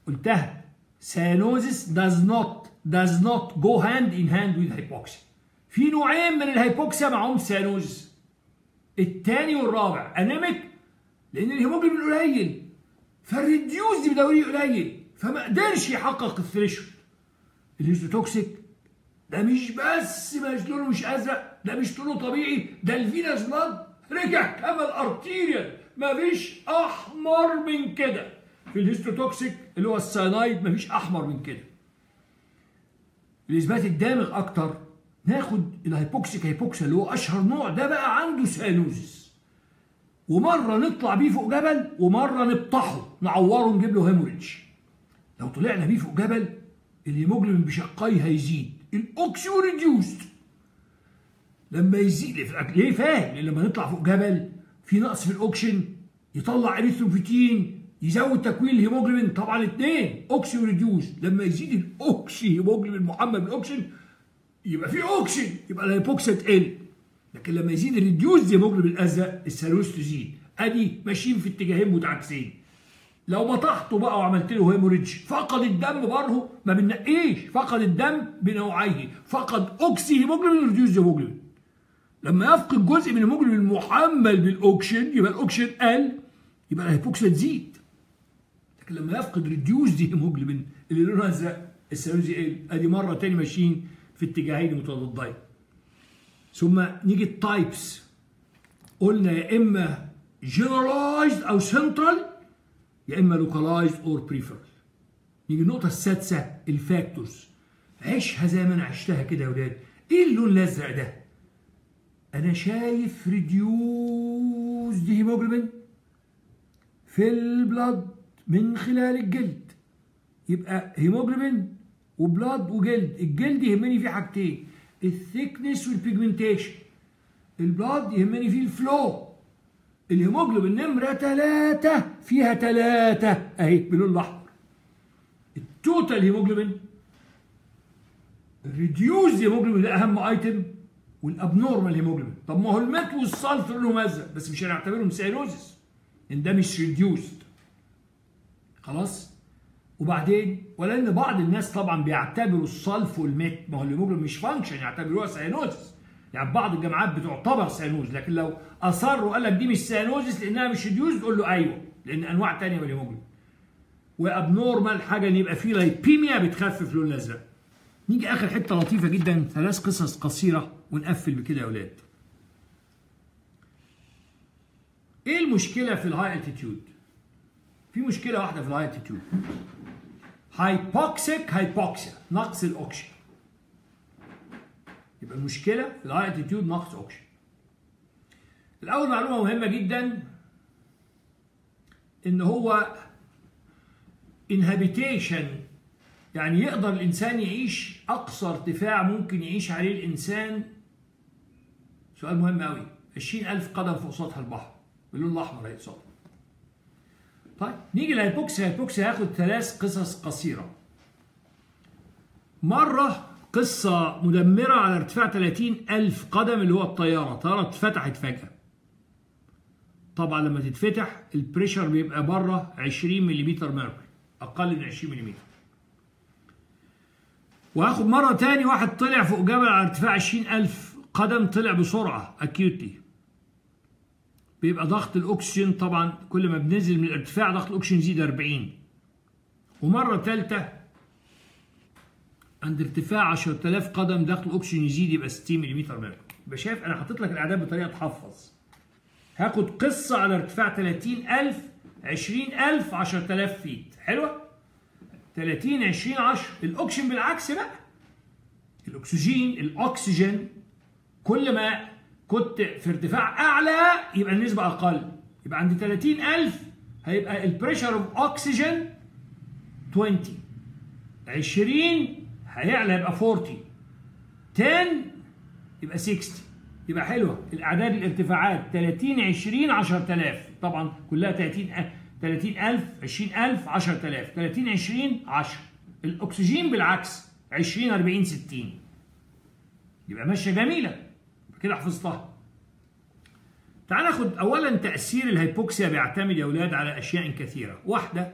قلتها cyanosis does not does not go hand in hand with hypoxia. في نوعين من الهيبوكسيا معهم سيانوز، الثاني والرابع انيميك لان الهيموجلوبين قليل، فالريديوز بدوري قليل فما قدرش يحقق الثريشولد. الهيستوتوكسيك ده مش بس مش لونه مش ازرق، ده مش لونه طبيعي، ده الفينس بلاد رجع كما الارتيريال، مفيش احمر من كده. في الهيستوتوكسيك اللي هو السيانايد مفيش احمر من كده. الاثبات الدامغ اكتر ناخد الهيبوكسيك هيبوكسيا اللي هو اشهر نوع، ده بقى عنده سيانوزس، ومره نطلع بيه فوق جبل ومره نبطحه نعوره نجيب له هيموريدج. لو طلعنا بيه فوق جبل الهيموجلوبين بشقيه هيزيد، الاوكسيو ريديوست لما يزيد. ليه فاهم؟ لان لما نطلع فوق جبل في نقص في الاوكسجين يطلع اريثروبيتين يزود تكوين الهيموجلوبين، طبعا اثنين اوكسيو ريديوست. لما يزيد الاوكسي هيموجلوبين محمل بالاوكسجين يبقى في اوكسجين، يبقى الهيبوكسيا تقل. لكن لما يزيد الريديوز هيموجلوبين الازرق السيروس تزيد. ادي ماشيين في اتجاهين متعاكسين. لو مطحته بقى وعملت له هيموريدج فقد الدم برضه، ما بننقيش، فقد الدم بنوعيه، فقد اوكسي هيموجلوبين وريديوز هيموجلوبين. لما يفقد جزء من الهيموجلوبين المحمل بالاوكسجين يبقى الاوكسجين قل، يبقى الهيبوكسيا تزيد. لكن لما يفقد ريديوز دي هيموجلوبين اللي لونها ازرق السيروس يقل. ادي مره تاني ماشيين في اتجاهين متضادين. ثم نيجي التايبس، قلنا يا اما جنرالايزد او سنترال يا اما لوكالايزد اور بريفرال. نيجي النقطه السادسه الفاكتورز، عيشها زي ما انا عشتها كده يا ولاد. ايه اللون الازرق ده؟ انا شايف ريديوز دي هيموجلوبين في البلاد من خلال الجلد، يبقى هيموجلوبين وبلاد وجلد. الجلد يهمني فيه حاجتين، الثيكنس والبيجمنتيشن. البلاد يهمني فيه الفلو. الهيموجلوبين نمرة ثلاثة فيها ثلاثة اهي باللون الأحمر. التوتال هيموجلوبين، الريديوز هيموجلوبين ده أهم أيتم، والأبنورمال هيموجلوبين. طب ما هو الميت والصلفر لهم أزرق بس مش هنعتبرهم سيروزس إن ده مش ريديوزد. خلاص؟ وبعدين ولأن بعض الناس طبعا بيعتبروا الصلف والميت، ما هو الهيموجلوبين مش فانكشن، يعتبروها سيانوزس. يعني بعض الجامعات بتعتبر سيانوز، لكن لو اصر وقال لك دي مش سيانوزس لانها مش ريديوز تقول له ايوه لان انواع ثانيه من الهيموجلوبين. وابنورمال حاجه ان يبقى فيه لايبيميا بتخفف لون الازرق. نيجي اخر حته لطيفه جدا، ثلاث قصص قصيره ونقفل بكده يا اولاد. ايه المشكله في الهاي التيتيود؟ في مشكله واحده في الهاي التيتيود، هايبوكسيك هايبوكسيا، نقص الاكسجين. يبقى المشكله في الهاي التيتيود نقص اكسجين. الاول معلومه مهمه جدا ان هو انهابيتيشن، يعني يقدر الانسان يعيش اقصى ارتفاع ممكن يعيش عليه الانسان. سؤال مهم قوي، عشرين ألف قدم فوق سطح البحر باللون الاحمر هيتصاب. طيب نيجي للهيبوكسيا. الهيبوكسيا هياخد ثلاث قصص قصيره. مره قصة مدمرة على ارتفاع ثلاثين ألف قدم اللي هو الطيارة، الطيارة اتفتحت فجأة. طبعا لما تتفتح البريشر بيبقى بره عشرين ملم ميركوري، أقل من عشرين ملم. وهاخد مرة تاني واحد طلع فوق جبل على ارتفاع عشرين ألف قدم، طلع بسرعة أكيوتلي، بيبقى ضغط الأكسجين طبعا كل ما بننزل من الارتفاع ضغط الأكسجين يزيد أربعين. ومرة ثالثة عند ارتفاع عشرة آلاف قدم ضغط الاكسجين يزيد يبقى ستين ملم ميركوري. يبقى شايف انا حاطط لك الاعداد بطريقه تحفظ. هاخد قصه على ارتفاع ثلاثين ألف، عشرين ألف، عشرة آلاف فيت. حلوه؟ ثلاثين عشرين عشرة. الاكسجين بالعكس بقى. الاكسجين الاكسجين كل ما كنت في ارتفاع اعلى يبقى النسبه اقل. يبقى عند ثلاثين ألف هيبقى البريشر اوف اوكسجين عشرين. عشرين هيعلى يبقى أربعين. عشرة يبقى ستين. يبقى حلوه الاعداد الارتفاعات ثلاثين عشرين عشرة آلاف، طبعا كلها ثلاثين ثلاثين ألف، عشرين ألف، عشرة آلاف. ثلاثين عشرين عشرة. الاكسجين بالعكس عشرين أربعين ستين. يبقى ماشيه جميله كده حفظتها. تعال ناخد اولا تاثير الهيبوكسيا. بيعتمد يا اولاد على اشياء كثيره. واحده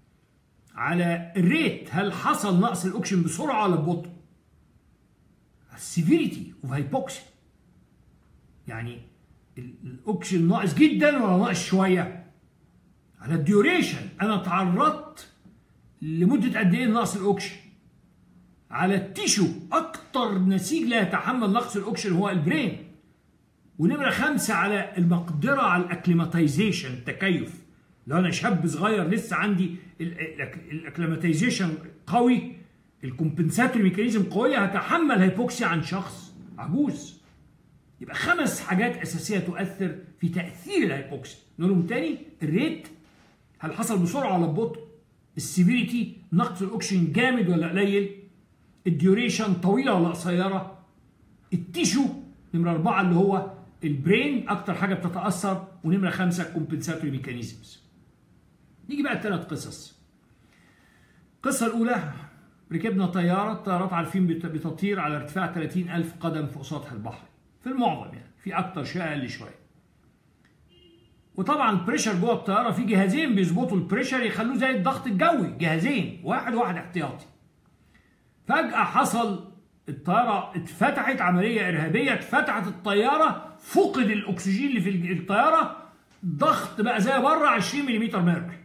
على الريت، هل حصل نقص الاكسجين بسرعه ولا ببطء؟ السيفيريتي اوف هايبوكسيا، يعني الاكسجين ناقص جدا ولا ناقص شويه، على الديوريشن انا تعرضت لمده قد ايه نقص الاكسجين، على التيشو اكتر نسيج لا يتحمل نقص الاكسجين هو البرين. ونمره خمسه على المقدره على الاكليماتيزيشن، التكيف. لو انا شاب صغير لسه عندي الاكليماتيزيشن قوي، الكومبنساتوري ميكانيزم قويه، هتحمل هيبوكسيا عن شخص عجوز. يبقى خمس حاجات اساسيه تؤثر في تاثير الهيبوكسيا. نقولهم تاني: الريت، هل حصل بسرعه ولا ببطء؟ السيفيريتي، نقص الاكسجين جامد ولا قليل؟ الديوريشن، طويله ولا قصيره؟ التيشو، نمره اربعه اللي هو البرين اكتر حاجه بتتاثر، ونمره خمسه الكومبنساتوري ميكانيزمز. نيجي بقى الثلاث قصص. القصه الاولى: ركبنا طياره، الطيارات عارفين بتطير على ارتفاع ثلاثين ألف قدم فوق سطح البحر في المعظم، يعني في اكتر شيء اقل شويه. وطبعا البريشر جوه الطياره في جهازين بيظبطوا البريشر يخلوه زي الضغط الجوي، جهازين، واحد واحد احتياطي. فجاه حصل الطياره اتفتحت، عمليه ارهابيه، اتفتحت الطياره، فقد الاكسجين اللي في الطياره، ضغط بقى زي بره عشرين ملم ميركوري.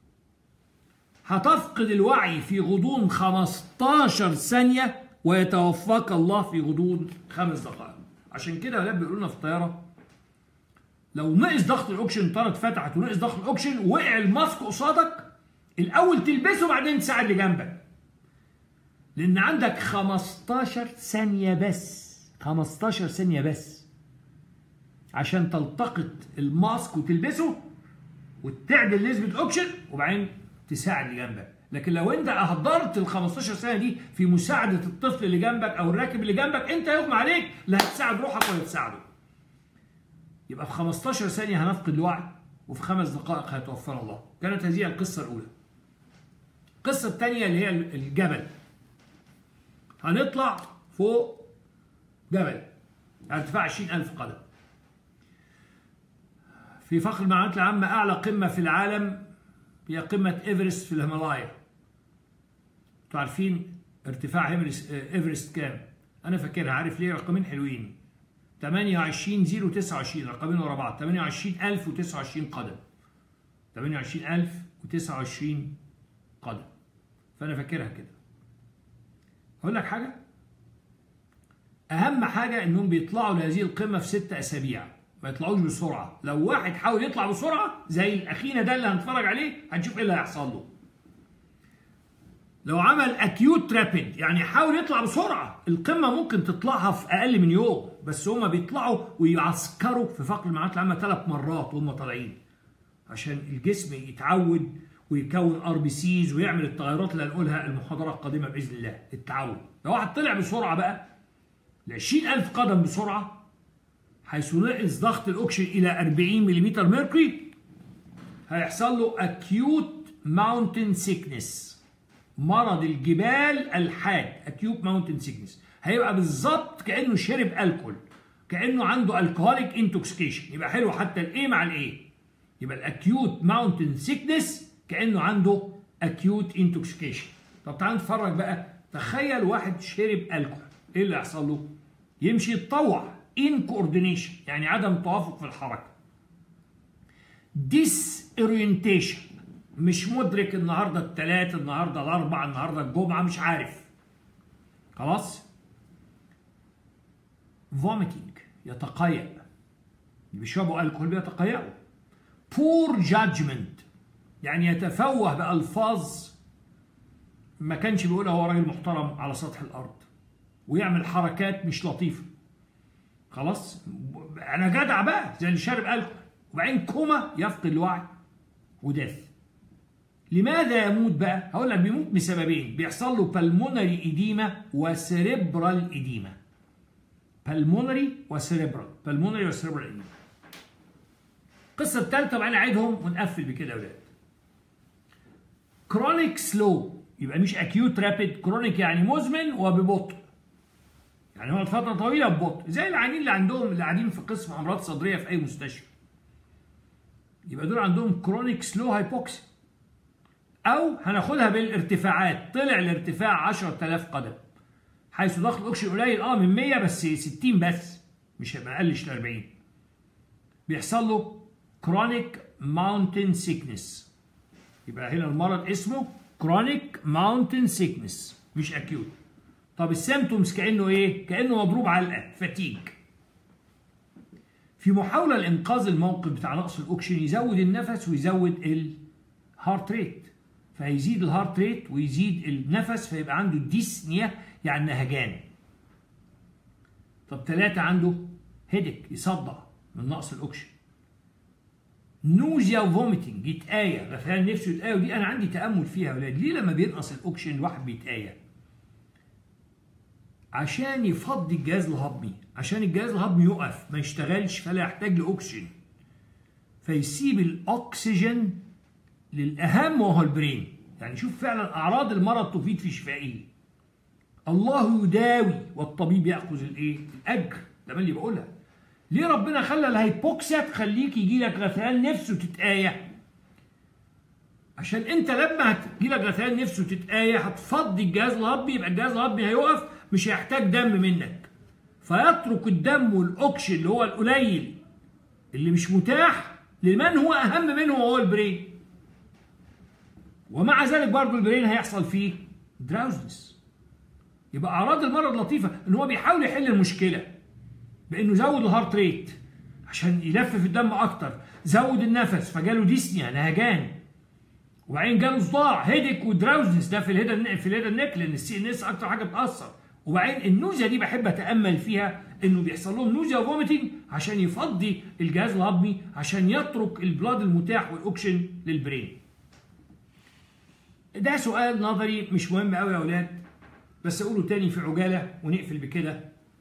هتفقد الوعي في غضون خمستاشر ثانيه ويتوفاك الله في غضون خمس دقائق. عشان كده ولاد بيقولوا لنا في الطياره لو نقص ضغط الاكسجين، الطياره اتفتحت ونقص ضغط الاكسجين، وقع الماسك قصادك، الاول تلبسه بعدين تساعد اللي جنبك، لان عندك خمستاشر ثانيه بس، خمستاشر ثانيه بس عشان تلتقط الماسك وتلبسه وتعدل نسبه الاكسجين وبعدين تساعد اللي جنبك. لكن لو انت اهدرت ال خمستاشر ثانيه دي في مساعده الطفل اللي جنبك او الراكب اللي جنبك، انت يغمى عليك، لا هتساعد روحك ولا تساعده. يبقى في خمستاشر ثانيه هنفقد الوعي، وفي خمس دقائق هيتوفانا الله. كانت هذه القصه الاولى. القصه الثانيه اللي هي الجبل. هنطلع فوق جبل على ارتفاع عشرين ألف قدم. في فخر المعلومات العامه اعلى قمه في العالم هي قمه ايفرست في الهيمالايا. انتوا عارفين ارتفاع ايفرست كام؟ انا فاكرها، عارف ليه؟ رقمين حلوين، ثمانية وعشرين ألف وتسعة وعشرين، رقمين ورا بعض، ثمانية وعشرين ألف وتسعة وعشرين قدم. ثمانية وعشرين ألف وتسعة وعشرين قدم. فانا فاكرها كده. اقول لك حاجه؟ اهم حاجه انهم بيطلعوا لهذه القمه في ست اسابيع، ما يطلعوش بسرعه. لو واحد حاول يطلع بسرعه زي اخينا ده اللي هنتفرج عليه، هنشوف ايه اللي هيحصل له. لو عمل اكيوت رابيد، يعني حاول يطلع بسرعه، القمه ممكن تطلعها في اقل من يوم، بس هما بيطلعوا ويعسكروا في فقر المعلومات العامه ثلاث مرات وهم طالعين عشان الجسم يتعود ويكون ار بي سيز ويعمل التغيرات اللي هنقولها المحاضره القادمه باذن الله. التعود. لو واحد طلع بسرعه بقى ل عشرين ألف قدم بسرعه، حيث نقص ضغط الاكسجين الى أربعين ملم ميركوري، هيحصل له اكيوت ماونتن سيكنس، مرض الجبال الحاد، اكيوت ماونتن سيكنس. هيبقى بالظبط كانه شرب الكحول، كانه عنده الكهوليك انتوكسيكيشن. يبقى حلو حتى الايه مع الايه، يبقى الاكيوت ماونتن سيكنس كانه عنده اكيوت انتوكسيكيشن. طب تعال نتفرج بقى. تخيل واحد شرب الكحول، ايه اللي هيحصل له؟ يمشي يتطوع، ان كوردينيشن، يعني عدم توافق في الحركه. ديس اورينتيشن، مش مدرك النهارده الثلاث، النهارده الاربع، النهارده الجمعه، مش عارف. خلاص؟ فوميتنج، يتقيأ. اللي بيشربوا الكحول بيتقيأوا. بور جادجمنت، يعني يتفوه بألفاظ ما كانش بيقولها هو راجل محترم على سطح الأرض، ويعمل حركات مش لطيفة. خلاص؟ أنا جدع بقى زي اللي شارب الكحول. وبعدين كوما، يفقد الوعي وداث. لماذا يموت بقى؟ هقول لك بيموت بسببين، بيحصل له بالمونري إديمة وسيريبرال إديمة. بالمونري وسيريبرال، بالمونري وسيريبرال إديمة. القصة الثالثة بقى نعيدهم ونقفل بكده يا ولاد. كرونيك سلو، يبقى مش اكيوت رابيد، كرونيك يعني مزمن وببطء. يعني هو فترة طويلة ببطء، زي العيانين اللي عندهم اللي قاعدين في قسم أمراض صدرية في أي مستشفى. يبقى دول عندهم كرونيك سلو هايبوكسيا. أو هناخدها بالارتفاعات، طلع الارتفاع عشرة آلاف قدم، حيث ضغط الاكسجين قليل اه من مية بس ستين بس، مش هيبقى اقلش ل أربعين. بيحصل له كرونيك ماونتن سيكنس. يبقى هنا المرض اسمه كرونيك ماونتن سيكنس مش اكيوت. طب السيمتومز كانه ايه؟ كانه مضروب علقه، فتيج. في محاوله لانقاذ الموقف بتاع نقص الاكسجين يزود النفس ويزود الهارت ريت، فيزيد الهارت ريت ويزيد النفس فيبقى عنده ديسنيا يعني نهجان. طب ثلاثة عنده هيدك يصدع من نقص الاكسجين. نوزيا وفوميتنج يتآية، غثيان نفسه يتآية، ودي انا عندي تأمل فيها يا ولاد. ليه لما بينقص الاكسجين الواحد بيتآية؟ عشان يفضي الجهاز الهضمي، عشان الجهاز الهضمي يقف ما يشتغلش فلا يحتاج لاكسجين، فيسيب الاكسجين للاهم وهو البرين. يعني شوف فعلا اعراض المرض تفيد في شفائه. الله يداوي والطبيب ياخذ الايه؟ الاجر. ده اللي بقولها. ليه ربنا خلى الهيبوكسيا تخليك يجي لك غثيان نفس وتتآية؟ عشان انت لما هتجي لك غثيان نفس وتتآية هتفضي الجهاز الهضمي، يبقى الجهاز الهضمي هيقف، مش هيحتاج دم منك، فيترك الدم والاكسجين اللي هو القليل اللي مش متاح لمن هو اهم منه وهو البرين. ومع ذلك برضه البرين هيحصل فيه دراوزنس. يبقى اعراض المرض لطيفه، ان هو بيحاول يحل المشكله بانه زود الهارت ريت عشان يلفف الدم اكتر، زود النفس فجاله ديسنيا نهجان، وبعدين جاله صداع هيدك ودراوزنس، ده في الهيدا في الهيدا نيك لان السي ان اس اكتر حاجه بتاثر. وبعدين النوزيا دي بحب اتامل فيها انه بيحصل لهم نوزيا وفوميتنج عشان يفضي الجهاز الهضمي، عشان يترك البلاد المتاح والاكسجين للبرين. ده سؤال نظري مش مهم قوي يا اولاد، بس اقوله تاني في عجاله ونقفل بكده.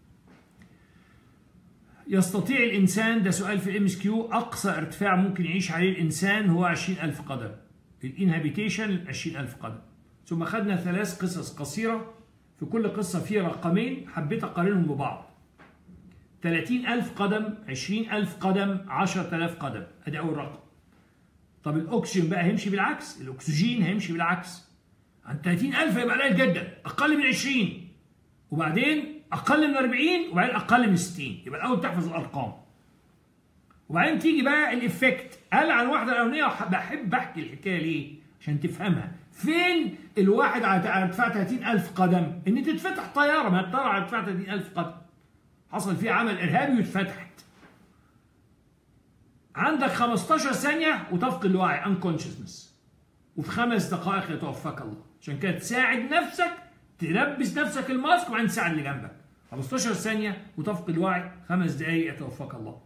يستطيع الانسان، ده سؤال في الام اس كيو، اقصى ارتفاع ممكن يعيش عليه الانسان هو عشرين ألف قدم. الانهابيتيشن عشرين ألف قدم. ثم خدنا ثلاث قصص قصيره، في كل قصه فيها رقمين حبيت اقارنهم ببعض. ثلاثين ألف قدم، عشرين ألف قدم، عشرة آلاف قدم، ادي اول رقم. طب الاكسجين بقى هيمشي بالعكس، الاكسجين هيمشي بالعكس. عن ثلاثين ألف هيبقى قليل جدا، اقل من عشرين، وبعدين اقل من أربعين، وبعدين اقل من ستين. يبقى الاول تحفظ الارقام، وبعدين تيجي بقى الافكت. قال عن الوحده الاولانيه، بحب احكي الحكايه ليه؟ عشان تفهمها. فين الواحد على ارتفاع ثلاثين ألف قدم؟ ان تتفتح طياره، ما الطياره على ارتفاع ثلاثين ألف قدم حصل فيها عمل ارهابي واتفتحت. عندك خمستاشر ثانيه وتفقد الوعي unconsciousness، وفي خمس دقائق يتوفاك الله. عشان كده تساعد نفسك، تلبس نفسك الماسك وبعدين تساعد اللي جنبك. خمستاشر ثانيه وتفقد الوعي، خمس دقائق يتوفاك الله.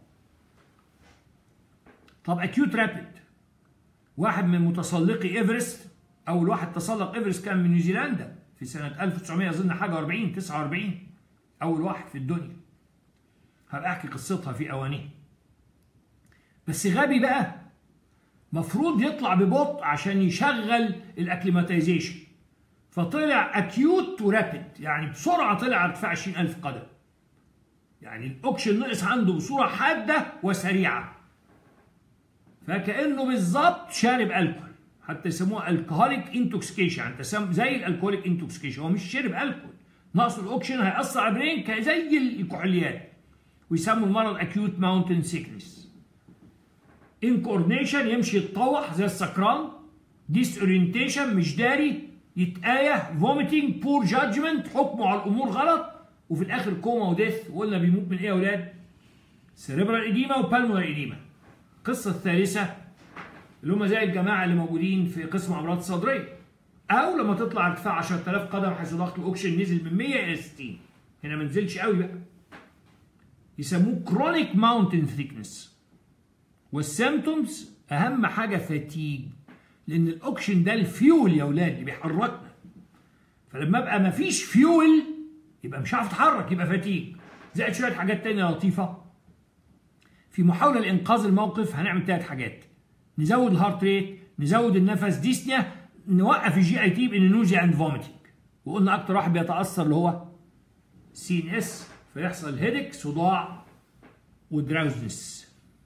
طب اكيوت رابيد، واحد من متسلقي ايفرست، اول واحد تسلق ايفرست كان من نيوزيلندا في سنه ألف وتسعمية اظن حاجه أربعين تسعة وأربعين، اول واحد في الدنيا. هبقى احكي قصتها في اوانيه. بس غبي بقى، مفروض يطلع ببطء عشان يشغل الاكليماتيزيشن، فطلع اكيوت ورابيد، يعني بسرعه طلع على ارتفاع عشرين ألف قدم. يعني الاكسجين نقص عنده بصوره حاده وسريعه، فكانه بالظبط شارب الكحول، حتى يسموها الكهوليك انتوكسيكيشن، يعني زي الالكهوليك انتوكسيكيشن. هو مش شرب الكحول، نقص الاكسجين هيأثر على البرين زي الكحوليات، ويسموا المرض اكيوت ماونتن سيكنس. انكورنيشن يمشي يتطوح زي السكران، ديس اورينتيشن مش داري، يتآية، فوميتنج، بور جادجمنت، حكمه على الامور غلط، وفي الاخر كوما وديث. وقلنا بيموت من ايه يا اولاد؟ سيريبرال ايديما وبالمونر ايديما. القصه الثالثه اللي هم زي الجماعه اللي موجودين في قسم امراض صدريه، او لما تطلع ارتفاع عشرة آلاف قدم حيث ضغط الاكسجين نزل من مية الى ستين، هنا ما نزلش قوي بقى، يسموه كرونيك ماونتن ثيكنس. والسيمتومز اهم حاجه فاتيج، لان الاكسجين ده الفيول يا اولاد اللي بيحركنا، فلما ابقى ما فيش فيول يبقى مش هعرف اتحرك، يبقى فاتيج. زائد شويه حاجات تانية لطيفه. في محاوله لانقاذ الموقف هنعمل ثلاث حاجات: نزود الهارت ريت، نزود النفس ديسنيا، نوقف الجي اي تي بان نوزيا اند فوميتنج. وقلنا اكتر واحد بيتاثر اللي هو سي ان اس، فيحصل هيدك، صداع، ودراوزنس.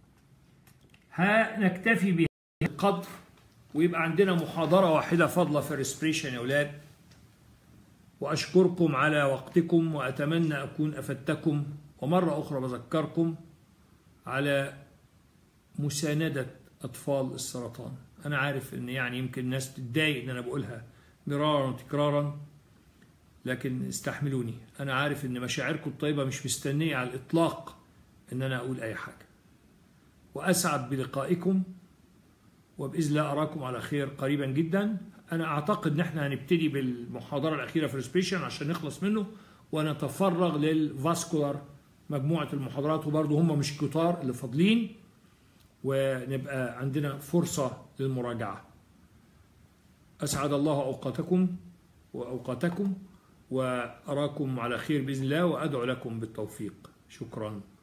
هنكتفي بهذا القدر، ويبقى عندنا محاضره واحده فاضله في الريسبريشن يا اولاد. وأشكركم على وقتكم، وأتمنى أكون أفدتكم، ومرة أخرى بذكركم على مساندة أطفال السرطان. أنا عارف إن يعني يمكن الناس تتضايق إن أنا بقولها مرارا وتكرارا، لكن استحملوني. أنا عارف إن مشاعركم الطيبة مش مستنية على الإطلاق إن أنا أقول أي حاجة، وأسعد بلقائكم، وبإذن الله أراكم على خير قريبا جدا. أنا أعتقد إن إحنا هنبتدي بالمحاضرة الأخيرة في الريسبيريشن عشان نخلص منه ونتفرغ للفاسكولار مجموعة المحاضرات، وبرضه هم مش كتار اللي فاضلين، ونبقى عندنا فرصة للمراجعة. أسعد الله أوقاتكم وأوقاتكم، وأراكم على خير بإذن الله، وأدعو لكم بالتوفيق. شكرا.